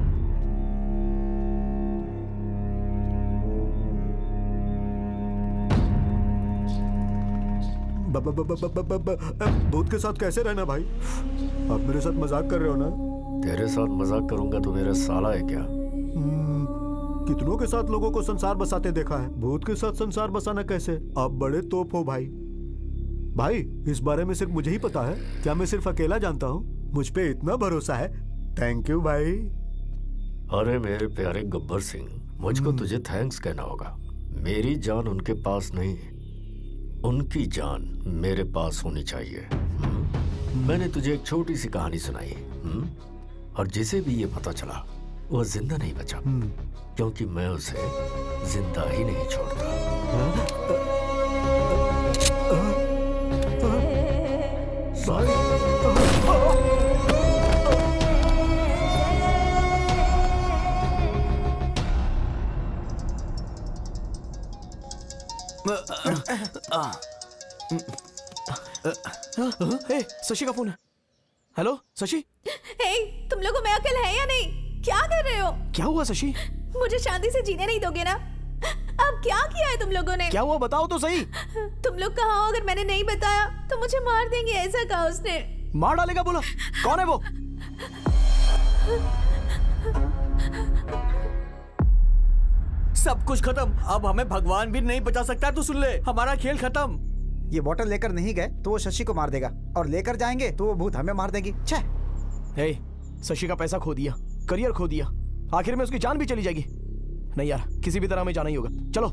भूत के साथ कैसे रहना भाई? आप मेरे साथ मजाक कर रहे हो ना? तेरे साथ मजाक करूंगा तो मेरा साला है क्या? कितनों के साथ लोगों को संसार बसाते देखा है, भूत के साथ संसार बसाना कैसे? आप बड़े तोप हो भाई। भाई इस बारे में सिर्फ मुझे ही पता है क्या? मैं सिर्फ अकेला जानता हूँ? मुझ पे इतना भरोसा है, थैंक यू भाई। अरे मेरे प्यारे गब्बर सिंह, मुझको तुझे थैंक्स कहना होगा। मेरी जान उनके पास नहीं, उनकी जान मेरे पास होनी चाहिए। मैंने तुझे एक छोटी सी कहानी सुनाई और जिसे भी ये पता चला वो जिंदा नहीं बचा, क्योंकि मैं उसे जिंदा ही नहीं छोड़ता। हे, शशि का फोन है। हेलो शशि। हे, तुम लोगों में अकल है या नहीं? क्या कर रहे हो? क्या हुआ शशि? मुझे शांति से जीने नहीं दोगे ना? अब क्या किया है तुम लोगों ने? क्या हुआ बताओ तो सही। तुम लोग कहाँ हो? अगर मैंने नहीं बताया तो मुझे मार देंगे, ऐसा कहा उसने। मार डालेगा बोला? कौन है वो? सब कुछ खत्म, अब हमें भगवान भी नहीं बचा सकता। तू सुन ले, हमारा खेल खत्म। ये बोतल लेकर नहीं गए तो वो शशि को मार देगा, और लेकर जाएंगे तो वो भूत हमें मार देगी। छे। हे, शशि का पैसा खो दिया, करियर खो दिया, आखिर में उसकी जान भी चली जाएगी। नहीं यार, किसी भी तरह हमें जाना ही होगा। चलो।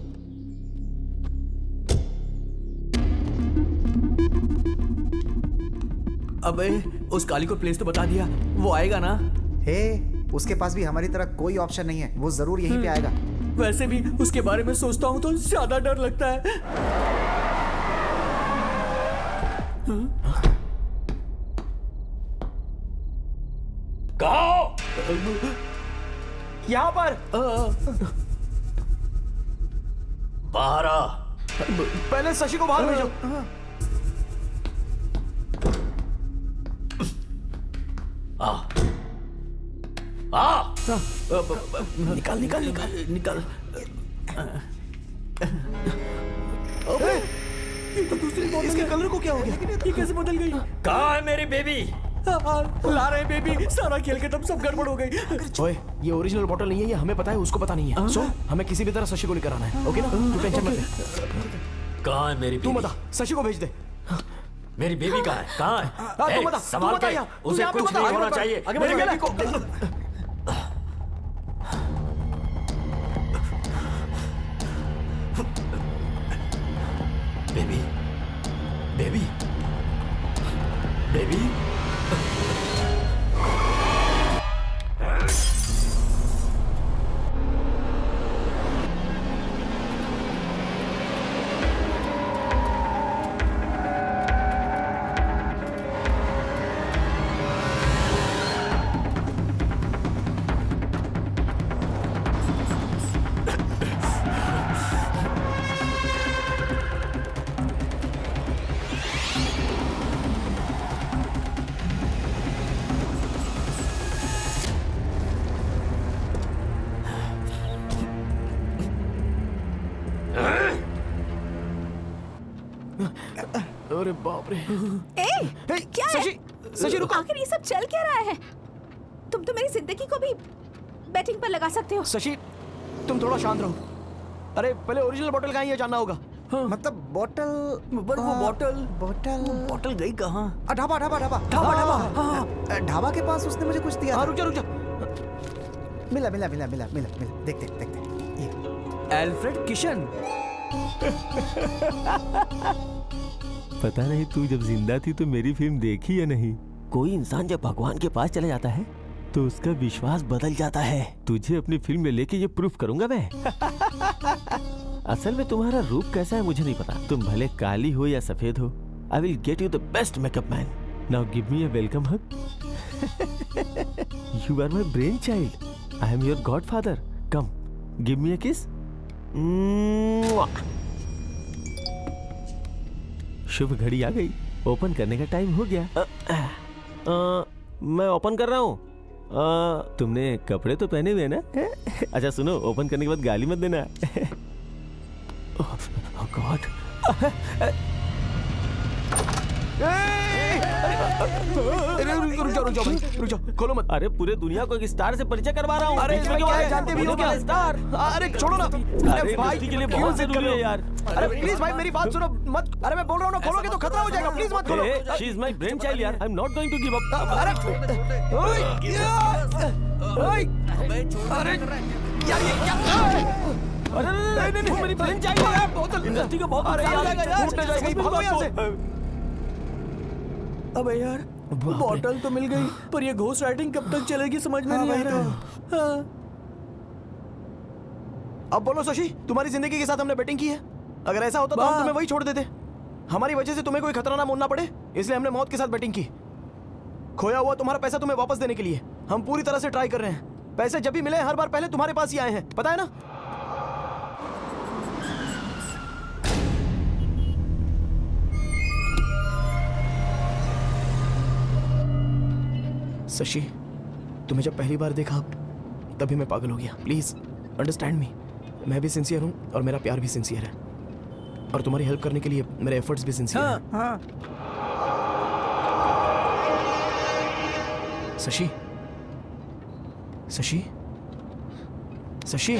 अबे उस काली को प्लेस तो बता दिया, वो आएगा ना? हे, उसके पास भी हमारी तरह कोई ऑप्शन नहीं है, वो जरूर यहीं पे आएगा। वैसे भी उसके बारे में सोचता हूँ तो ज्यादा डर लगता है। कहाँ? यहाँ पर। बाहर आ। पहले शशि को बाहर भेजो। आ आ निकाल निकाल निकाल निकाल। अबे, ये तो दूसरी बॉडी। इसके कलर को क्या हो गया? ये कैसे बदल गई? कहाँ है मेरी बेबी? ला रहे बेबी, सारा खेल खत्म, सब गड़बड़ हो गई। ओए, ये ओरिजिनल बॉटल नहीं है, ये हमें पता है, उसको पता नहीं है। सो हमें किसी भी तरह शशि को लेकर आना है, ओके ना? तू टेंशन मत ले। कहाँ है मेरी तू बता, शशि को भेज दे। मेरी बेबी कहाँ है? कहाँ है? तू बता, संभाल के, उसे कुछ नहीं होना चाहिए। मेरी बेबी को बेबी बेबी बेबी अरे बाप रे। ए, क्या है? शशि, शशि रुको। आखिर ये सब चल क्या रहा है? तुम तो मेरी जिंदगी को भी बैटिंग पर लगा सकते हो। शशि, तुम थोड़ा शांत रहो। अरे पहले ओरिजिनल बॉटल कहाँ है ये जानना होगा। हाँ। मतलब बॉटल, वो बॉटल बॉटल बॉटल गई कहाँ? ढाबा ढाबा ढाबा ढाबा ढाबा ढाबा के पास उसने मुझे कुछ दिया। हाँ, रुक जा रुक जा। मिला मिला मिला मिला मिला मिला देखते देखते ये एल्फ्रेड किशन। पता नहीं तू जब जिंदा थी तो मेरी फिल्म देखी या नहीं। कोई इंसान जब भगवान के पास चला जाता है तो उसका विश्वास बदल जाता है। तुझे अपनी फिल्म में लेके ये प्रूफ करूंगा मैं। असल में तुम्हारा रूप कैसा है मुझे नहीं पता। तुम भले काली हो या सफेद हो, I will get you the best makeup man. Now give me a welcome hug. You are my brain child, I am your godfather. Come give me a kiss. शुभ घड़ी आ गई, ओपन करने का टाइम हो गया। आ, आ, आ, मैं open कर रहा हूँ। तुमने कपड़े तो पहने हुए हैं ना? अच्छा सुनो, ओपन करने के बाद गाली मत देना। Oh god. रुक जाओ रुक जाओ भाई, रुक जाओ, खोलो मत। अरे पूरे दुनिया को एक स्टार से परिचय करवा रहा हूँ। अरे इसमें क्या है, जानते भी हो क्या? स्टार। अरे छोड़ो ना। अरे भाई के लिए बहुत जरूरी है यार। अरे प्लीज भाई मेरी बात सुनो मत। अरे मैं बोल रहा हूँ ना, खोलोगे तो खतरा हो जाएगा, प्लीज मत खोलो। She is my brain child यार, I am not going to give up. अरे ओए ओए अरे यार ये क्या? अरे नहीं नहीं मेरी ब्रेन चाइल्ड है यार। इंडस्ट्री का बहुत नुकसान हो जाएगा यार। टूट जाएगा, भागो यहाँ से। अबे यार बॉटल तो मिल गई, पर ये घोस्ट राइटिंग कब तक चलेगी समझ में नहीं आ रहा। हाँ। अब बोलो शशि, तुम्हारी जिंदगी के साथ हमने बैटिंग की है। अगर ऐसा होता तो हम तुम्हें वही छोड़ देते। हमारी वजह से तुम्हें कोई खतरा ना मोलना पड़े, इसलिए हमने मौत के साथ बैटिंग की। खोया हुआ तुम्हारा पैसा तुम्हें वापस देने के लिए हम पूरी तरह से ट्राई कर रहे हैं। पैसे जब भी मिले हर बार पहले तुम्हारे पास ही आए हैं, पता है ना? शशि, तुम्हें जब पहली बार देखा तभी मैं पागल हो गया। Please understand me. मैं भी सिंसियर हूँ और मेरा प्यार भी सिंसियर है, और तुम्हारी हेल्प करने के लिए मेरे एफर्ट्स भी सिंसियर हैं। हाँ। शशि, शशि, शशि।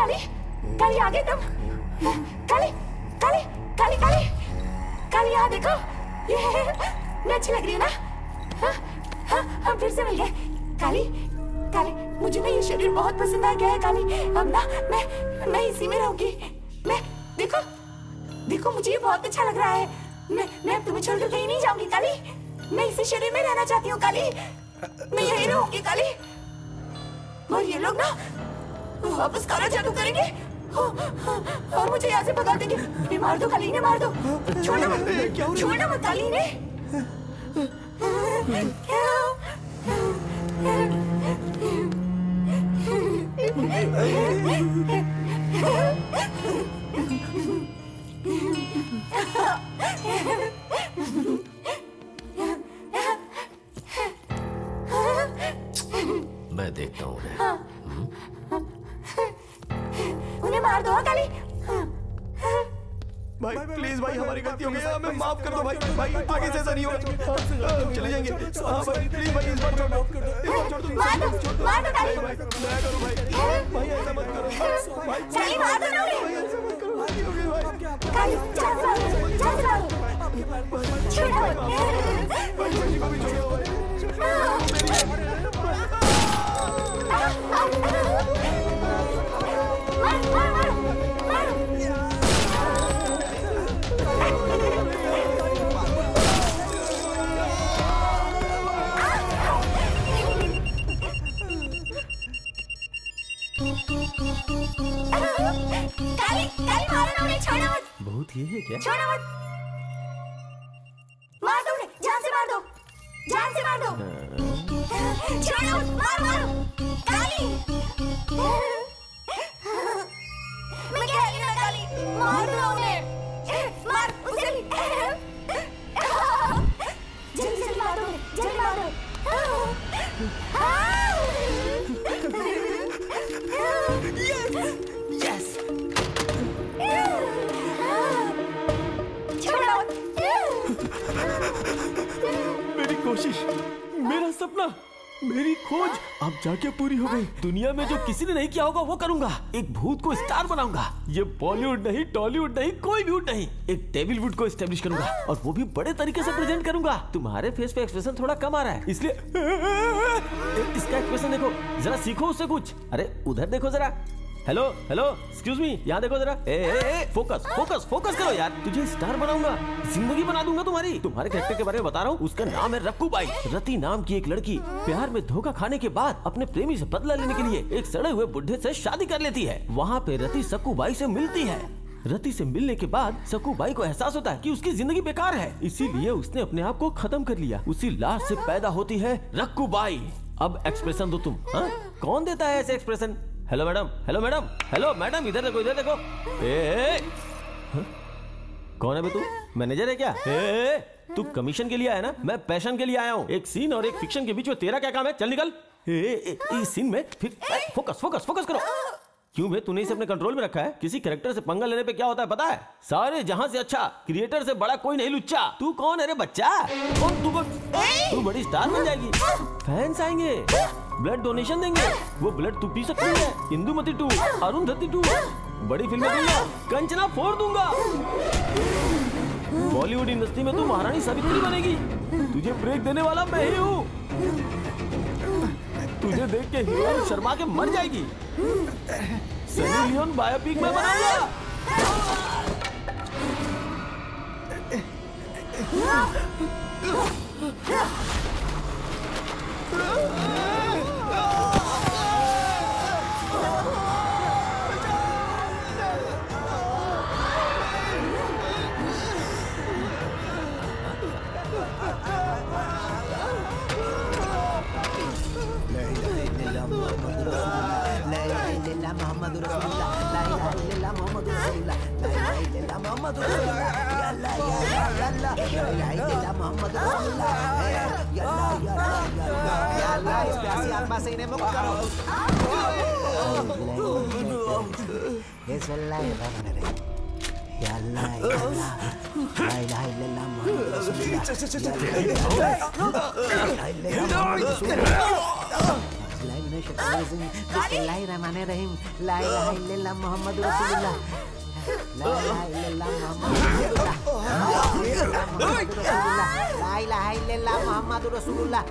काली काली आ गई तुम। काली काली काली काली काली यहाँ देखो, ये मैं अच्छी लग रही हूँ ना? हाँ हाँ हम फिर से मिल गए। काली काली मुझे ना ये शरीर बहुत पसंद आ गया है काली। अब ना मैं मैं इसी में रहूंगी। मैं देखो देखो मुझे ये बहुत अच्छा लग रहा है। मैं मैं अब तुम्हें छोड़कर कहीं नहीं जाऊंगी काली। मैं इसी शरीर में रहना चाहती हूँ काली। मैं यहीं रहूंगी काली। और ये लोग ना वापस काला जादू करेंगे और मुझे यहाँ से भगा देंगे। इन्हें मार दो काली, इन्हें मार दो। छोड़ना मत, छोड़ना मत काली इन्हें। मैं देखता हूँ उन्हें। हाँ। उन्हें मार दो काली। भाई प्लीज भाई हमारी गलती हो गई, हमें माफ कर दो भाई। भाई आगे से ऐसा नहीं होगा, हम चले जाएंगे। हाँ भाई प्लीज भाई इस बार छोड़ दो, इस बार छोड़ दो, मार दो मार दो काली। भाई करो भाई, भाई ऐसा मत करो भाई। काली मार दो ना उन्हें। काली जान से मारो, जान से मारो। छोड़ो भाई को भी छोड़ो भाई। काली काली मारो ना उन्हें, छोड़ो मत। बहुत ये है क्या? छोड़ो मत, मार दो उन्हें, जान से मार दो, जान से मार दो। छोड़ो मत, मारो मारो काली। मैं कह रही हूँ ना काली, मार दो उन्हें, मार उसे भी। जल्दी जल्दी मार दो उन्हें, जल्दी मार दो। यस मेरी कोशिश, मेरा सपना, मेरी खोज अब जाके पूरी हो गई। दुनिया में जो किसी ने नहीं किया होगा वो करूंगा। एक भूत को स्टार बनाऊंगा। ये बॉलीवुड नहीं, टॉलीवुड नहीं, कोई भी वुड नहीं, एक टेबल वुड को एस्टेब्लिश करूंगा और वो भी बड़े तरीके से प्रेजेंट करूंगा। तुम्हारे फेस पे एक्सप्रेशन थोड़ा कम आ रहा है, इसलिए इसका एक्सप्रेशन देखो जरा, सीखो उससे कुछ। अरे उधर देखो जरा। हेलो हेलो एक्सक्यूज मी, यहाँ देखो जरा। ए, ए, ए, फोकस फोकस फोकस करो यार। तुझे स्टार बनाऊंगा, जिंदगी बना दूंगा तुम्हारी। तुम्हारे कैरेक्टर के बारे में बता रहा हूँ। उसका नाम है रक्कू बाई। रति नाम की एक लड़की प्यार में धोखा खाने के बाद अपने प्रेमी से बदला लेने के लिए एक सड़े हुए बुढ़े से शादी कर लेती है। वहाँ पे रति सक्कू बाई से मिलती है। रति से मिलने के बाद सक्कू बाई को एहसास होता है कि उसकी जिंदगी बेकार है, इसीलिए उसने अपने आप को खत्म कर लिया। उसी लाश से पैदा होती है रक्कू बाई। अब एक्सप्रेशन दो तुम। हाँ कौन देता है ऐसे expression? Hello madam, hello madam, hello madam, इधर देखो, इधर देखो। ए, ए, हाँ? कौन है बे तू? मैनेजर है क्या? ए, ए, तू कमीशन के लिए आया ना? मैं पैशन के लिए आया हूँ। एक सीन और एक फिक्शन के बीच में तेरा क्या काम है? चल निकल। ए, ए, ए, इस सीन में फिर फोकस फोकस फोकस करो। क्यों बे, तूने इसे अपने कंट्रोल में रखा है? किसी कैरेक्टर से पंगा लेने पे क्या होता है पता है? सारे जहां से अच्छा क्रिएटर से बड़ा कोई नहीं लुच्चा। तू कौन है रे बच्चा? कौन तू? तू बड़ी स्टार बन जाएगी, फैंस आएंगे, ब्लड डोनेशन देंगे। वो ब्लड तू पी सकती है। इंदुमती टू, अरुंधति टू, बड़ी फिल्में दूंगा, कंचना फोड़ दूंगा। बॉलीवुड इंडस्ट्री में तू महारानी सावित्री बनेगी। तुझे ब्रेक देने वाला मैं ही हूँ। तुझे देख के हीरोइन शर्मा के मर जाएगी। सनी लियोन बायोपिक में बनाऊंगा। मोहम्मद रसूलुल्लाह, ला इलाहा इल्लल्लाह मोहम्मद रसूलुल्लाह, ला इलाहा इल्लल्लाह मोहम्मद रसूलुल्लाह, या अल्लाह या अल्लाह, ला इलाहा इल्लल्लाह मोहम्मद रसूलुल्लाह, या अल्लाह या अल्लाह या अल्लाह, इस प्यासी आत्मा से इन्हें मुक्त करो। बिस्मिल्लाहिर्रहमानिर्रहीम, या अल्लाह या अल्लाह, ला इलाहा इल्लल्लाह मोहम्मद रसूलुल्लाह, या अल्लाह या अल्लाह, ला इलाहा इल्लल्लाह मोहम्मद रसूलुल्लाह। बिस्मिल्लाहिर्रहमानिर्रहीम ला इलाहा इल्लल्लाह मुहम्मदुर रसूलुल्लाह ला इलाहा इल्लल्लाह मुहम्मदुर रसूलुल्लाह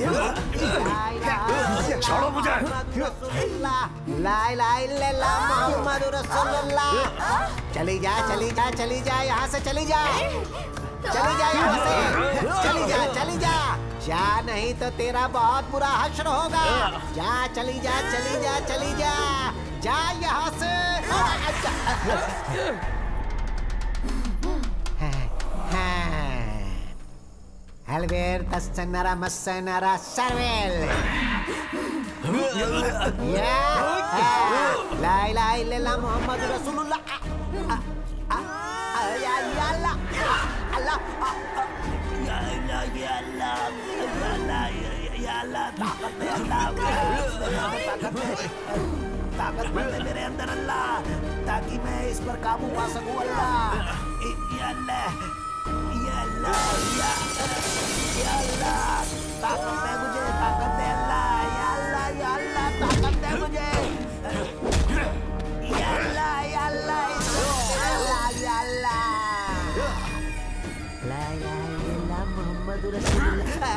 छोड़ो मुझे। ला इलाहा इल्लल्लाह मुहम्मदुर रसूलुल्लाह। चली जा चली जा चली जा यहाँ से चली जा चली जा यहाँ से चली जा चली जा जा नहीं तो तेरा बहुत बुरा हश्र होगा। जा चली जा चली जा चली जा जा यहाँ से। Alver tassanara massanara sarvel. Ya la ilaha illallah Muhammadur Rasulullah. Ya ya Allah Allah ya Allah ya Allah ya Allah ताकत है अल्लाह ताकत है ताकत है मेरे अंदर अल्लाह ताकि मैं इस पर काबू पा सकूं अल्लाह या अल्लाह या अल्लाह या अल्लाह ताकत है मुझे ताकत है अल्लाह या अल्लाह या अल्लाह ताकत है मुझे या अल्लाह या अल्लाह या अल्लाह ला इलाहा इल्लल्लाह मुहम्मदुर रसूलुल्लाह।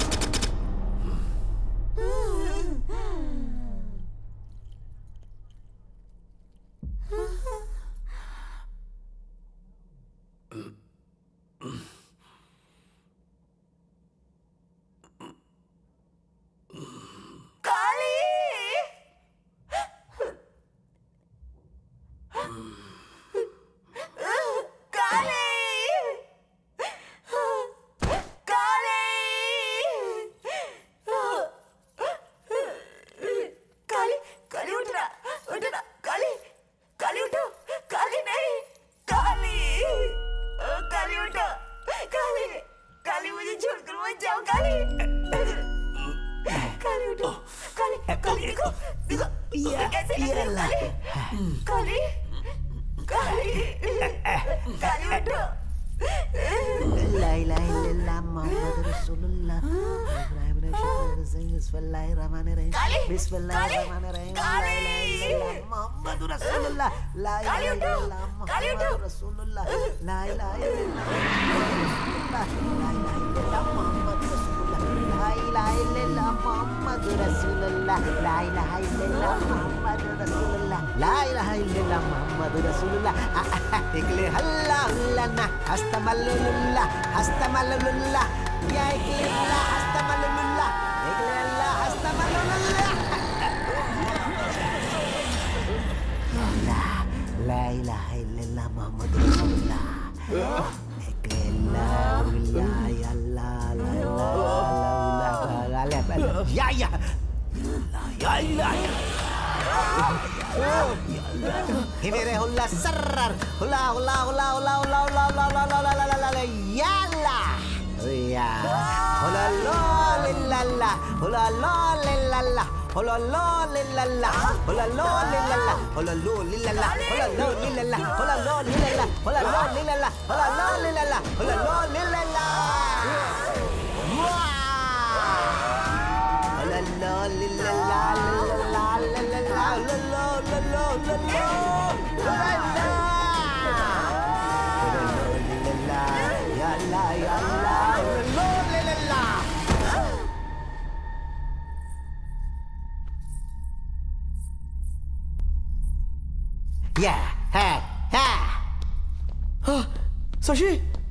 शशि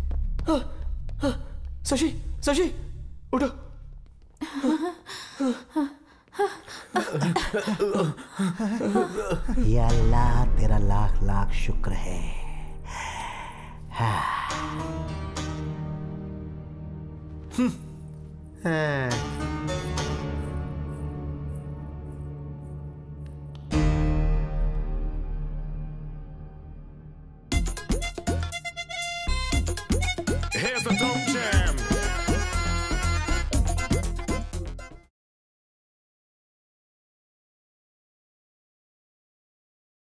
शशि शशि उठो। या अल्लाह तेरा लाख लाख शुक्र है। हाँ। हाँ। Here's the dope jam.